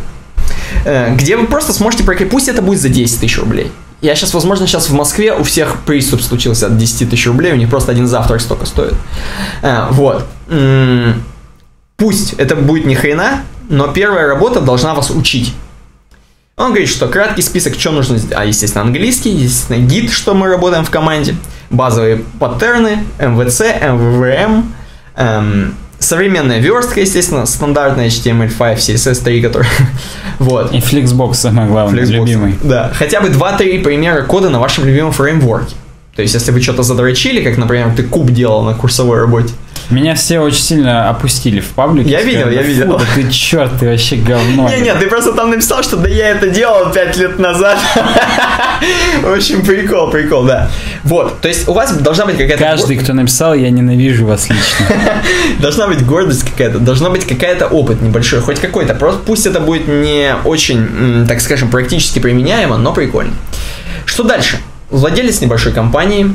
где вы просто сможете пройти, пусть это будет за десять тысяч рублей. Я сейчас, возможно, сейчас в Москве у всех приступ случился от десять тысяч рублей, у них просто один завтрак столько стоит. А, вот. М-м- пусть это будет ни хрена, но первая работа должна вас учить. Он говорит, что краткий список, что нужно сделать. А, естественно, английский, естественно, гид, что мы работаем в команде, базовые паттерны, эм вэ цэ, эм вэ вэ эм, эм, современная верстка, естественно, стандартная эйч ти эм эль пять, си эс эс три, который... вот. И Flexbox, самое главное, Flexbox, любимый. Да, хотя бы два-три примера кода на вашем любимом фреймворке. То есть, если вы что-то задрочили, как, например, ты куб делал на курсовой работе. Меня все очень сильно опустили в паблике. Я видел, я видел. Да ты черт, ты вообще говно. Не-не, ты просто там написал, что да я это делал пять лет назад. В общем, прикол, прикол, да. Вот, то есть у вас должна быть какая-то... Каждый, кто написал, я ненавижу вас лично. Должна быть гордость какая-то, должна быть какая-то опыт небольшой, хоть какой-то. Просто пусть это будет не очень, так скажем, практически применяемо, но прикольно. Что дальше? Владелец небольшой компании...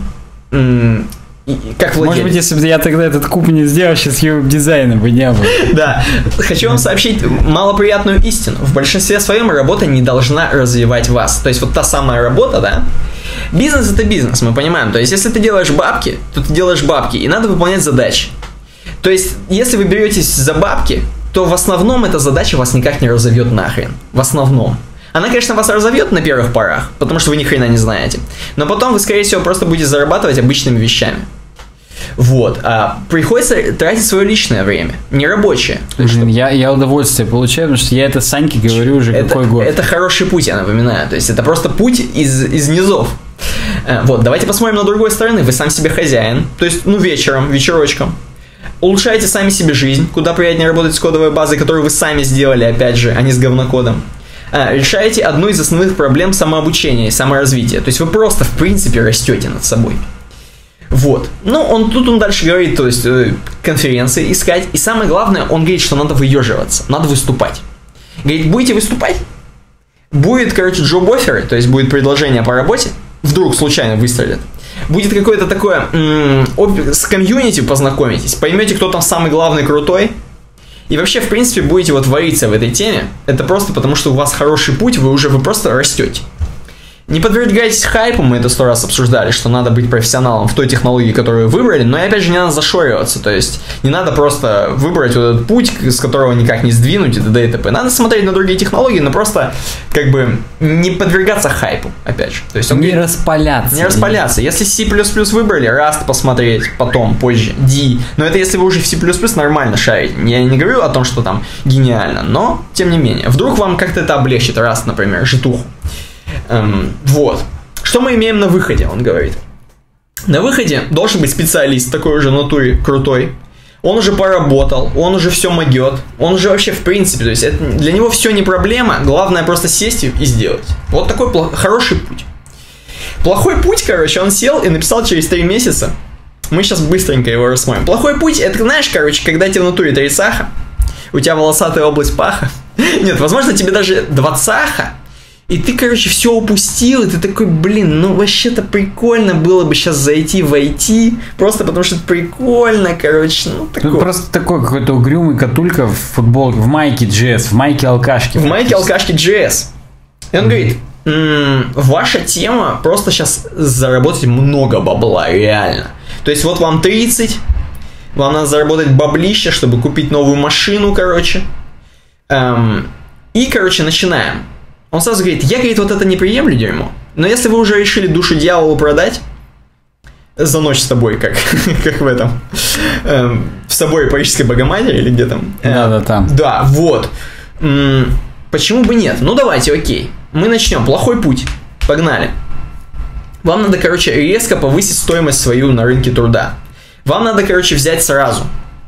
Как владелец. Может быть, если бы я тогда этот куб не сделал, сейчас его дизайна бы не было. Да. Хочу вам сообщить малоприятную истину. В большинстве своем работа не должна развивать вас. То есть вот та самая работа, да? Бизнес — это бизнес, мы понимаем. То есть если ты делаешь бабки, то ты делаешь бабки, и надо выполнять задачи. То есть если вы беретесь за бабки, то в основном эта задача вас никак не разовьет нахрен. В основном. Она, конечно, вас разовьет на первых порах, потому что вы ни хрена не знаете. Но потом вы, скорее всего, просто будете зарабатывать обычными вещами. Вот. А приходится тратить свое личное время, не рабочее. Блин, я, я удовольствие получаю, потому что я это Саньке говорю уже это, какой год. Это хороший путь, я напоминаю. То есть это просто путь из, из низов. Вот, давайте посмотрим на другой стороны. Вы сам себе хозяин. То есть, ну, вечером, вечерочком. Улучшаете сами себе жизнь. Куда приятнее работать с кодовой базой, которую вы сами сделали, опять же, а не с говнокодом. А, решаете одну из основных проблем самообучения и саморазвития. То есть вы просто, в принципе, растете над собой. Вот. Ну, он тут он дальше говорит, то есть э, конференции искать. И самое главное, он говорит, что надо выеживаться, надо выступать. Говорит, будете выступать? Будет, короче, джоб-офферы, то есть будет предложение по работе. Вдруг случайно выстрелят. Будет какое-то такое, м- об- с комьюнити познакомитесь, поймете, кто там самый главный, крутой. И вообще, в принципе, будете вот вариться в этой теме. Это просто потому, что у вас хороший путь, вы уже вы просто растете. Не подвергайтесь хайпу, мы это сто раз обсуждали, что надо быть профессионалом в той технологии, которую вы выбрали, но и опять же не надо зашориваться, то есть не надо просто выбрать вот этот путь, с которого никак не сдвинуть и т.д. и т.п. Надо смотреть на другие технологии, но просто как бы не подвергаться хайпу, опять же. То есть он не говорит, распаляться. Не распаляться. Если C++ выбрали, Rust посмотреть потом, позже, D. Но это если вы уже в C++ нормально шарите. Я не говорю о том, что там гениально, но тем не менее. Вдруг вам как-то это облегчит, Rust, например, житуху. Эм, вот. Что мы имеем на выходе, он говорит. На выходе должен быть специалист такой же натуре, крутой. он уже поработал, он уже все могет, он уже вообще в принципе, то есть это, для него все не проблема, главное просто сесть и сделать. Вот такой плох, хороший путь. Плохой путь, короче, он сел и написал через три месяца. Мы сейчас быстренько его рассмотрим. Плохой путь, это, знаешь, короче, когда тебе в натуре тридцаха, у тебя волосатая область паха. Нет, возможно, тебе даже двадцаха, и ты, короче, все упустил, и ты такой, блин, ну вообще-то прикольно было бы сейчас зайти в ай ти, просто потому что это прикольно, короче, ну такое. Тут просто такой какой-то угрюмый катулька в футболке, в майке джей эс, в майке алкашки. В майке алкашки джей эс. И он говорит, м-м, ваша тема просто сейчас заработать много бабла, реально. То есть вот вам тридцать, вам надо заработать баблище, чтобы купить новую машину, короче. Эм, и, короче, начинаем. Он сразу говорит, я, говорит, вот это не приемлю дерьмо, но если вы уже решили душу дьяволу продать за ночь с тобой, как, как в этом, эм, в соборе Парижской Богоматери или где там? Да-да, там. Да, вот. М-м, почему бы нет? Ну, давайте, окей. Мы начнем. Плохой путь. Погнали. Вам надо, короче, резко повысить стоимость свою на рынке труда. Вам надо, короче, взять сразу.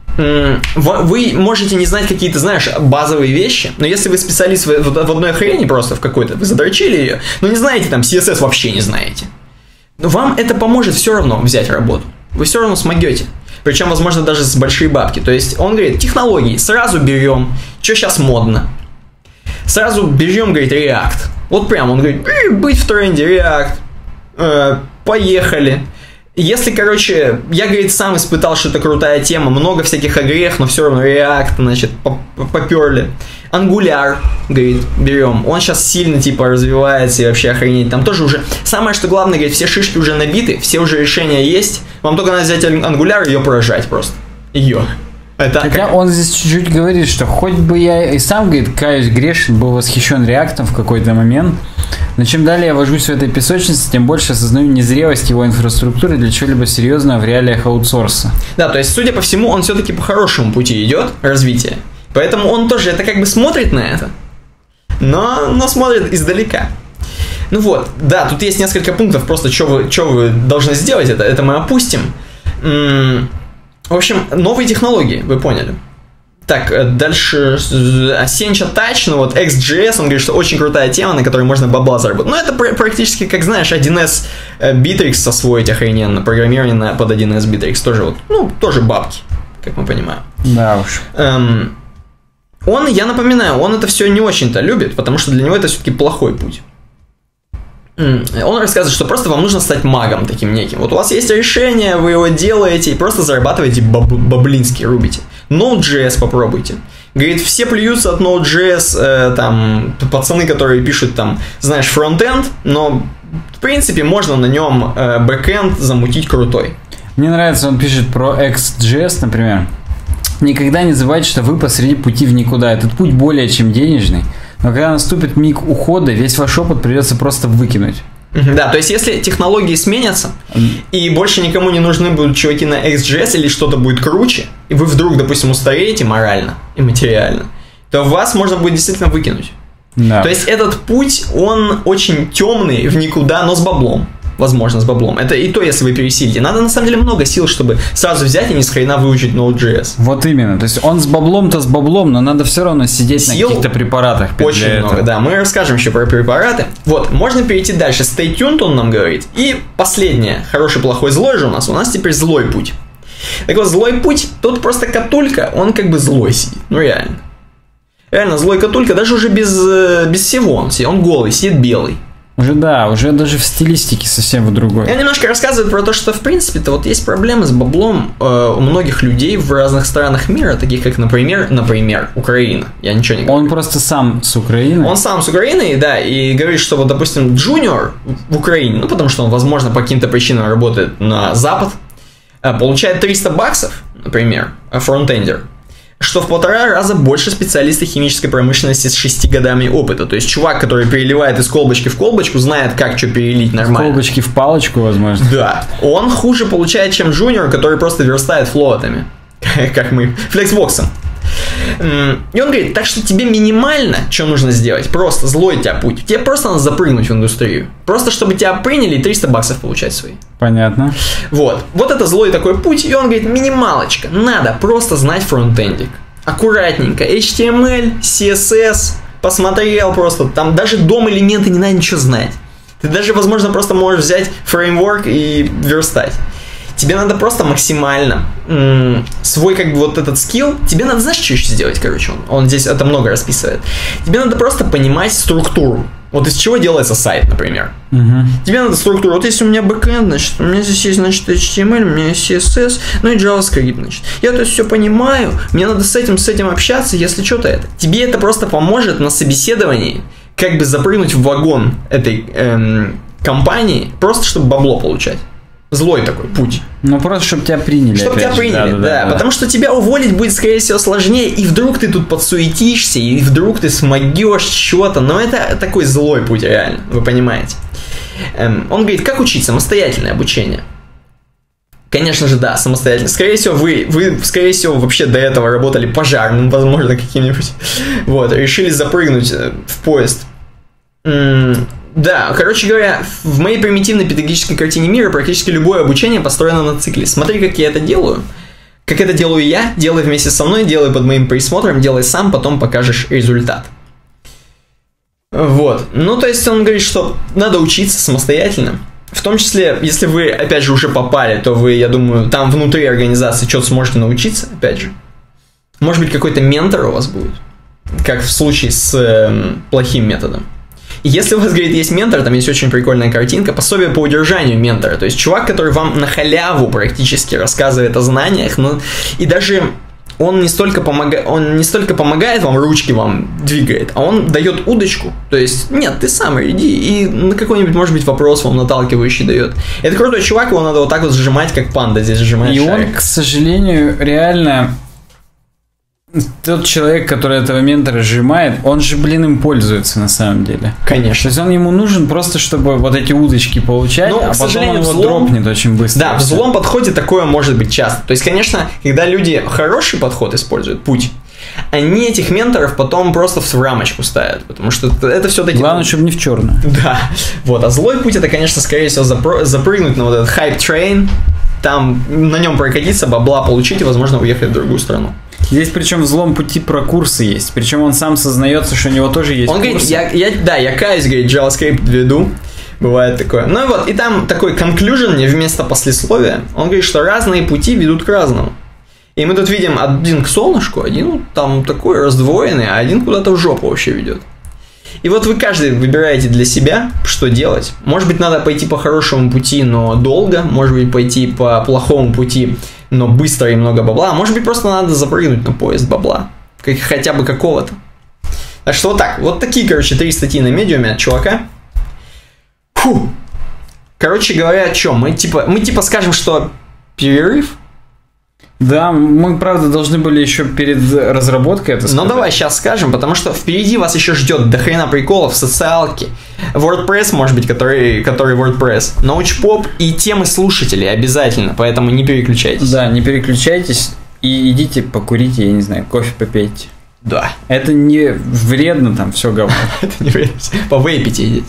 Вы можете не знать какие-то, знаешь, базовые вещи, но если вы специалист в, в, в одной хрени просто, в какой-то, вы задрочили ее, но не знаете, там, си эс эс вообще не знаете, вам это поможет все равно взять работу. Вы все равно смогете. Причем, возможно, даже с большие бабки. То есть, он говорит, технологии, сразу берем, что сейчас модно. Сразу берем, говорит, React. Вот прям, он говорит, быть в тренде, React. Э, поехали. Если, короче, я, говорит, сам испытал, что это крутая тема, много всяких огрех, но все равно React, значит, поперли. Angular, говорит, берем. Он сейчас сильно, типа, развивается и вообще охренеть. Там тоже уже, самое, что главное, говорит, все шишки уже набиты, все уже решения есть. Вам только надо взять Angular и ее поражать просто. Ее. Это Хотя как... он здесь чуть-чуть говорит, что хоть бы я и сам, говорит, каюсь, грешен, был восхищен реактом в какой-то момент, но чем далее я вожусь в этой песочнице, тем больше осознаю незрелость его инфраструктуры для чего-либо серьезного в реалиях аутсорса. Да, то есть, судя по всему, он все-таки по хорошему пути идет, развития. Поэтому он тоже это как бы смотрит на это, но, но смотрит издалека. Ну вот, да, тут есть несколько пунктов, просто что вы, что вы должны сделать, это, это мы опустим. М-м- В общем, новые технологии, вы поняли. Так, дальше Sencha Touch, ну вот экс джей эс, он говорит, что очень крутая тема, на которой можно бабла заработать. Ну, это пр- практически, как знаешь, один эс Bittrex освоить охрененно, программирование на, под один эс Bittrex, тоже вот, ну, тоже бабки, как мы понимаем. Да уж. Эм, он, я напоминаю, он это все не очень-то любит, потому что для него это все-таки плохой путь. Он рассказывает, что просто вам нужно стать магом таким неким. Вот у вас есть решение, вы его делаете и просто зарабатываете баб- баблински, рубите. Node.js попробуйте. Говорит, все плюются от Node.js, э, там, пацаны, которые пишут там, знаешь, фронтенд, но в принципе можно на нем э, бэкенд замутить крутой. Мне нравится, он пишет про экс джей эс, например. Никогда не забывайте, что вы посреди пути в никуда. Этот путь более чем денежный. Но когда наступит миг ухода, весь ваш опыт придется просто выкинуть. Да, то есть если технологии сменятся, и больше никому не нужны будут чуваки на экс джей эс или что-то будет круче, и вы вдруг, допустим, устареете морально и материально, то вас можно будет действительно выкинуть. Да. То есть этот путь, он очень темный в никуда, но с баблом. Возможно, с баблом. Это и то, если вы пересилите. Надо, на самом деле, много сил, чтобы сразу взять и ни с хрена выучить Node.js. Вот именно. То есть он с баблом-то с баблом, но надо все равно сидеть сил на каких-то препаратах. Очень много, этого. Да. Мы расскажем еще про препараты. Вот, можно перейти дальше. Stay tuned, он нам говорит. И последнее. Хороший, плохой, злой же у нас. У нас теперь злой путь. Так вот, злой путь, тут просто катулька, он как бы злой сидит. Ну, реально. Реально, злой катулька, даже уже без, без всего он сидит. Он голый, сидит белый. Уже да, уже даже в стилистике совсем в другой. Я немножко рассказываю про то, что в принципе-то вот есть проблемы с баблом э, у многих людей в разных странах мира, таких как, например, например, Украина. Я ничего не говорю. Он просто сам с Украины. Он сам с Украины, да, и говорит, что вот, допустим, джуниор в Украине, ну потому что он, возможно, по каким-то причинам работает на Запад, получает триста баксов, например, фронтендер, что в полтора раза больше специалиста химической промышленности с шести годами опыта. То есть чувак, который переливает из колбочки в колбочку, знает, как что перелить нормально. Из колбочки в палочку, возможно. Да. Он хуже получает, чем джуниор, который просто верстает флотами. Как мы. Флексбоксом. И он говорит, так что тебе минимально, что нужно сделать, просто злой у тебя путь. Тебе просто надо запрыгнуть в индустрию. Просто чтобы тебя приняли и триста баксов получать свои. Понятно. Вот. Вот это злой такой путь, и он говорит, минималочка, надо просто знать фронтендик. Аккуратненько. эйч ти эм эль, си эс эс, посмотрел просто, там даже дом элементы не надо ничего знать. Ты даже, возможно, просто можешь взять фреймворк и верстать. Тебе надо просто максимально м- свой, как бы, вот этот скилл, тебе надо, знаешь, что еще сделать, короче, он, он здесь это много расписывает. Тебе надо просто понимать структуру. Вот из чего делается сайт, например. Угу. Тебе надо структуру. Вот если у меня бэкэнд, значит, у меня здесь есть, значит, эйч ти эм эль, у меня есть си эс эс, ну и JavaScript, значит. Я то есть все понимаю, мне надо с этим, с этим общаться, если что-то это. Тебе это просто поможет на собеседовании как бы запрыгнуть в вагон этой эм, компании, просто чтобы бабло получать. Злой такой путь. Ну, просто, чтобы тебя приняли. Чтобы тебя же. приняли, да, да, да, да. Потому что тебя уволить будет, скорее всего, сложнее, и вдруг ты тут подсуетишься, и вдруг ты смогешь что-то. Но это такой злой путь, реально, вы понимаете. Эм, он говорит, как учить? Самостоятельное обучение. Конечно же, да, самостоятельно. Скорее всего, вы, вы, скорее всего, вообще до этого работали пожарным, возможно, каким-нибудь. Вот, решили запрыгнуть в поезд. М- Да, короче говоря, в моей примитивной педагогической картине мира практически любое обучение построено на цикле. Смотри, как я это делаю. Как это делаю я, делай вместе со мной, делай под моим присмотром, делай сам, потом покажешь результат. Вот. Ну, то есть он говорит, что надо учиться самостоятельно. В том числе, если вы, опять же, уже попали, то вы, я думаю, там внутри организации что-то сможете научиться, опять же. Может быть, какой-то ментор у вас будет, как в случае с э, плохим методом. Если у вас, говорит, есть ментор, там есть очень прикольная картинка, пособие по удержанию ментора. То есть чувак, который вам на халяву практически рассказывает о знаниях, ну, и даже он не столько помогает, он не столько помогает вам, ручки вам двигает, а он дает удочку. То есть, нет, ты сам иди и на какой-нибудь, может быть, вопрос вам наталкивающий дает. Это крутой чувак, его надо вот так вот сжимать, как панда здесь сжимает И шарик. он, к сожалению, реально... Тот человек, который этого ментора сжимает, он же, блин, им пользуется на самом деле. Конечно. То есть он ему нужен просто, чтобы вот эти удочки получать, ну, а потом он его взлом... дропнет очень быстро. Да, в злом подходе такое может быть часто. То есть, конечно, когда люди хороший подход используют, путь, они этих менторов потом просто в рамочку ставят, потому что это все-таки... Главное, чтобы не в черную. Да, вот. А злой путь, это, конечно, скорее всего, запро... запрыгнуть на вот этот хайп-трейн, там на нем прокатиться, бабла получить и, возможно, уехать в другую страну. Здесь причем в злом пути про курсы есть. Причем он сам сознается, что у него тоже есть он курсы. говорит, я, я, да, я каюсь, говорит, JavaScript веду. Бывает такое. Ну и вот, и там такой conclusion вместо послесловия. Он говорит, что разные пути ведут к разному. И мы тут видим один к солнышку, один там такой раздвоенный, а один куда-то в жопу вообще ведет. И вот вы каждый выбираете для себя, что делать. Может быть, надо пойти по хорошему пути, но долго. Может быть, пойти по плохому пути, но быстро и много бабла. А может быть, просто надо запрыгнуть на поезд бабла. Как, хотя бы какого-то. Так что вот так. Вот такие, короче, три статьи на медиуме от чувака. Фу. Короче говоря, о чем? Мы типа, мы типа скажем, что перерыв. Да, мы, правда, должны были еще перед разработкой это сказать. Ну, давай сейчас скажем, потому что впереди вас еще ждет до хрена приколов, социалки, WordPress, может быть, который, который WordPress, научпоп и темы слушателей обязательно, поэтому не переключайтесь. Да, не переключайтесь и идите покурите, я не знаю, кофе попейте. Да. Это не вредно, там все говно. Это не вредно. Повейпите идите.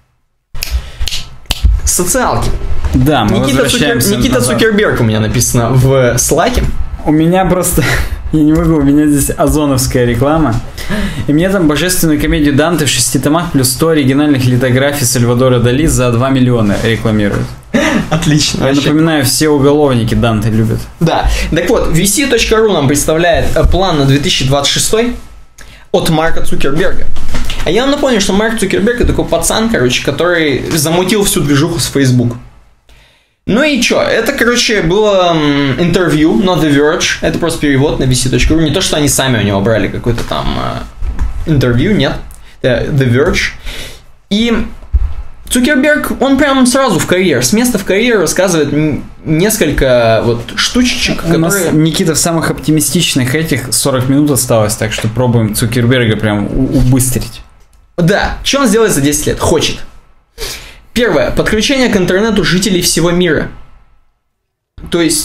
Социалки. Да, мы Никита, возвращаемся Цукер... Никита назад. Цукерберг у меня написано в слаке. У меня просто... Я не могу, у меня здесь озоновская реклама. И мне там божественную комедию Данте в шести томах плюс сто оригинальных литографий Сальвадора Дали за два миллиона рекламируют. Отлично. Я вообще. напоминаю, все уголовники Данте любят. Да. Так вот, ви си точка ру нам представляет план на две тысячи двадцать шестой от Марка Цукерберга. А я вам напомню, что Марк Цукерберг это такой пацан, короче, который замутил всю движуху с Facebook. Ну и чё, это, короче, было м, интервью на The Verge, это просто перевод на ви си точка ру, не то, что они сами у него брали какое-то там э, интервью, нет, это The Verge. И Цукерберг, он прям сразу в карьер, с места в карьер рассказывает м- несколько вот штучечек, У нас, которые... Никита, в самых оптимистичных этих сорок минут осталось, так что пробуем Цукерберга прям у- убыстрить. Да, что он сделает за десять лет? Хочет. Первое. Подключение к интернету жителей всего мира. То есть,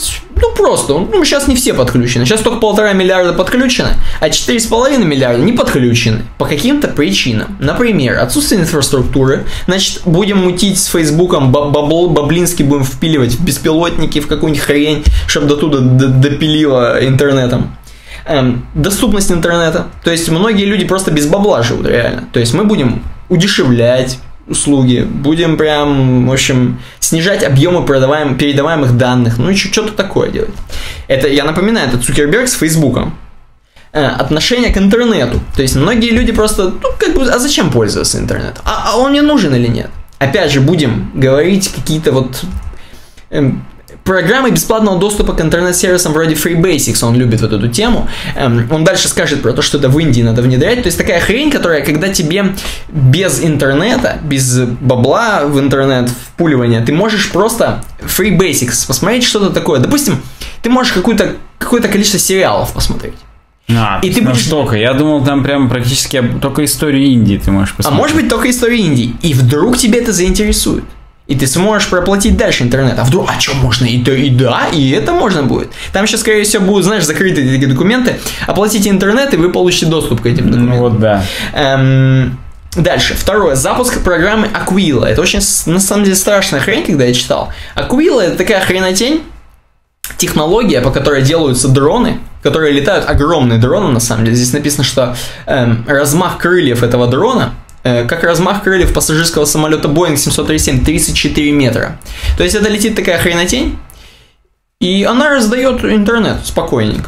ну просто, ну сейчас не все подключены. Сейчас только полтора миллиарда подключены, а четыре с половиной миллиарда не подключены. По каким-то причинам. Например, отсутствие инфраструктуры. Значит, будем мутить с Фейсбуком, бабл, баблински будем впиливать в беспилотники, в какую-нибудь хрень, чтобы до туда допилило интернетом. Эм, доступность интернета. То есть, многие люди просто без бабла живут, реально. То есть, мы будем удешевлять услуги, будем прям, в общем, снижать объемы продаваем, передаваемых данных, ну и что-то такое делать. Это, я напоминаю, это Цукерберг с Фейсбуком. Э, отношение к интернету. То есть, многие люди просто, ну, как бы, а зачем пользоваться интернетом? А, а он мне нужен или нет? Опять же, будем говорить какие-то вот эм, программы бесплатного доступа к интернет-сервисам вроде FreeBasics, он любит вот эту тему. Эм, он дальше скажет про то, что это в Индии надо внедрять. То есть такая хрень, которая, когда тебе без интернета, без бабла в интернет, впуливания, ты можешь просто FreeBasics посмотреть что-то такое. Допустим, ты можешь какое-то, какое-то количество сериалов посмотреть. А, и ты будешь... Настолько. Я думал, там прям практически только историю Индии ты можешь посмотреть. А может быть только историю Индии. И вдруг тебе это заинтересует. И ты сможешь проплатить дальше интернет. А вдруг, а что, можно и то, и да, и это можно будет. Там сейчас, скорее всего, будут, знаешь, закрыты такие документы. Оплатите интернет, и вы получите доступ к этим документам. Ну вот, да. Эм, дальше. Второе. Запуск программы Aquila. Это очень, на самом деле, страшная хрень, когда я читал. Aquila — это такая хренотень, технология, по которой делаются дроны, которые летают, огромные дроны, на самом деле. Здесь написано, что эм, размах крыльев этого дрона, как размах крыльев пассажирского самолета Boeing семьсот тридцать семь, тридцать четыре метра. То есть это летит такая хренотень, и она раздает интернет спокойненько.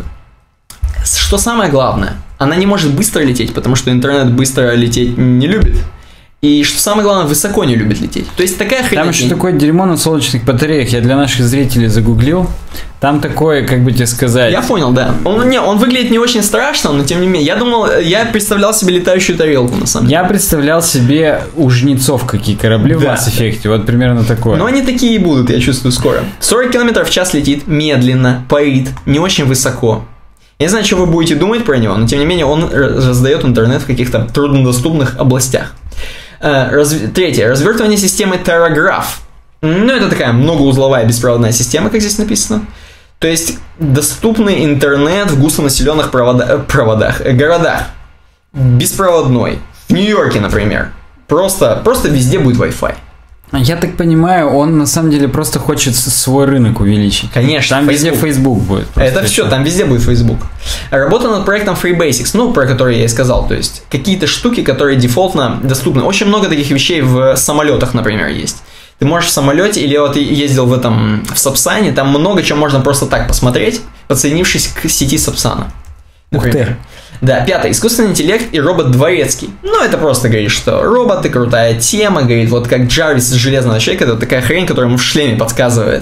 Что самое главное, она не может быстро лететь, потому что интернет быстро лететь не любит. И что самое главное, высоко не любит лететь. То есть такая хрень. Там еще такое дерьмо на солнечных батареях. Я для наших зрителей загуглил. Там такое, как бы тебе сказать. Я понял, да. Он, не, он выглядит не очень страшно, но тем не менее. Я думал, я представлял себе летающую тарелку, на самом деле. Я представлял себе у жнецов какие корабли, да, в Mass Effect. Вот примерно такое. Но они такие и будут, я чувствую, скоро. сорок километров в час летит, медленно, парит, не очень высоко. Я не знаю, что вы будете думать про него, но тем не менее он раздает интернет в каких-то труднодоступных областях. Раз... Третье. Развертывание системы Terragraph. Ну, это такая многоузловая беспроводная система, как здесь написано. То есть, доступный интернет в густонаселенных провода... проводах, э, городах. Беспроводной. В Нью-Йорке, например. Просто, просто везде будет Wi-Fi. Я так понимаю, он на самом деле просто хочет свой рынок увеличить. Конечно. Там Facebook. Везде Facebook будет. Это все, там везде будет Facebook. Работа над проектом FreeBasics, ну, про который я и сказал. То есть, какие-то штуки, которые дефолтно доступны. Очень много таких вещей в самолетах, например, есть. Ты можешь в самолете, или вот ездил в этом, в Сапсане, там много чего можно просто так посмотреть, подсоединившись к сети Сапсана. Ух ты. Да, пятое. Искусственный интеллект и робот дворецкий. Ну, это просто говорит, что роботы, крутая тема, говорит, вот как Джарвис из Железного Человека, это такая хрень, которая ему в шлеме подсказывает.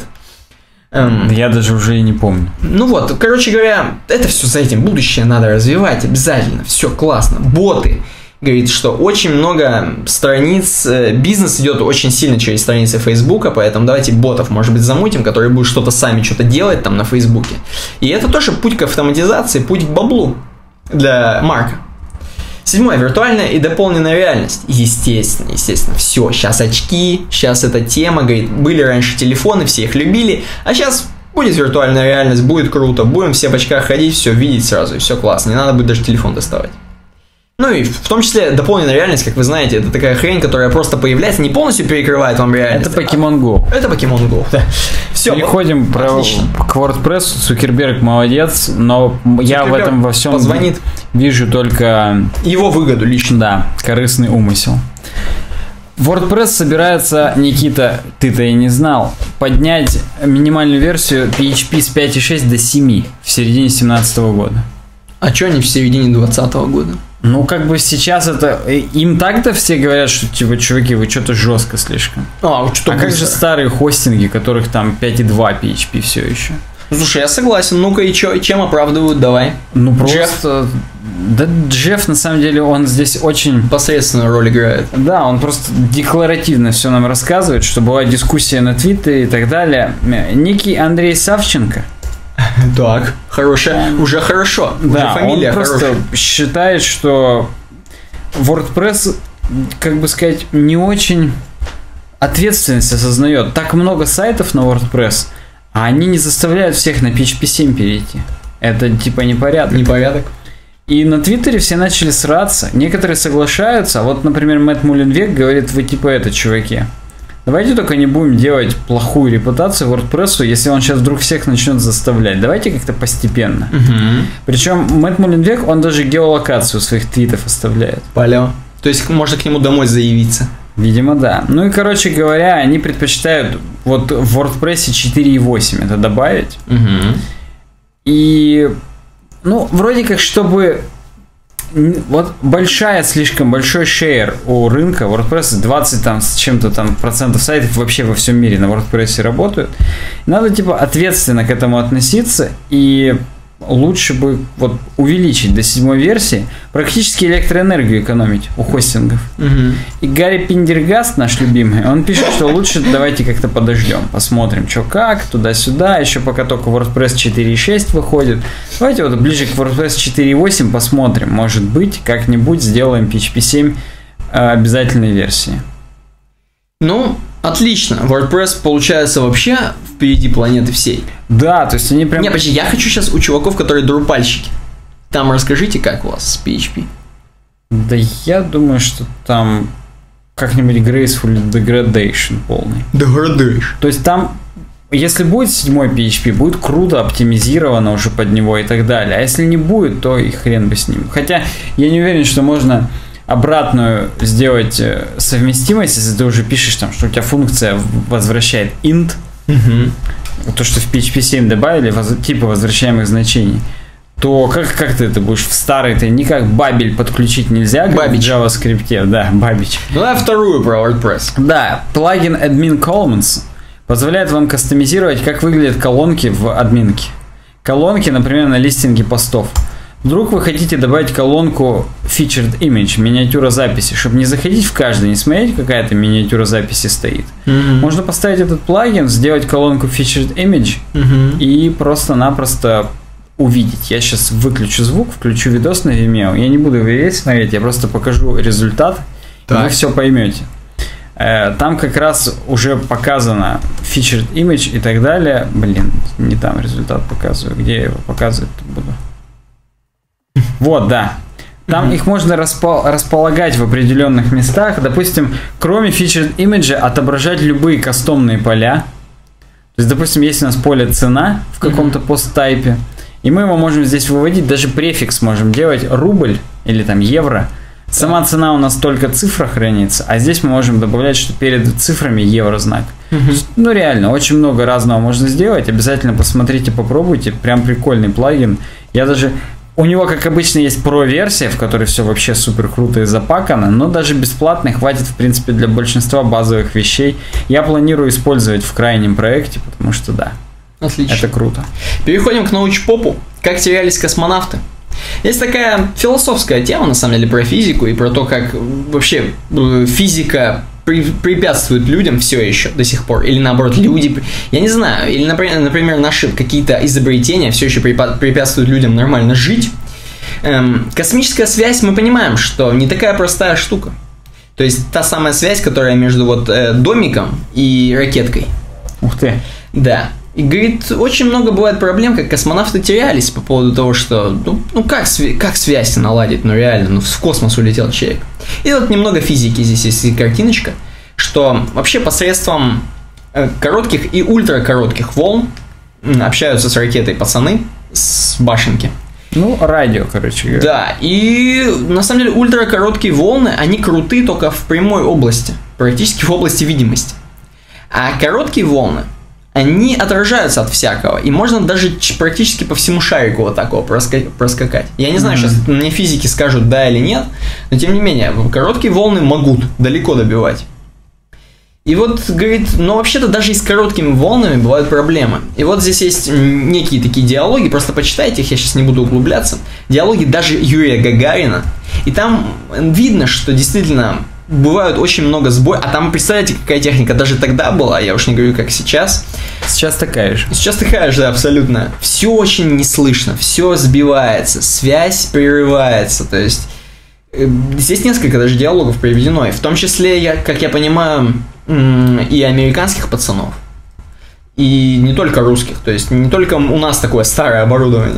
Эм, Я даже уже и не помню. Ну вот, короче говоря, это все за этим. Будущее надо развивать обязательно. Все классно. Боты. Говорит, что очень много страниц, бизнес идет очень сильно через страницы Фейсбука, поэтому давайте ботов, может быть, замутим, которые будут что-то сами что-то делать там на Фейсбуке. И это тоже путь к автоматизации, путь к баблу для Марка. Седьмое. Виртуальная и дополненная реальность. Естественно, естественно. Все, сейчас очки, сейчас эта тема, говорит, были раньше телефоны, все их любили, а сейчас будет виртуальная реальность, будет круто, будем все в очках ходить, все видеть сразу, и все классно, не надо будет даже телефон доставать. Ну и в том числе дополненная реальность, как вы знаете, это такая хрень, которая просто появляется, не полностью перекрывает вам реальность. Это Pokemon Go. Это Pokemon Go, да. Все. Переходим вот, про, к WordPress. Цукерберг молодец, но Цукерберг я в этом во всем позвонит. Вижу только его выгоду лично. Да, корыстный умысел. WordPress собирается, Никита, ты-то и не знал, поднять минимальную версию пи эйч пи с пять точка шесть до семь в середине две тысячи семнадцатого года. А что они в середине двадцатого года? Ну, как бы сейчас это... Им так-то все говорят, что, типа, чуваки, вы что-то жестко слишком. А, что а как же старые хостинги, которых там пять точка два пи эйч пи все еще? Слушай, я согласен. Ну-ка, и чё, чем оправдывают? Давай. Ну, просто... Джефф. Да, Джефф, на самом деле, он здесь очень... посредственную роль играет. Да, он просто декларативно все нам рассказывает, что была дискуссия на Твиттере и так далее. Некий Андрей Савченко. Так, хорошая, уже хорошо, да, уже фамилия он просто хорошая. Считает, что WordPress, как бы сказать, не очень ответственность осознает. Так много сайтов на WordPress, А они не заставляют всех на пи эйч пи семь перейти. Это типа непорядок. Непорядок. И на Твиттере все начали сраться. Некоторые соглашаются. А вот, например, Мэтт Мулленвек говорит, вы типа это, чуваки. Давайте только не будем делать плохую репутацию WordPress, если он сейчас вдруг всех начнет заставлять. Давайте как-то постепенно. Угу. Причем Мэтт Мулленвек, он даже геолокацию своих твитов оставляет. Полё. То есть можно к нему домой заявиться. Видимо, да. Ну и, короче говоря, они предпочитают вот в WordPress четыре и восемь это добавить. Угу. И, ну, вроде как, чтобы... Вот большая, слишком большой шейр у рынка WordPress, двадцать там с чем-то там процентов сайтов вообще во всем мире на WordPress работают. Надо типа ответственно к этому относиться и лучше бы вот увеличить до седьмой версии, практически электроэнергию экономить у хостингов. Угу. И Гарри Пиндергаст, наш любимый, он пишет, что лучше давайте как-то подождем, посмотрим, что как, туда-сюда, еще пока только WordPress четыре и шесть выходит. Давайте вот ближе к WordPress четыре и восемь посмотрим, может быть, как-нибудь сделаем пи эйч пи семь обязательной версии. Ну, отлично. WordPress получается вообще впереди планеты всей. Да, то есть они прям... Не, подожди, я хочу сейчас у чуваков, которые друпальщики. Там расскажите, как у вас с пи эйч пи. Да я думаю, что там как-нибудь graceful degradation полный. Degradation. То есть там, если будет седьмой пи эйч пи, будет круто оптимизировано уже под него и так далее. А если не будет, то и хрен бы с ним. Хотя я не уверен, что можно обратную сделать совместимость, если ты уже пишешь там, что у тебя функция возвращает int, угу. то, что в пи эйч пи семь добавили, воз, типа возвращаемых значений, то как, как ты это будешь в старый-то никак бабель подключить нельзя, как в JavaScript, да, бабич. Ну, да, вторую про WordPress. Да, плагин Admin Columns позволяет вам кастомизировать, как выглядят колонки в админке. Колонки, например, на листинге постов. Вдруг вы хотите добавить колонку Featured Image, миниатюра записи, чтобы не заходить в каждый, не смотреть, какая-то миниатюра записи стоит. Mm-hmm. Можно поставить этот плагин, сделать колонку Featured Image mm-hmm. и просто-напросто увидеть. Я сейчас выключу звук, включу видос на Vimeo. Я не буду его весь смотреть, я просто покажу результат, так. и вы все поймете. Там как раз уже показано Featured Image и так далее. Блин, не там результат показываю. Где я его показывать буду? Вот, да. Там mm-hmm. их можно распол- располагать в определенных местах. Допустим, кроме Featured Image, отображать любые кастомные поля. То есть, допустим, есть у нас поле цена в каком-то mm-hmm. посттайпе, и мы его можем здесь выводить, даже префикс можем делать рубль или там евро. Сама да. цена у нас только цифра хранится, а здесь мы можем добавлять, что перед цифрами еврознак. Mm-hmm. Ну, реально, очень много разного можно сделать. Обязательно посмотрите, попробуйте. Прям прикольный плагин. Я даже... У него, как обычно, есть про-версия, в которой все вообще супер круто и запакано, но даже бесплатно хватит, в принципе, для большинства базовых вещей. Я планирую использовать в крайнем проекте, потому что да, отлично. Это круто. Переходим к научпопу. Как терялись космонавты. Есть такая философская тема, на самом деле, про физику и про то, как вообще физика препятствует людям все еще до сих пор, или наоборот люди, я не знаю, или например, например наши какие-то изобретения все еще препятствуют людям нормально жить. Эм, космическая связь, мы понимаем, что не такая простая штука. То есть та самая связь, которая между вот э, домиком и ракеткой. Ух ты. Да. И, говорит, очень много бывает проблем, как космонавты терялись по поводу того, что, ну, ну как, св- как связь наладить, ну реально, ну в космос улетел человек. И вот немного физики здесь есть картиночка, что вообще посредством э, коротких и ультракоротких волн э, общаются с ракетой пацаны с башенки. Ну, радио, короче говоря. Да, и на самом деле ультракороткие волны, они круты только в прямой области, практически в области видимости. А короткие волны, они отражаются от всякого, и можно даже практически по всему шарику вот такого проска- проскакать. Я не знаю, mm-hmm. сейчас мне физики скажут да или нет, но тем не менее, короткие волны могут далеко добивать. И вот, говорит, ну вообще-то даже и с короткими волнами бывают проблемы. И вот здесь есть некие такие диалоги, просто почитайте их, я сейчас не буду углубляться. Диалоги даже Юрия Гагарина. И там видно, что действительно... Бывают очень много сбоев. А там, представляете, какая техника даже тогда была, я уж не говорю, как сейчас. Сейчас такая же. Сейчас такая же, да, абсолютно. Все очень неслышно, все сбивается, связь прерывается. То есть, здесь несколько даже диалогов приведено. И в том числе, я, как я понимаю, и американских пацанов. И не только русских, то есть не только у нас такое старое оборудование.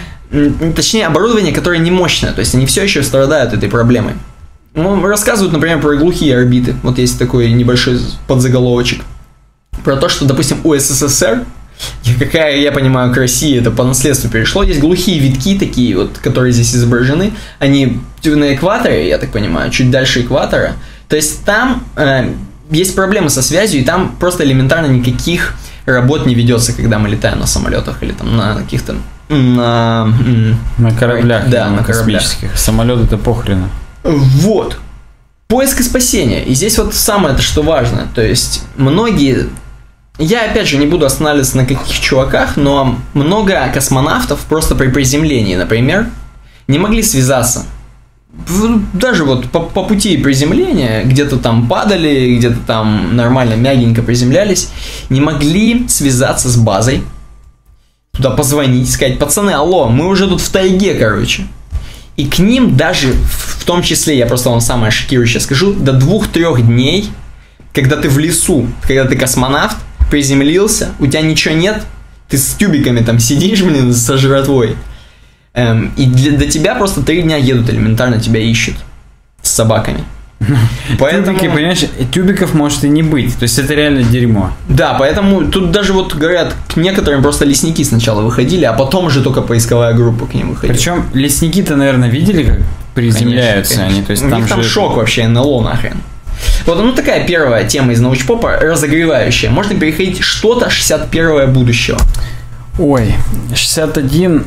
Точнее, оборудование, которое не мощное, то есть они все еще страдают этой проблемой. Ну, рассказывают, например, про глухие орбиты. Вот есть такой небольшой подзаголовочек. Про то, что, допустим, у СССР, какая, я понимаю, к России это по наследству перешло, есть глухие витки такие вот, которые здесь изображены. Они на экваторе, я так понимаю, чуть дальше экватора. То есть там э, есть проблемы со связью, и там просто элементарно никаких работ не ведется, когда мы летаем на самолетах или там на каких-то... На, на кораблях, да, на, на космических. Кораблях. Самолеты-то похрена. Вот. Поиск и спасение. И здесь вот самое-то, что важно. То есть, многие... Я, опять же, не буду останавливаться на каких чуваках, но много космонавтов просто при приземлении, например, не могли связаться. Даже вот по, по пути приземления, где-то там падали, где-то там нормально, мягенько приземлялись, не могли связаться с базой, туда позвонить, сказать: пацаны, алло, мы уже тут в тайге, короче. И к ним даже, в том числе, я просто вам самое шокирующее скажу, до двух-трех дней, когда ты в лесу, когда ты космонавт, приземлился, у тебя ничего нет, ты с тюбиками там сидишь, блин, со жратвой, эм, и для, до тебя просто три дня едут, элементарно тебя ищут с собаками. Поэтому... Тюбики, понимаешь, тюбиков может и не быть. То есть это реально дерьмо. Да, поэтому тут даже вот говорят, к некоторым просто лесники сначала выходили, а потом уже только поисковая группа к ним выходила. Причем лесники-то, наверное, видели, как приземляются конечно, конечно. они. То есть у там них там же... шок вообще, эн эл о нахрен. Вот, ну такая первая тема из научпопа, разогревающая. Можно переходить что-то шестьдесят первое будущего. Ой, шестьдесят один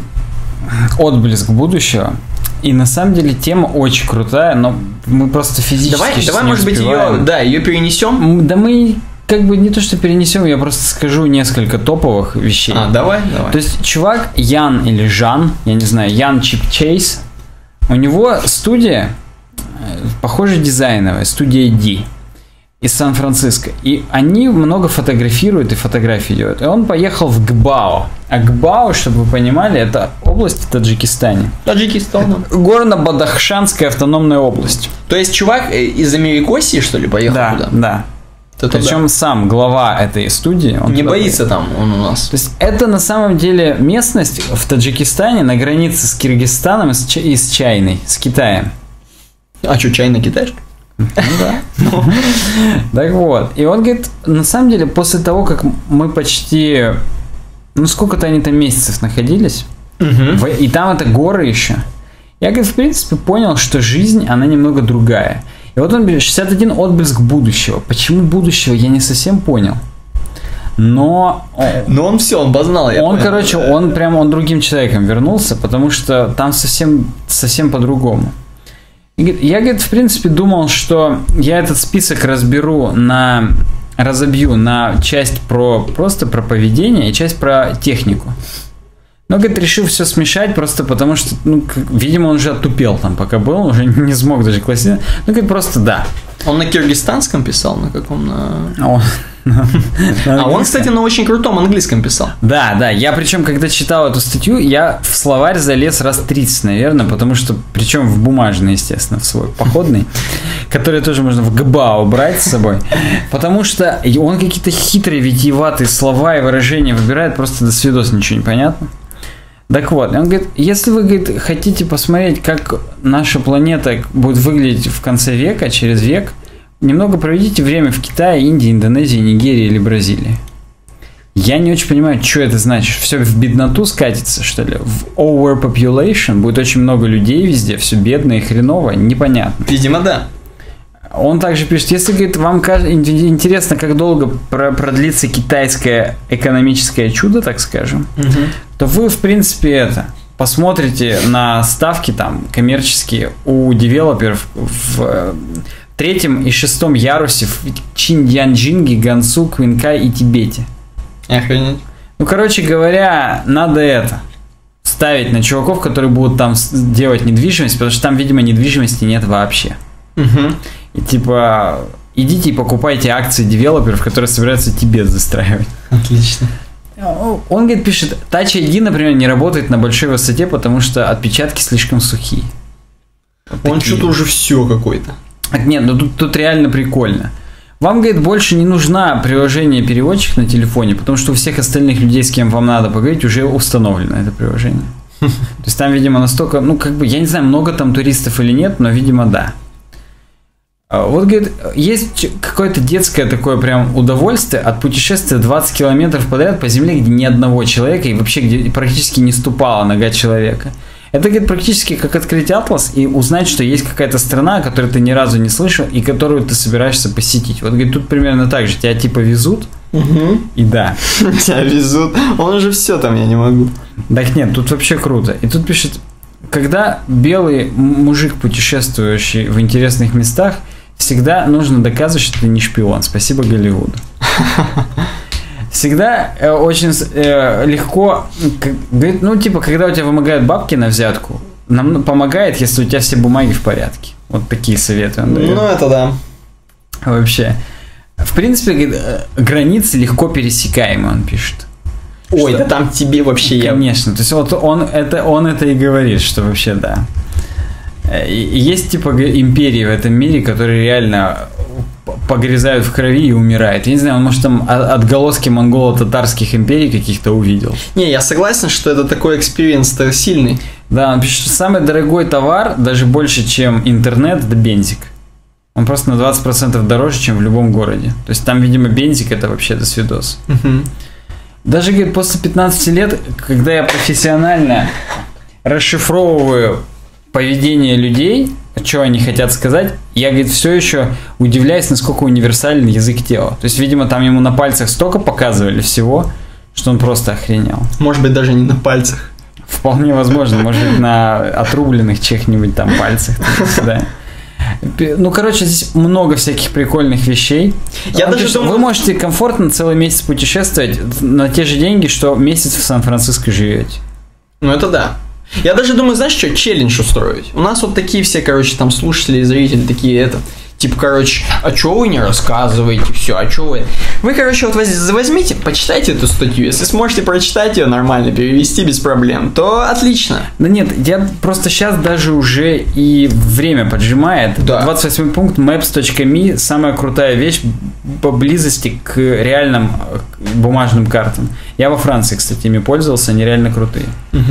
отблеск будущего. И на самом деле тема очень крутая, но мы просто физически Давай, давай не может успеваем. быть, ее, да, ее перенесем. Да мы как бы не то, что перенесем, я просто скажу несколько топовых вещей. А, давай, давай. То есть чувак Ян или Жан, я не знаю, Ян Чип Чейз, у него студия, похоже, дизайновая, студия D из Сан-Франциско. И они много фотографируют и фотографии делают. И он поехал в Гбао. А Гбао, чтобы вы понимали, это область в Таджикистане. Таджикистан. Горно-Бадахшанская автономная область. То есть чувак из Америкосии, что ли, поехал да, туда? Да, да. Причем сам глава этой студии. Он не боится поехал. Там он у нас. То есть это на самом деле местность в Таджикистане на границе с Киргизстаном и с Чайной, с Китаем. А что, Чайна китайская? Ну да. Так вот. И он говорит, на самом деле, после того, как мы почти, ну сколько-то они там месяцев находились, и там это горы еще, я, говорит, в принципе, понял, что жизнь, она немного другая. И вот он говорит, шестьдесят один отблеск будущего. Почему будущего, я не совсем понял. Но... Но он все, он познал. Он, понял. короче, он прям, он другим человеком вернулся, потому что там совсем, совсем по-другому. Я, говорит, в принципе, думал, что я этот список разберу на... разобью на часть про просто про поведение и часть про технику. Но, говорит, решил все смешать просто потому, что, ну, видимо, он уже оттупел там, пока был, уже не смог даже классировать. Ну, говорит, просто да. Он на киргизстанском писал, на каком? На... Он... А он, кстати, на очень крутом английском писал. Да, да. Я причем, когда читал эту статью, я в словарь залез раз тридцать, наверное, потому что, причем в бумажный, естественно, в свой походный, который тоже можно в Гбао брать с собой, потому что он какие-то хитрые, витиеватые слова и выражения выбирает, просто до свидос ничего не понятно. Так вот, он говорит, если вы, говорит, хотите посмотреть, как наша планета будет выглядеть в конце века, через век, немного проведите время в Китае, Индии, Индонезии, Нигерии или Бразилии. Я не очень понимаю, что это значит. Все в бедноту скатится, что ли? В overpopulation будет очень много людей везде, все бедно и хреново, непонятно. Видимо, да. Он также пишет, если, говорит, вам интересно, как долго продлится китайское экономическое чудо, так скажем, угу. то вы, в принципе, это... посмотрите на ставки там коммерческие у девелоперов в третьем и шестом ярусе в Чиньянджинге, Гансу, Квинкай и Тибете. Охренеть. Ну, короче говоря, надо это ставить на чуваков, которые будут там делать недвижимость, потому что там, видимо, недвижимости нет вообще. Угу. И типа идите и покупайте акции девелоперов, которые собираются Тибет застраивать. Отлично. Он, говорит, пишет, Touch ай ди, например, не работает на большой высоте, потому что отпечатки слишком сухие. Вот он что-то уже все какой-то. Нет, ну тут, тут реально прикольно. Вам, говорит, больше не нужна приложение-переводчик на телефоне, потому что у всех остальных людей, с кем вам надо поговорить, уже установлено это приложение. То есть там, видимо, настолько, ну, как бы, я не знаю, много там туристов или нет, но, видимо, да. Вот, говорит, есть какое-то детское такое прям удовольствие от путешествия двадцать километров подряд по земле, где ни одного человека и вообще где практически не ступала нога человека. Это, говорит, практически как открыть атлас и узнать, что есть какая-то страна, о которой ты ни разу не слышал и которую ты собираешься посетить. Вот, говорит, тут примерно так же. Тебя типа везут, угу. И да. Тебя везут. Он уже все там, я не могу. Так нет, тут вообще круто. И тут пишет, когда белый мужик, путешествующий в интересных местах, всегда нужно доказывать, что ты не шпион. Спасибо Голливуду. Всегда э, очень э, легко, как, говорит, ну, типа, когда у тебя вымогают бабки на взятку, нам помогает, если у тебя все бумаги в порядке. Вот такие советы он дает. Ну, это да. Вообще. В принципе, говорит, границы легко пересекаемы, он пишет. Ой, что, да там тебе вообще... Конечно, я... то есть вот он это, он это и говорит, что вообще да. И есть типа империи в этом мире, которые реально погрязают в крови и умирают. Я не знаю, он может там отголоски монголо-татарских империй каких-то увидел. Не, я согласен, что это такой экспириенс-то сильный. Да, он пишет, что самый дорогой товар, даже больше, чем интернет, это бензик. Он просто на двадцать процентов дороже, чем в любом городе. То есть там, видимо, бензик это вообще до свидос. Угу. Даже, говорит, после пятнадцати лет, когда я профессионально расшифровываю поведение людей, что они хотят сказать, я, говорит, все еще удивляюсь, насколько универсальный язык тела. То есть, видимо, там ему на пальцах столько показывали всего, что он просто охренел. Может быть, даже не на пальцах. Вполне возможно, может быть, на отрубленных чьих-нибудь там пальцах. Да. Ну, короче, здесь много всяких прикольных вещей. Я даже пишет, думаю... Вы можете комфортно целый месяц путешествовать на те же деньги, что месяц в Сан-Франциско живете. Ну, это да. Я даже думаю, знаешь что, челлендж устроить. У нас вот такие все, короче, там слушатели и зрители такие, это, типа, короче, а чё вы не рассказываете, все, а чё вы... Вы, короче, вот возьмите, почитайте эту статью, если сможете прочитать ее нормально, перевести без проблем, то отлично. Да нет, я просто сейчас даже уже и время поджимает. Да. двадцать восьмой пункт, maps точка me, самая крутая вещь по близости к реальным бумажным картам. Я во Франции, кстати, ими пользовался, они реально крутые.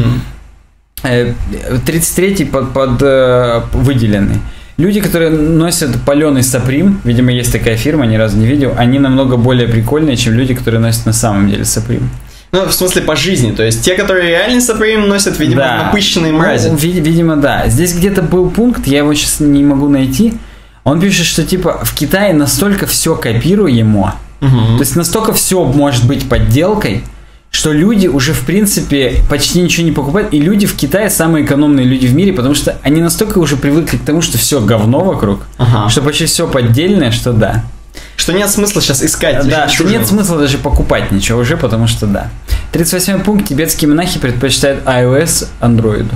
Угу. тридцать третий под, под э, выделенный. Люди, которые носят паленый Саприм, видимо, есть такая фирма, ни разу не видел, они намного более прикольные, чем люди, которые носят на самом деле Саприм. Ну, в смысле, по жизни. То есть, те, которые реально Саприм носят, видимо, да. Напыщенные мрази. Ну, вид- видимо, да. Здесь где-то был пункт, я его сейчас не могу найти. Он пишет, что, типа, в Китае настолько все копируемо, угу. То есть, настолько все может быть подделкой, что люди уже, в принципе, почти ничего не покупают. И люди в Китае самые экономные люди в мире, потому что они настолько уже привыкли к тому, что все говно вокруг, ага. Что почти все поддельное, что да. Что нет смысла сейчас искать. Да, что нет смысла даже покупать ничего уже, потому что да. тридцать восьмой пункт. Тибетские монахи предпочитают iOS андроиду.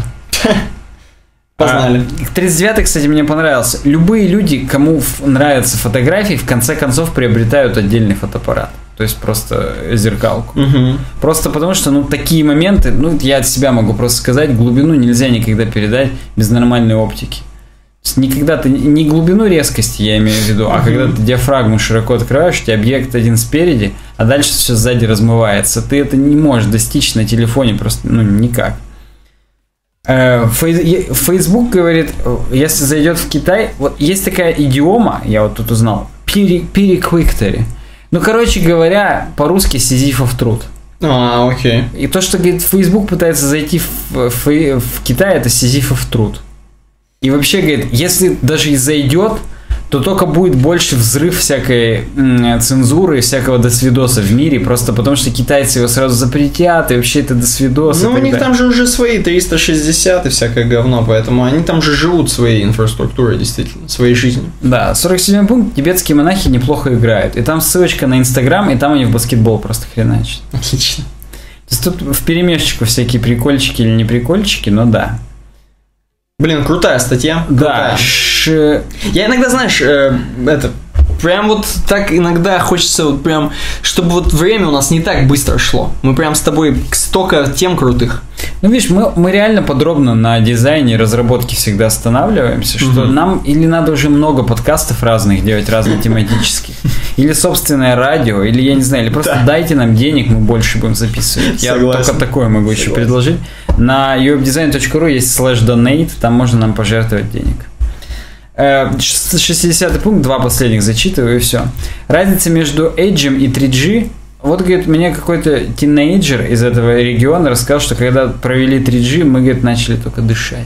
Познали. А, тридцать девятый, кстати, мне понравился. Любые люди, кому нравятся фотографии, в конце концов приобретают отдельный фотоаппарат. То есть просто зеркалку. Угу. Просто потому что, ну, такие моменты, ну, я от себя могу просто сказать, глубину нельзя никогда передать без нормальной оптики. То есть никогда ты, не глубину резкости, я имею в виду, угу. А когда ты диафрагму широко открываешь, у тебя объект один спереди, а дальше все сзади размывается. Ты это не можешь достичь на телефоне просто, ну, никак. Facebook говорит, если зайдет в Китай, вот есть такая идиома, я вот тут узнал, переквиктори. Ну, короче говоря, по-русски Сизифов труд. А, окей. И то, что, говорит, Facebook пытается зайти в, в, в Китай, это Сизифов труд. И вообще, говорит, если даже и зайдет, то только будет больше взрыв всякой м- цензуры, всякого досвидоса в мире, просто потому что китайцы его сразу запретят, и вообще это досвидосы. Ну, у них далее. Там же уже свои триста шестьдесят и всякое говно, поэтому они там же живут своей инфраструктурой, действительно, своей жизнью. Да, сорок седьмой пункт, тибетские монахи неплохо играют. И там ссылочка на Инстаграм, и там они в баскетбол просто хреначат. Отлично. То есть тут вперемешечку всякие прикольчики или не прикольчики, но да. Блин, крутая статья. Да. Крутая. Ш... Я иногда, знаешь, э, это прям вот так иногда хочется вот прям, чтобы вот время у нас не так быстро шло. Мы прям с тобой столько тем крутых. Ну, видишь, мы, мы реально подробно на дизайне и разработке всегда останавливаемся, что mm-hmm. нам или надо уже много подкастов разных делать, разных тематических, или собственное радио, или, я не знаю, или просто да. дайте нам денег, мы больше будем записывать. Согласен. Я только такое могу Согласен. еще предложить. На ю веб дизайн точка ру есть слэш донейт, там можно нам пожертвовать денег. шестидесятый пункт, два последних зачитываю и все. Разница между Edge и три джи. Вот, говорит, мне какой-то тинейджер из этого региона рассказал, что когда провели три джи, мы, говорит, начали только дышать.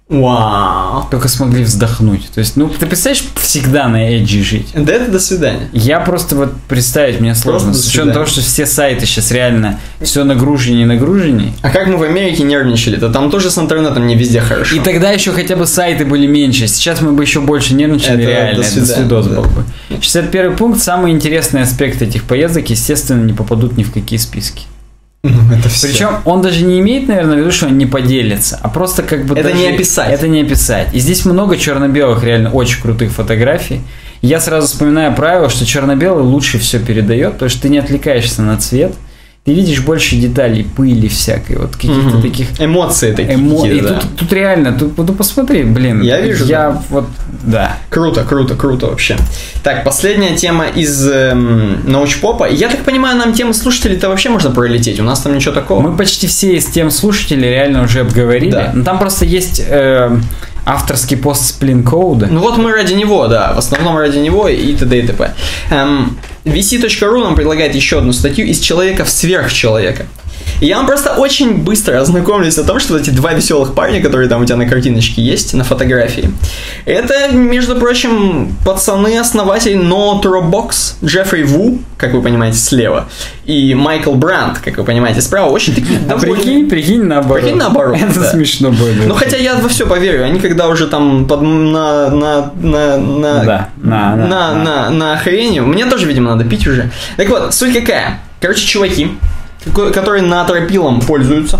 Вау. Только смогли вздохнуть. То есть, ну, ты представляешь, всегда на Edge жить? Да это до свидания. Я просто вот представить мне сложно. С учетом того, что все сайты сейчас реально все нагруженнее и нагруженнее. А как мы в Америке нервничали-то? Там тоже с интернетом не везде хорошо. И тогда еще хотя бы сайты были меньше. Сейчас мы бы еще больше нервничали. Это реально. Это свидос был бы. шестьдесят первый пункт. Самый интересный аспект этих поездок, естественно, не попадут ни в какие списки. Это все. Причем он даже не имеет, наверное, в виду, что он не поделится, а просто как бы... Это не описать. Это не описать. И здесь много черно-белых, реально очень крутых фотографий. Я сразу вспоминаю правило, что черно-белый лучше все передает, потому что ты не отвлекаешься на цвет. Ты видишь больше деталей, пыли всякой, вот каких-то mm-hmm. таких... Эмоции такие. Эмо... И да. тут, тут реально, тут, ну посмотри, блин. Я вижу. Я да. вот, да. Круто, круто, круто вообще. Так, последняя тема из эм, научпопа. Я так понимаю, нам темы слушателей-то вообще можно пролететь, у нас там ничего такого. Мы почти все из тем слушателей реально уже обговорили. Да. Но там просто есть... Э, авторский пост Splin Code. Ну вот мы ради него, да, в основном ради него и т.д. и т.п. Эм, ви си точка ру нам предлагает еще одну статью из человека в сверхчеловека. И я вам просто очень быстро ознакомлюсь о том, что эти два веселых парня, которые там у тебя на картиночке есть, на фотографии, это, между прочим, пацаны-основатели NoTrobox, Джеффри Ву, как вы понимаете, слева, и Майкл Брандт, как вы понимаете, справа, очень такие... А прикинь, прикинь наоборот. Прикинь наоборот, Это да. смешно будет. Ну, хотя я во все поверю, они когда уже там под, на, на, на, на, да, на, на, на, на, на, на охренение, мне тоже, видимо, надо пить уже. Так вот, суть какая? Короче, чуваки, которые натропилом пользуются,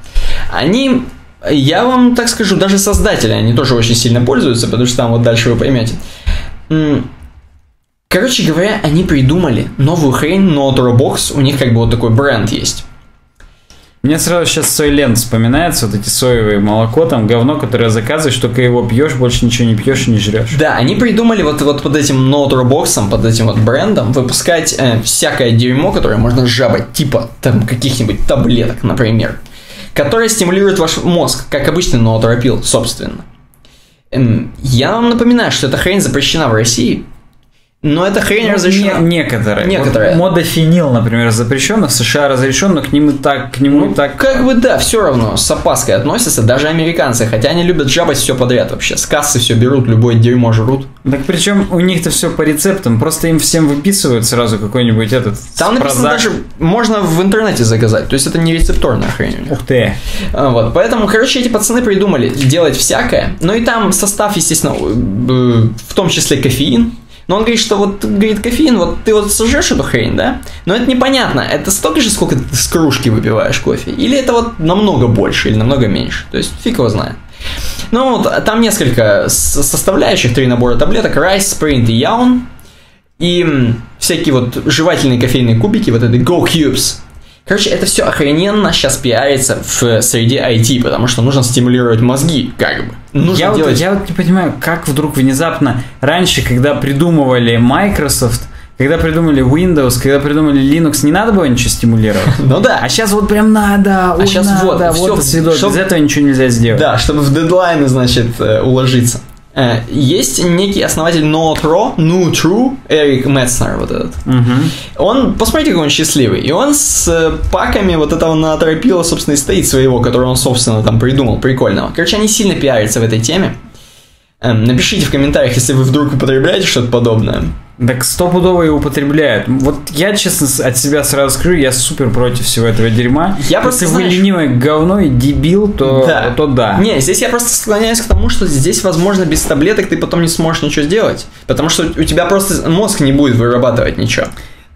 они, я вам так скажу, даже создатели, они тоже очень сильно пользуются, потому что там вот дальше вы поймете. Короче говоря, они придумали новую хрень, NoTrobox, у них как бы вот такой бренд есть. Мне сразу сейчас Soylent вспоминается, вот эти соевые молоко, там говно, которое заказываешь, только его пьешь, больше ничего не пьешь и не жрешь. Да, они придумали вот, вот под этим NoTrobox, под этим вот брендом выпускать э, всякое дерьмо, которое можно жабать, типа там каких-нибудь таблеток, например, которое стимулирует ваш мозг, как обычный ноотропил, собственно. Эм, я вам напоминаю, что эта хрень запрещена в России. Но эта хрень ну, разрешена. Не, некоторые. Некоторые. Вот модафенил, например, запрещен, в США разрешен, но к нему так, к нему ну, так. Как бы да, все равно с опаской относятся, даже американцы, хотя они любят жабать все подряд вообще. С кассы все берут, любое дерьмо жрут. Так причем у них-то все по рецептам, просто им всем выписывают сразу какой-нибудь этот. Там написано продаж. Даже можно в интернете заказать, то есть это не рецепторная хрень. Ух ты. Вот, поэтому, короче, эти пацаны придумали делать всякое, ну и там состав, естественно, в том числе кофеин. Но он говорит, что вот, говорит, кофеин, вот ты вот сожрешь эту хрень, да? Но это непонятно, это столько же, сколько ты с кружки выпиваешь кофе? Или это вот намного больше, или намного меньше? То есть, фиг его знает. Ну, вот, там несколько составляющих, три набора таблеток, Rice, Sprint и Yaun. И всякие вот жевательные кофейные кубики, вот это Go Cubes. Короче, это все охрененно сейчас пиарится в среде ай ти, потому что нужно стимулировать мозги, как бы. Нужно я, делать... вот, я вот не понимаю, как вдруг внезапно раньше, когда придумывали Microsoft, когда придумали Windows, когда придумали Linux, не надо было ничего стимулировать. Ну да. А сейчас вот прям надо, а сейчас вот, вот свидок, без этого ничего нельзя сделать. Да, чтобы в дедлайны, значит, уложиться. Есть некий основатель NoTro, NoTrue, Эрик Метцнер, вот этот. Угу. Он, посмотрите, какой он счастливый. И он с паками вот этого натропила, собственно, и стоит своего, который он, собственно, там придумал, прикольного. Короче, они сильно пиарятся в этой теме. Напишите в комментариях, если вы вдруг употребляете что-то подобное. Так стопудово и употребляют. Вот я, честно, от себя сразу скажу, я супер против всего этого дерьма. Я просто, Если знаешь... вы ленивое говно и дебил, то да. то да. Не, здесь я просто склоняюсь к тому, что здесь, возможно, без таблеток ты потом не сможешь ничего сделать. Потому что у тебя просто мозг не будет вырабатывать ничего.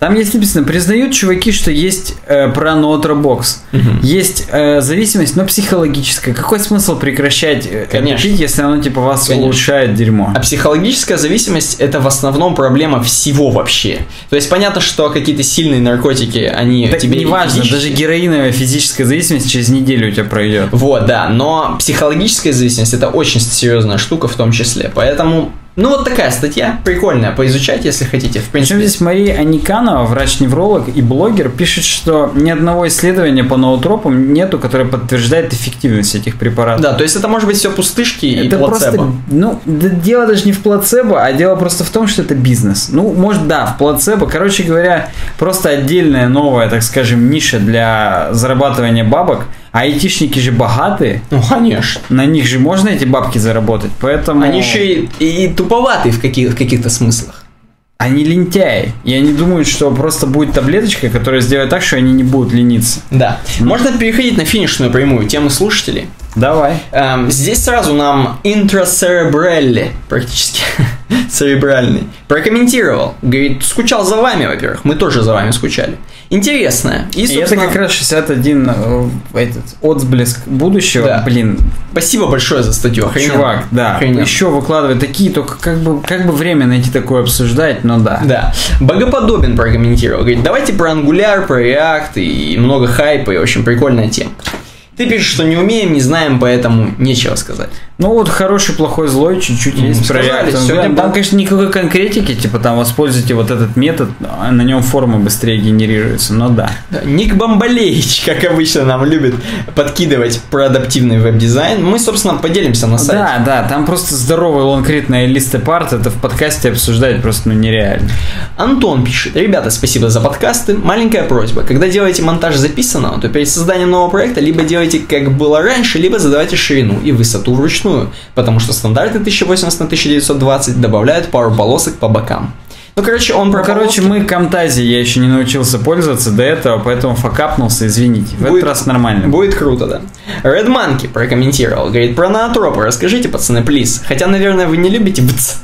Там есть написано, признают чуваки, что есть э, про ноутробокс. Угу. Есть э, зависимость, но психологическая. Какой смысл прекращать э, пить, если оно типа вас Конечно. улучшает дерьмо? А психологическая зависимость это в основном проблема всего вообще. То есть понятно, что какие-то сильные наркотики, они так тебе не важно, даже героиновая физическая зависимость через неделю у тебя пройдет. Вот, да, но психологическая зависимость это очень серьезная штука в том числе. Поэтому ну, вот такая статья, прикольная, поизучать, если хотите, в принципе. Причем здесь Мария Аниканова, врач-невролог и блогер, пишет, что ни одного исследования по ноотропам нету, которое подтверждает эффективность этих препаратов. Да, то есть это может быть все пустышки и это плацебо. Просто, ну, да, дело даже не в плацебо, а дело просто в том, что это бизнес. Ну, может, да, в плацебо. Короче говоря, просто отдельная новая, так скажем, ниша для зарабатывания бабок. А айтишники же богатые. Ну, конечно. На них же можно эти бабки заработать, поэтому... Они еще и, и туповатые в, каких, в каких-то смыслах. Они лентяи. И они думают, что просто будет таблеточка, которая сделает так, что они не будут лениться. Да. Mm. Можно переходить на финишную прямую тему слушателей. Давай. Эм, здесь сразу нам интрацеребрелли, практически церебральный, прокомментировал. Говорит, скучал за вами, во-первых. Мы тоже за вами скучали. Интересное. И, и это как раз шестьдесят один э, этот отблеск будущего. Да. Блин. Спасибо большое за статью. Охрененно. Чувак, да. Охрененно. Еще выкладывает такие, только как бы, как бы время найти такое обсуждать, но да. Да. Богоподобен прокомментировал. Говорит, давайте про Angular, про React и много хайпа, и, в общем, прикольная тема. Ты пишешь, что не умеем, не знаем, поэтому нечего сказать. Ну вот хороший, плохой, злой чуть-чуть mm, есть сказали, проект. Там, там, конечно, никакой конкретики, типа там воспользуйте вот этот метод, на нем форма быстрее генерируется, но да. да. Ник Бомбалеич, как обычно, нам любит подкидывать про адаптивный веб-дизайн. Мы, собственно, поделимся на сайте. Да, да, там просто здоровый лонгритный лист апарт, это в подкасте обсуждать просто ну, нереально. Антон пишет, ребята, спасибо за подкасты. Маленькая просьба, когда делаете монтаж записанного, то перед созданием нового проекта либо делайте как было раньше, либо задавайте ширину и высоту вручную. Потому что стандарты тысяча восемьдесят на тысяча девятьсот двадцать добавляют пару полосок по бокам. Ну, короче, он про ну, короче, полоски... мы Camtasia, я еще не научился пользоваться до этого, поэтому факапнулся, извините. В будет, этот раз нормально. Будет круто, да. Red Monkey прокомментировал, говорит, про ноотропы расскажите, пацаны, плиз. Хотя, наверное, вы не любите бц.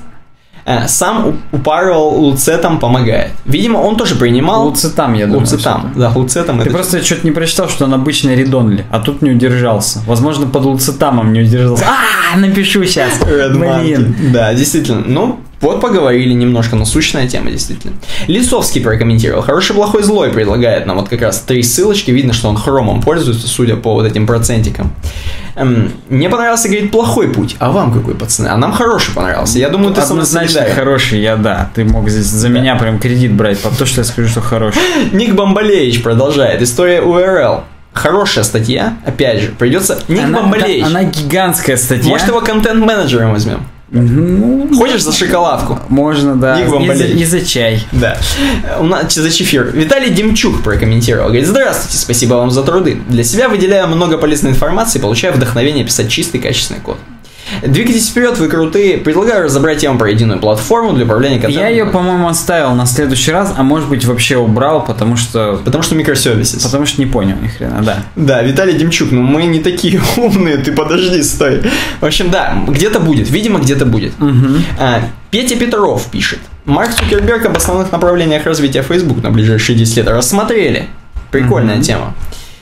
Сам упарывал луцетом, помогает. Видимо, он тоже принимал... Луцетам, я думаю. Луцетам, да, луцетом. Ты это... просто что-то не прочитал, что он обычный редонли, а тут не удержался. Возможно, под луцетамом не удержался. А, напишу сейчас. Блин. Да, действительно. Ну, вот поговорили немножко, насущная тема, действительно. Лисовский прокомментировал. Хороший, плохой, злой предлагает нам вот как раз три ссылочки. Видно, что он хромом пользуется, судя по вот этим процентикам. Эм, мне понравился, говорит, плохой путь. А вам какой, пацаны? А нам хороший понравился. Я думаю, ты однозначно хороший, я да. Ты мог здесь за да. меня прям кредит брать, под то, что я скажу, что хороший. Ник Бомбалеевич продолжает. История ю ар эл. Хорошая статья, опять же, придется... Ник она, Бомбалеевич. Она гигантская статья. Может, его контент-менеджером возьмем? Ну, хочешь за шоколадку? Можно, да. И за, и за чай. Да. У нас за чефир. Виталий Демчук прокомментировал. Говорит, здравствуйте, спасибо вам за труды. Для себя выделяю много полезной информации, получаю вдохновение писать чистый, качественный код. Двигайтесь вперед, вы крутые. Предлагаю разобрать тему про единую платформу для управления контентом. Я ее, по-моему, оставил на следующий раз, а может быть вообще убрал, потому что... Потому что микросервисы. Потому что не понял ни хрена, да. Да, Виталий Демчук, ну мы не такие умные, ты подожди, стой. В общем, да, где-то будет, видимо, где-то будет. Угу. А, Петя Петров пишет. Марк Цукерберг об основных направлениях развития Facebook на ближайшие десять лет рассмотрели. Прикольная угу. тема.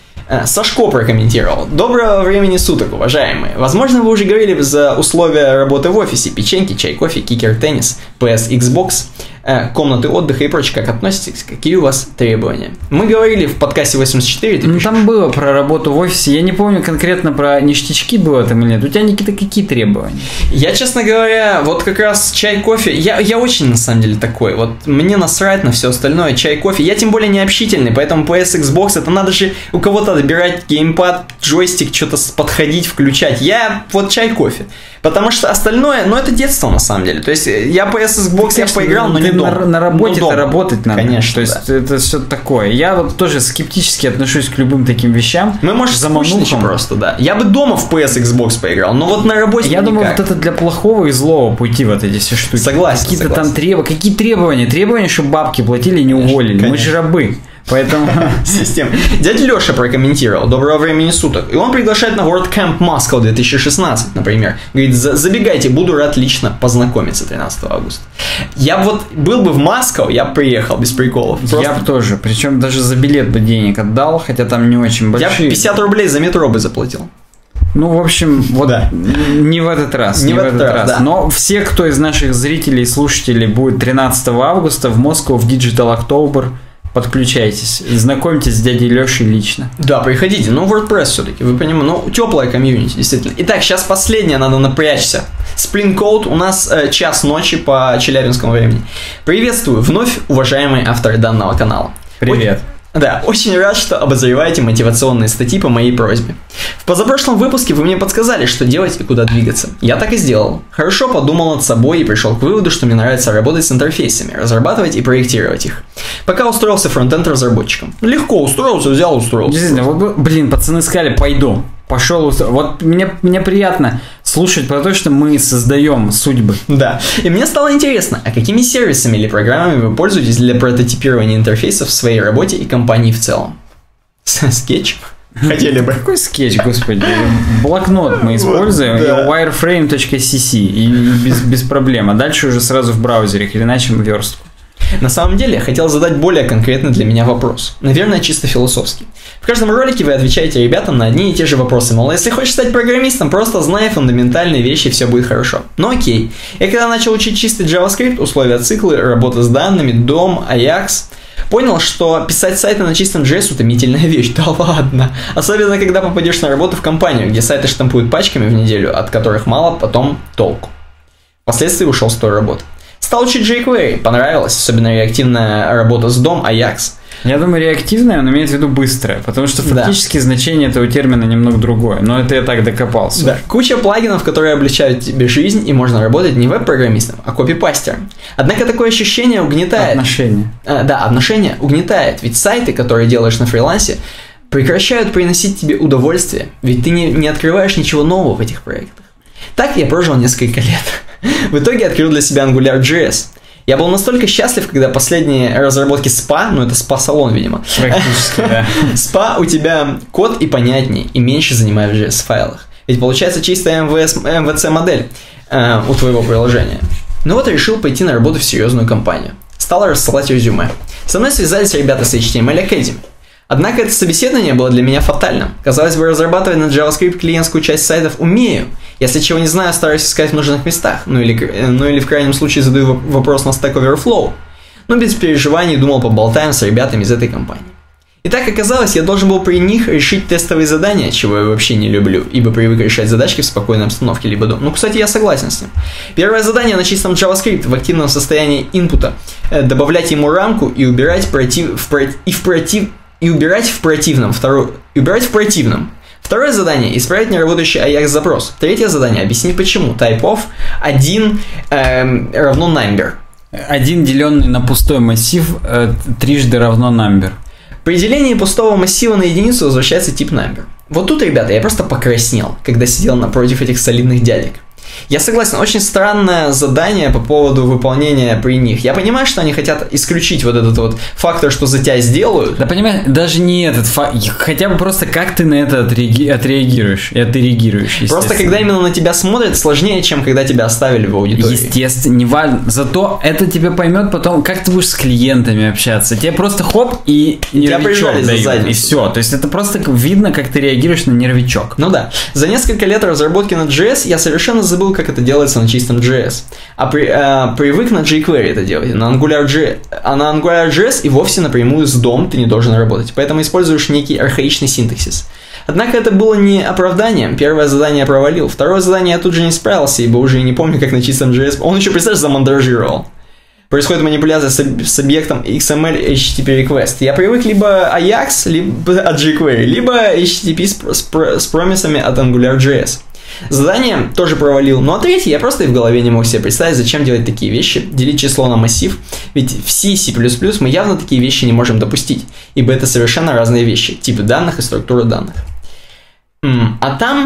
Сашко прокомментировал. Доброго времени суток, уважаемые. Возможно, вы уже говорили за условия работы в офисе. Печеньки, чай, кофе, кикер, теннис, пи эс, Xbox, комнаты отдыха и прочее. Как относитесь? Какие у вас требования? Мы говорили в подкасте восемьдесят четыре. Ну, там было про работу в офисе. Я не помню конкретно про ништячки было там или нет. У тебя, Никита, какие требования? Я, честно говоря, вот как раз чай, кофе. Я, я очень, на самом деле, такой. Вот мне насрать на все остальное. Чай, кофе. Я тем более не общительный, поэтому пи эс, Xbox, это надо же у кого-то добирать геймпад, джойстик, что-то подходить, включать. Я вот чай, кофе. Потому что остальное, ну, это детство, на самом деле. То есть, я пи эс, Xbox, я поиграл, но не дома. На, на работе это работать надо. Конечно, то есть, да. это все такое. Я вот тоже скептически отношусь к любым таким вещам. Мы, может, скучничаем просто, да. Я бы дома в пи эс, Xbox поиграл, но вот на работе Я никак. думаю, вот это для плохого и злого пути, вот эти все штуки. Согласен, Какие-то согласен. там требования. Какие требования? Требования, чтобы бабки платили и не уволили. Конечно. Мы же рабы. Поэтому... Систем. Дядя Леша прокомментировал. Доброго времени суток. И он приглашает на WordCamp Moscow две тысячи шестнадцать, например. Говорит, забегайте, буду рад лично познакомиться тринадцатого августа. Я вот был бы в Москве, я бы приехал, без приколов. Просто... Я бы тоже. Причем даже за билет бы денег отдал, хотя там не очень большие. Я бы пятьдесят рублей за метро бы заплатил. Ну, в общем, вот да. не в этот раз. Не, не в этот, этот раз, раз. Да. Но все, кто из наших зрителей и слушателей будет тринадцатого августа в Москву в Digital October, подключайтесь, знакомьтесь с дядей Лешей лично. Да, приходите. Ну, WordPress все-таки, вы понимаете, ну, теплая комьюнити, действительно. Итак, сейчас последнее, надо напрячься. Splint Code, у нас э, час ночи по челябинскому времени. Приветствую вновь уважаемые авторы данного канала. Привет. Ой, да, очень рад, что обозреваете мотивационные статьи по моей просьбе. В позапрошлом выпуске вы мне подсказали, что делать и куда двигаться. Я так и сделал. Хорошо подумал над собой и пришел к выводу, что мне нравится работать с интерфейсами, разрабатывать и проектировать их. Пока устроился фронтенд разработчиком. Легко устроился, взял, устроился. Действительно, вот, блин, пацаны сказали, пойду. Пошел, вот мне, мне приятно слушать про то, что мы создаем судьбы. Да, и мне стало интересно, а какими сервисами или программами вы пользуетесь для прототипирования интерфейсов в своей работе и компании в целом? Скетч? Хотели бы. Какой скетч, господи? Блокнот мы используем, да. И wireframe точка cc, и без, без проблем. А дальше уже сразу в браузере, или иначе верстку. На самом деле, я хотел задать более конкретный для меня вопрос. Наверное, чисто философский. В каждом ролике вы отвечаете ребятам на одни и те же вопросы. Мол, если хочешь стать программистом, просто знай фундаментальные вещи, и все будет хорошо. Ну окей. Я когда начал учить чистый JavaScript, условия циклы, работа с данными, дом, Ajax, понял, что писать сайты на чистом джей эс утомительная вещь. Да ладно. Особенно, когда попадешь на работу в компанию, где сайты штампуют пачками в неделю, от которых мало потом толку. Впоследствии ушел с той работы. Стал учить jQuery, понравилось, особенно реактивная работа с дом, Ajax. Я думаю, реактивная, он имеет в виду быстрая, потому что фактически да. значение этого термина немного другое, но это я так докопался. Да. Куча плагинов, которые облегчают тебе жизнь, и можно работать не веб-программистом, а копипастером. Однако такое ощущение угнетает. Отношение. А, да, отношение угнетает, ведь сайты, которые делаешь на фрилансе, прекращают приносить тебе удовольствие, ведь ты не, не открываешь ничего нового в этих проектах. Так я прожил несколько лет. В итоге открыл для себя AngularJS. Я был настолько счастлив, когда последние разработки спа, ну это спа-салон, видимо. Практически, да. Спа у тебя код и понятнее, и меньше занимает в джей эс-файлах. Ведь получается чистая эм ви эс, эм ви си-модель э, у твоего приложения. Ну вот решил пойти на работу в серьезную компанию. Стал рассылать резюме. Со мной связались ребята с эйч ти эм эль Academy. Однако это собеседование было для меня фатальным. Казалось бы, разрабатывать на JavaScript клиентскую часть сайтов умею. Если чего не знаю, стараюсь искать в нужных местах. Ну или, ну или в крайнем случае задаю вопрос на Stack Overflow. Но без переживаний думал, поболтаем с ребятами из этой компании. И так оказалось, я должен был при них решить тестовые задания, чего я вообще не люблю, ибо привык решать задачки в спокойной обстановке либо дома. Ну, кстати, я согласен с ним. Первое задание на чистом JavaScript в активном состоянии инпута. Добавлять ему рамку и убирать против, в, и в против... И убирать в противном. Второе, и убирать в противном. Второе задание – исправить неработающий Ajax-запрос. Третье задание – объяснить почему. Type-of один эм, равно number. один деленный на пустой массив э, трижды равно number. При делении пустого массива на единицу возвращается тип number. Вот тут, ребята, я просто покраснел, когда сидел напротив этих солидных дядек. Я согласен, очень странное задание по поводу выполнения при них. Я понимаю, что они хотят исключить вот этот вот фактор, что за тебя сделают. Да понимаешь, даже не этот фактор, хотя бы просто как ты на это отреаги... отреагируешь и отреагируешь. Просто когда именно на тебя смотрят, сложнее, чем когда тебя оставили в аудитории. Естественно, не важно. Зато это тебе поймет потом, как ты будешь с клиентами общаться. Тебе просто хоп и нервичок дают, и все. То есть это просто видно, как ты реагируешь на нервичок. Ну да. За несколько лет разработки на джей эс я совершенно забыл, как это делается на чистом джей эс. А при, э, привык на jQuery это делать. На AngularJS, а на AngularJS и вовсе напрямую с дом ты не должен работать. Поэтому используешь некий архаичный синтаксис. Однако это было не оправданием. Первое задание я провалил. Второе задание я тут же не справился, ибо уже и не помню, как на чистом джей эс. Он еще, представляешь, замандражировал. Происходит манипуляция с объектом икс эм эль эйч ти ти пи request. Я привык либо Ajax, либо от jQuery, либо эйч ти ти пи с, с, с промисами от AngularJS. Задание тоже провалил, ну а третье я просто и в голове не мог себе представить, зачем делать такие вещи, делить число на массив, ведь в C, C++ мы явно такие вещи не можем допустить, ибо это совершенно разные вещи, типы данных и структура данных. А там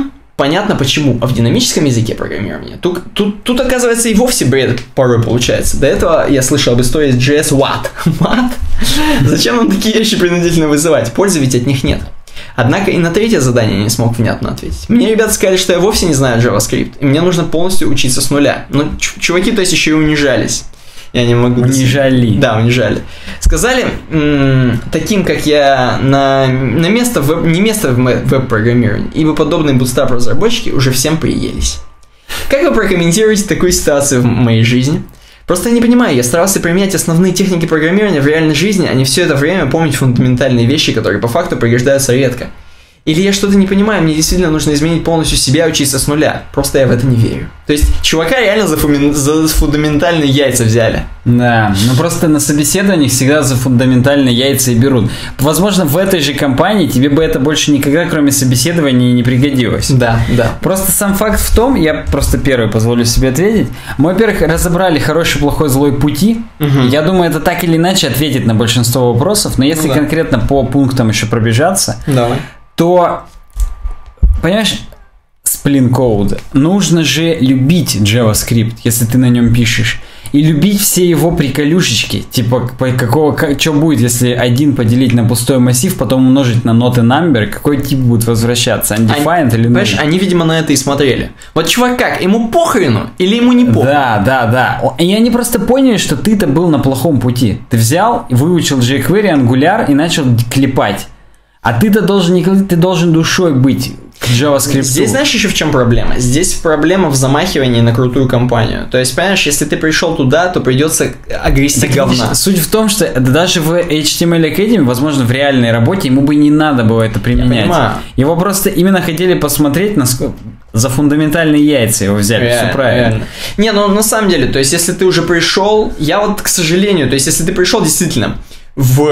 понятно почему. А в динамическом языке программирования тут, тут, тут оказывается, и вовсе бред порой получается. До этого я слышал об истории с джей эс What? What? Зачем нам такие вещи принудительно вызывать? Пользы ведь от них нет. Однако и на третье задание я не смог внятно ответить. Мне ребята сказали, что я вовсе не знаю JavaScript, и мне нужно полностью учиться с нуля. Но чуваки, то есть, еще и унижались. Я не могу... Унижали. Да, унижали. Сказали, м- таким, как я, на, на место, в, не место в веб-программировании, ибо подобные bootstrap-разработчики уже всем приелись. Как вы прокомментируете такую ситуацию в моей жизни? Просто я не понимаю, я старался применять основные техники программирования в реальной жизни, а не все это время помнить фундаментальные вещи, которые по факту пригождаются редко. Или я что-то не понимаю, мне действительно нужно изменить полностью себя, учиться с нуля. Просто я в это не верю. То есть, чувака реально за, фуми... за фундаментальные яйца взяли. Да, ну просто на собеседованиях всегда за фундаментальные яйца и берут. Возможно, в этой же компании тебе бы это больше никогда, кроме собеседования, не пригодилось. Да, да. Просто сам факт в том, я просто первый позволю себе ответить. Мы, во-первых, разобрали хороший, плохой, злой пути. Угу. Я думаю, это так или иначе ответит на большинство вопросов. Но если ну, да. конкретно по пунктам еще пробежаться... Давай. то, понимаешь, Splint Code, нужно же любить JavaScript, если ты на нем пишешь, и любить все его приколюшечки, типа, какого, как, что будет, если один поделить на пустой массив, потом умножить на not a number, какой тип будет возвращаться, undefined они, или null? Они, видимо, на это и смотрели. Вот чувак как, ему похрену или ему не похрену? Да, да, да. И они просто поняли, что ты-то был на плохом пути. Ты взял, выучил jQuery, Angular и начал клепать. А ты-то должен не ты должен душой быть к JavaScript. Здесь знаешь еще в чем проблема? Здесь проблема в замахивании на крутую компанию. То есть, понимаешь, если ты пришел туда, то придется огрести говна. Суть в том, что даже в эйч ти эм эль Academy, возможно, в реальной работе ему бы не надо было это применять. Его просто именно хотели посмотреть, насколько... За фундаментальные яйца его взяли, реально, все правильно. Реально. Не, ну на самом деле, то есть, если ты уже пришел, я вот, к сожалению, то есть, если ты пришел действительно в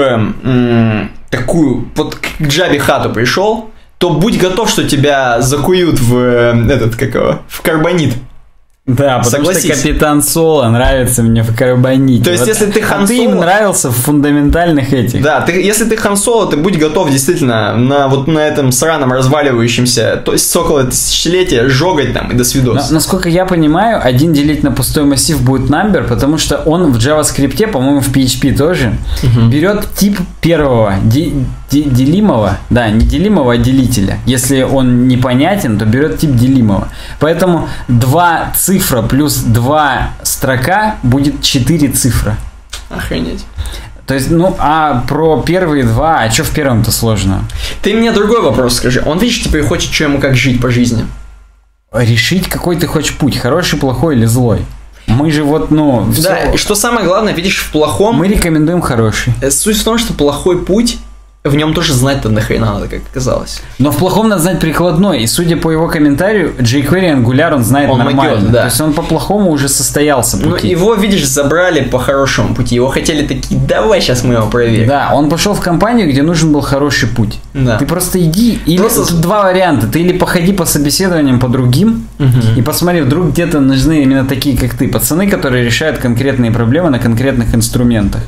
м- такую, вот к Java хату пришел, то будь готов, что тебя закуют в этот, как его, в карбонит. Да, потому Согласись. Что Капитан Соло нравится мне в карбоните. То есть, вот, если ты Хан а ты им нравился в фундаментальных этих. Да, ты, если ты Хан Соло, ты будь готов действительно на вот на этом сраном разваливающемся, то есть около тысячелетия, жогать там и до свидос. Но, насколько я понимаю, один делить на пустой массив будет number, потому что он в JavaScript, по-моему, в пи эйч пи тоже, угу. берет тип первого де, де, делимого, да, не делимого, а делителя. Если он непонятен, то берет тип делимого. Поэтому два цифра плюс два строка будет четыре цифры. Охренеть. То есть, ну, а про первые два, а что в первом-то сложно? Ты мне другой вопрос скажи. Он, видишь, теперь хочет, что ему как жить по жизни. Решить, какой ты хочешь путь, хороший, плохой или злой. Мы же вот, ну... Да, все... и что самое главное, видишь, в плохом... Мы рекомендуем хороший. Суть в том, что плохой путь... В нем тоже знать-то нахрена надо, как оказалось. Но в плохом надо знать прикладной. И судя по его комментарию, jQuery Angular он знает он нормально. Могет, да. То есть он по плохому уже состоялся пути. Ну его, видишь, забрали по хорошему пути. Его хотели такие, давай сейчас мы его проверим. Да, он пошел в компанию, где нужен был хороший путь. Да. Ты просто иди. Или просто... Тут два варианта. Ты или походи по собеседованиям по другим, угу. и посмотри, вдруг где-то нужны именно такие, как ты. Пацаны, которые решают конкретные проблемы на конкретных инструментах.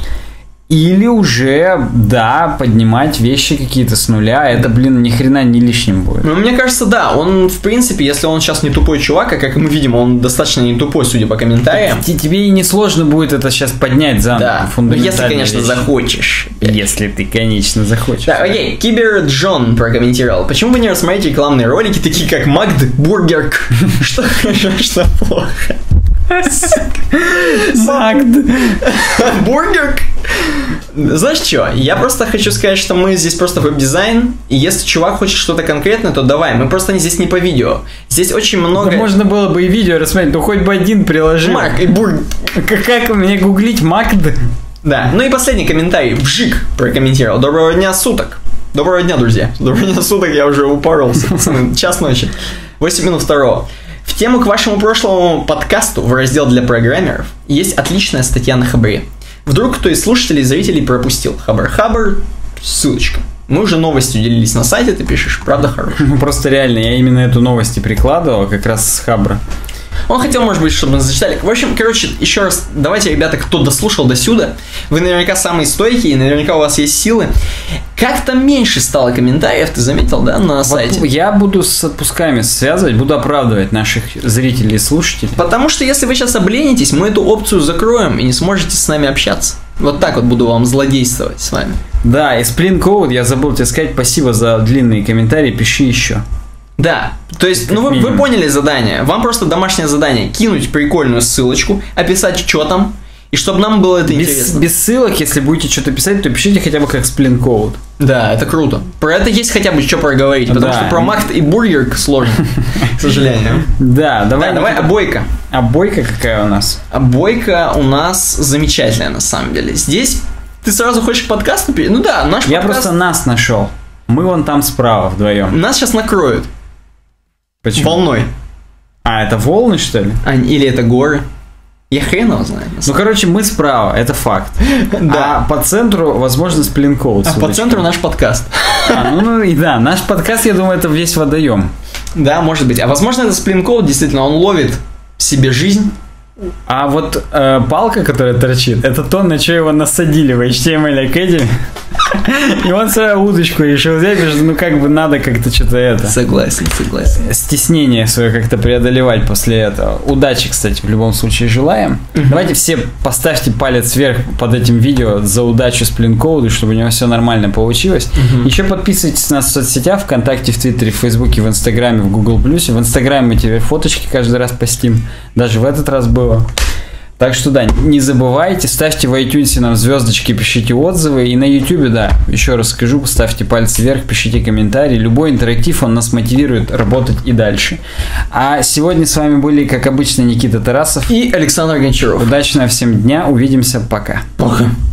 Или уже, да, поднимать вещи какие-то с нуля, это, блин, ни хрена не лишним будет. Ну, мне кажется, да, он, в принципе, если он сейчас не тупой чувак, а как мы видим, он достаточно не тупой, судя по комментариям. Тебе и не сложно будет это сейчас поднять заново. Да, ну, если, конечно, вещи. захочешь. Если ты, конечно, захочешь. Да, окей, Кибер Джон прокомментировал. Почему вы не рассмотрите рекламные ролики, такие как Макд Бургер? Что хорошо, что плохо? Макд Бургер. Знаешь что, я просто хочу сказать, что мы здесь просто веб-дизайн, и если чувак хочет что-то конкретное, то давай, мы просто здесь не по видео. Здесь очень много... Да можно было бы и видео рассмотреть, но хоть бы один приложил. Мак и Бург. Как, как мне гуглить Макд? Да, ну и последний комментарий. Бжик прокомментировал. Доброго дня суток. Доброго дня, друзья. Доброго дня суток, я уже упоролся, пацаны. Час ночи. восемь минут второго. В тему к вашему прошлому подкасту в раздел для программеров есть отличная статья на Хабре. Вдруг кто из слушателей и зрителей пропустил. Хабр, Хабр, ссылочка. Мы уже новостью делились на сайте, ты пишешь, правда хорошая. Ну просто реально, я именно эту новость и прикладывал, как раз с Хабра. Он хотел, может быть, чтобы мы зачитали. В общем, короче, еще раз, давайте, ребята, кто дослушал до сюда, вы наверняка самые стойкие, наверняка у вас есть силы. Как-то меньше стало комментариев, ты заметил, да, на сайте? Вот я буду с отпусками связывать, буду оправдывать наших зрителей и слушателей. Потому что если вы сейчас обленитесь, мы эту опцию закроем и не сможете с нами общаться. Вот так вот буду вам злодействовать с вами. Да, и Splint Code, я забыл тебе сказать, спасибо за длинные комментарии, пиши еще. Да, то есть, как ну вы, вы поняли задание. Вам просто домашнее задание. Кинуть прикольную ссылочку, описать, что там, и чтобы нам было это без, интересно. Без ссылок, если будете что-то писать, то пишите хотя бы как Splint Code. Да, это круто. Про это есть хотя бы что проговорить, потому да. что про Макт и Бургер сложно, к сожалению. Да, давай. Да, давай обойка. Обойка какая у нас? Обойка у нас замечательная, на самом деле. Здесь ты сразу хочешь к подкасту? Ну да, наш Я подкаст... просто нас нашел. Мы вон там справа вдвоем. Нас сейчас накроют. Почему? Волной. А, это волны, что ли? А, или это горы. Я хрен его знаю. Ну, короче, мы справа, это факт. Да. А по центру, возможно, Splint Code. А по центру наш подкаст. А, ну, ну и да, наш подкаст, я думаю, это весь водоем. Да, может быть. А возможно, это Splint Code, действительно, он ловит в себе жизнь. А вот э, палка, которая торчит, это то, на что его насадили в эйч ти эм эль Academy. И он свою удочку решил взять, потому что ну как бы надо как-то что-то это... Согласен, согласен. Стеснение свое как-то преодолевать после этого. Удачи, кстати, в любом случае желаем. Uh-huh. Давайте все поставьте палец вверх под этим видео за удачу Splint Code, чтобы у него все нормально получилось. Uh-huh. Еще подписывайтесь на нас в соцсетях, ВКонтакте, в Твиттере, в Фейсбуке, в Инстаграме, в Гугл Плюсе. В Инстаграме мы теперь фоточки каждый раз постим. Даже в этот раз было. Так что, да, не забывайте, ставьте в iTunes нам звездочки, пишите отзывы. И на YouTube, да, еще раз скажу, ставьте палец вверх, пишите комментарии. Любой интерактив, он нас мотивирует работать и дальше. А сегодня с вами были, как обычно, Никита Тарасов и Александр Гончаров. Удачного всем дня, увидимся, пока. Пока.